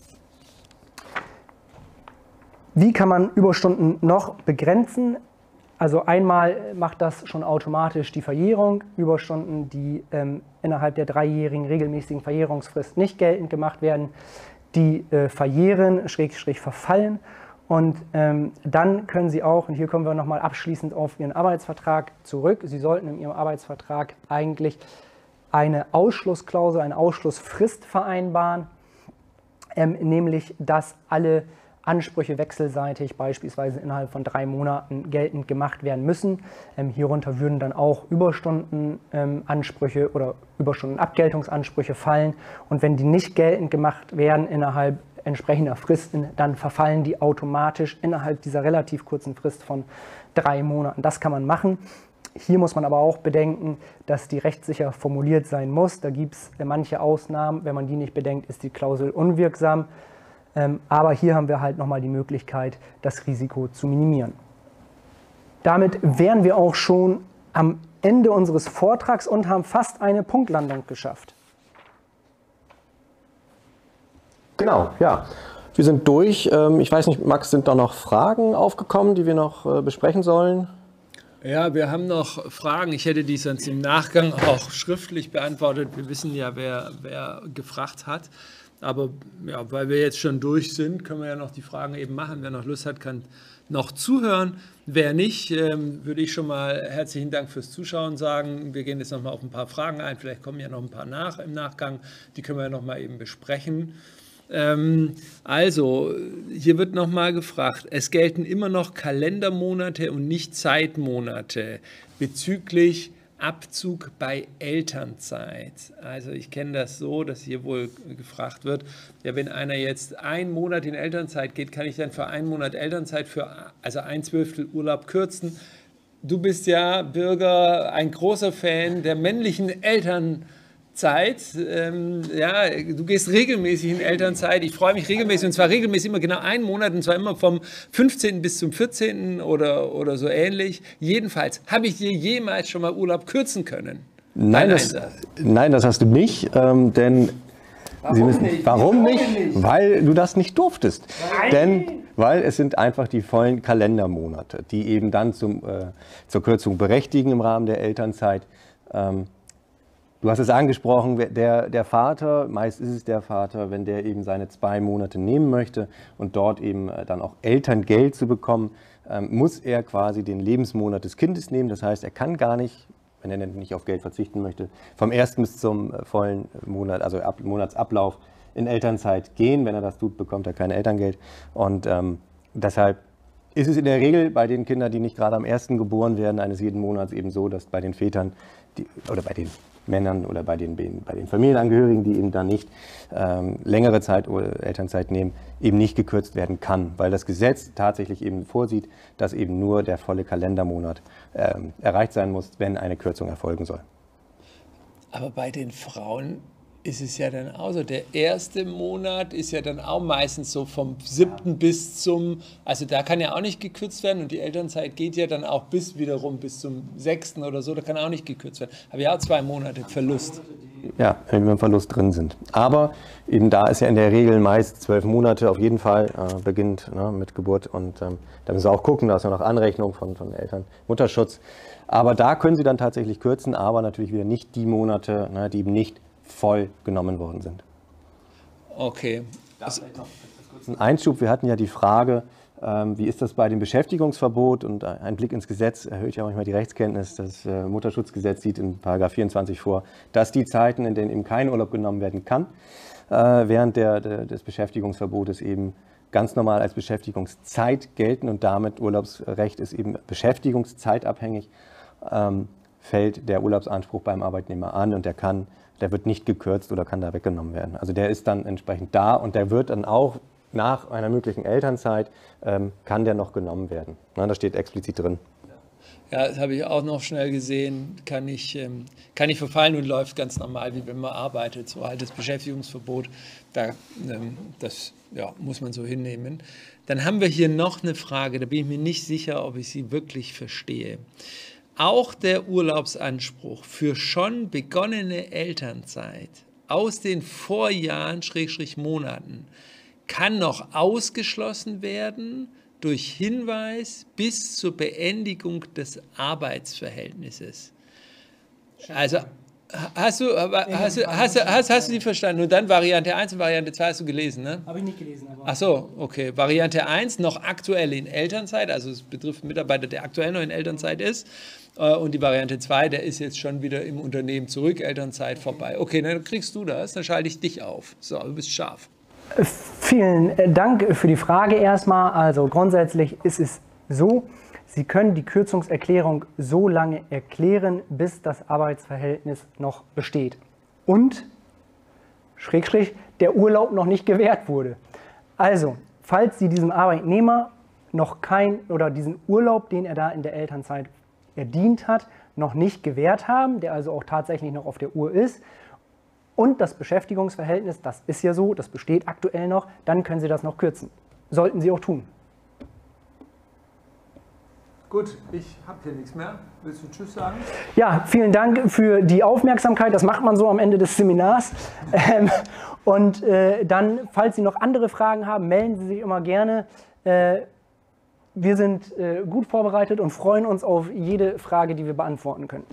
Wie kann man Überstunden noch begrenzen? Also einmal macht das schon automatisch die Verjährung. Überstunden, die ähm, innerhalb der dreijährigen regelmäßigen Verjährungsfrist nicht geltend gemacht werden, die äh, verjähren, schrägstrich verfallen. Und ähm, dann können Sie auch, und hier kommen wir nochmal abschließend auf Ihren Arbeitsvertrag zurück, Sie sollten in Ihrem Arbeitsvertrag eigentlich eine Ausschlussklausel, eine Ausschlussfrist vereinbaren, ähm, nämlich dass alle Ansprüche wechselseitig beispielsweise innerhalb von drei Monaten geltend gemacht werden müssen. Ähm, hierunter würden dann auch Überstundenansprüche ähm, oder Überstundenabgeltungsansprüche fallen. Und wenn die nicht geltend gemacht werden innerhalb entsprechender Fristen, dann verfallen die automatisch innerhalb dieser relativ kurzen Frist von drei Monaten. Das kann man machen. Hier muss man aber auch bedenken, dass die rechtssicher formuliert sein muss. Da gibt es manche Ausnahmen. Wenn man die nicht bedenkt, ist die Klausel unwirksam. Ähm, aber hier haben wir halt nochmal die Möglichkeit, das Risiko zu minimieren. Damit wären wir auch schon am Ende unseres Vortrags und haben fast eine Punktlandung geschafft. Genau, ja. Wir sind durch. Ich weiß nicht, Max, sind da noch Fragen aufgekommen, die wir noch besprechen sollen? Ja, wir haben noch Fragen. Ich hätte die sonst im Nachgang auch schriftlich beantwortet. Wir wissen ja, wer, wer gefragt hat. Aber ja, weil wir jetzt schon durch sind, können wir ja noch die Fragen eben machen. Wer noch Lust hat, kann noch zuhören. Wer nicht, ähm, würde ich schon mal herzlichen Dank fürs Zuschauen sagen. Wir gehen jetzt noch mal auf ein paar Fragen ein. Vielleicht kommen ja noch ein paar nach im Nachgang. Die können wir ja noch mal eben besprechen. Ähm, also, hier wird noch mal gefragt, es gelten immer noch Kalendermonate und nicht Zeitmonate bezüglich Abzug bei Elternzeit. Also ich kenne das so, dass hier wohl gefragt wird, ja, wenn einer jetzt einen Monat in Elternzeit geht, kann ich dann für einen Monat Elternzeit für also ein Zwölftel Urlaub kürzen. Du bist ja, Bürger, ein großer Fan der männlichen Elternzeit. Ähm, ja, du gehst regelmäßig in Elternzeit. Ich freue mich regelmäßig, und zwar regelmäßig immer genau einen Monat, und zwar immer vom fünfzehnten bis zum vierzehnten oder, oder so ähnlich. Jedenfalls, habe ich dir jemals schon mal Urlaub kürzen können? Nein, das, nein, das hast du nicht, ähm, denn Warum Sie müssen, nicht? Warum Warum nicht? nicht? Weil du das nicht durftest. Nein. Denn, weil es sind einfach die vollen Kalendermonate, die eben dann zum, äh, zur Kürzung berechtigen im Rahmen der Elternzeit. Ähm, Du hast es angesprochen, der, der Vater, meist ist es der Vater, wenn der eben seine zwei Monate nehmen möchte und dort eben dann auch Elterngeld zu bekommen, ähm, muss er quasi den Lebensmonat des Kindes nehmen. Das heißt, er kann gar nicht, wenn er nicht auf Geld verzichten möchte, vom ersten bis zum vollen Monat, also Ab, Monatsablauf in Elternzeit gehen. Wenn er das tut, bekommt er kein Elterngeld. Und ähm, deshalb ist es in der Regel bei den Kindern, die nicht gerade am ersten geboren werden, eines jeden Monats eben so, dass bei den Vätern die, oder bei den Männern oder bei den, bei den Familienangehörigen, die eben dann nicht ähm, längere Zeit oder Elternzeit nehmen, eben nicht gekürzt werden kann, weil das Gesetz tatsächlich eben vorsieht, dass eben nur der volle Kalendermonat ähm, erreicht sein muss, wenn eine Kürzung erfolgen soll. Aber bei den Frauen ist es ja dann auch so, der erste Monat ist ja dann auch meistens so vom siebten bis zum, also da kann ja auch nicht gekürzt werden, und die Elternzeit geht ja dann auch bis wiederum bis zum sechsten oder so, da kann auch nicht gekürzt werden. Aber ja, zwei Monate Verlust. Ja, wenn wir im Verlust drin sind. Aber eben da ist ja in der Regel meist zwölf Monate auf jeden Fall, äh, beginnt ne, mit Geburt, und ähm, da müssen wir auch gucken, da ist ja noch Anrechnung von, von Eltern, Mutterschutz. Aber da können Sie dann tatsächlich kürzen, aber natürlich wieder nicht die Monate, ne, die eben nicht voll genommen worden sind. Okay. Ein Einschub, wir hatten ja die Frage, ähm, wie ist das bei dem Beschäftigungsverbot, und ein Blick ins Gesetz erhöht ja manchmal die Rechtskenntnis. Das äh, Mutterschutzgesetz sieht in Paragraph vierundzwanzig vor, dass die Zeiten, in denen eben kein Urlaub genommen werden kann, äh, während der, der, des Beschäftigungsverbotes eben ganz normal als Beschäftigungszeit gelten, und damit Urlaubsrecht ist eben beschäftigungszeitabhängig, ähm, fällt der Urlaubsanspruch beim Arbeitnehmer an, und der kann Der wird nicht gekürzt oder kann da weggenommen werden. Also der ist dann entsprechend da, und der wird dann auch nach einer möglichen Elternzeit, ähm, kann der noch genommen werden. Na, das steht explizit drin. Ja, das habe ich auch noch schnell gesehen, kann ich, ähm, kann ich verfallen und läuft ganz normal, wie wenn man arbeitet. So halt das Beschäftigungsverbot, da, ähm, das ja, muss man so hinnehmen. Dann haben wir hier noch eine Frage, da bin ich mir nicht sicher, ob ich sie wirklich verstehe. Auch der Urlaubsanspruch für schon begonnene Elternzeit aus den Vorjahren, Schrägstrich Monaten, kann noch ausgeschlossen werden durch Hinweis bis zur Beendigung des Arbeitsverhältnisses. Also hast du, hast, du, hast, du, hast, hast du die verstanden? Und dann Variante eins und Variante zwei hast du gelesen, ne? Habe ich nicht gelesen. Aber Ach so, okay. Variante eins noch aktuell in Elternzeit, also es betrifft einen Mitarbeiter, der aktuell noch in Elternzeit ist. Und die Variante zwei, der ist jetzt schon wieder im Unternehmen zurück, Elternzeit vorbei. Okay, dann kriegst du das, dann schalte ich dich auf. So, du bist scharf. Vielen Dank für die Frage erstmal. Also grundsätzlich ist es so, Sie können die Kürzungserklärung so lange erklären, bis das Arbeitsverhältnis noch besteht und Schrägstrich der Urlaub noch nicht gewährt wurde. Also, falls Sie diesem Arbeitnehmer noch kein oder diesen Urlaub, den er da in der Elternzeit erdient hat, noch nicht gewährt haben, der also auch tatsächlich noch auf der Uhr ist, und das Beschäftigungsverhältnis, das ist ja so, das besteht aktuell noch, dann können Sie das noch kürzen. Sollten Sie auch tun. Gut, ich habe hier nichts mehr. Willst du Tschüss sagen? Ja, vielen Dank für die Aufmerksamkeit. Das macht man so am Ende des Seminars. Ähm, und äh, dann, falls Sie noch andere Fragen haben, melden Sie sich immer gerne. Äh, wir sind äh, gut vorbereitet und freuen uns auf jede Frage, die wir beantworten können.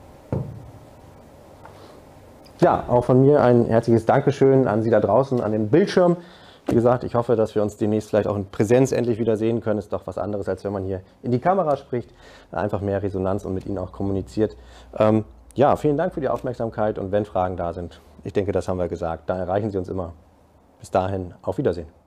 Ja, auch von mir ein herzliches Dankeschön an Sie da draußen an dem Bildschirm. Wie gesagt, ich hoffe, dass wir uns demnächst vielleicht auch in Präsenz endlich wieder sehen können. Ist doch was anderes, als wenn man hier in die Kamera spricht. Einfach mehr Resonanz und mit Ihnen auch kommuniziert. Ähm, ja, vielen Dank für die Aufmerksamkeit und wenn Fragen da sind, ich denke, das haben wir gesagt, da erreichen Sie uns immer. Bis dahin, auf Wiedersehen.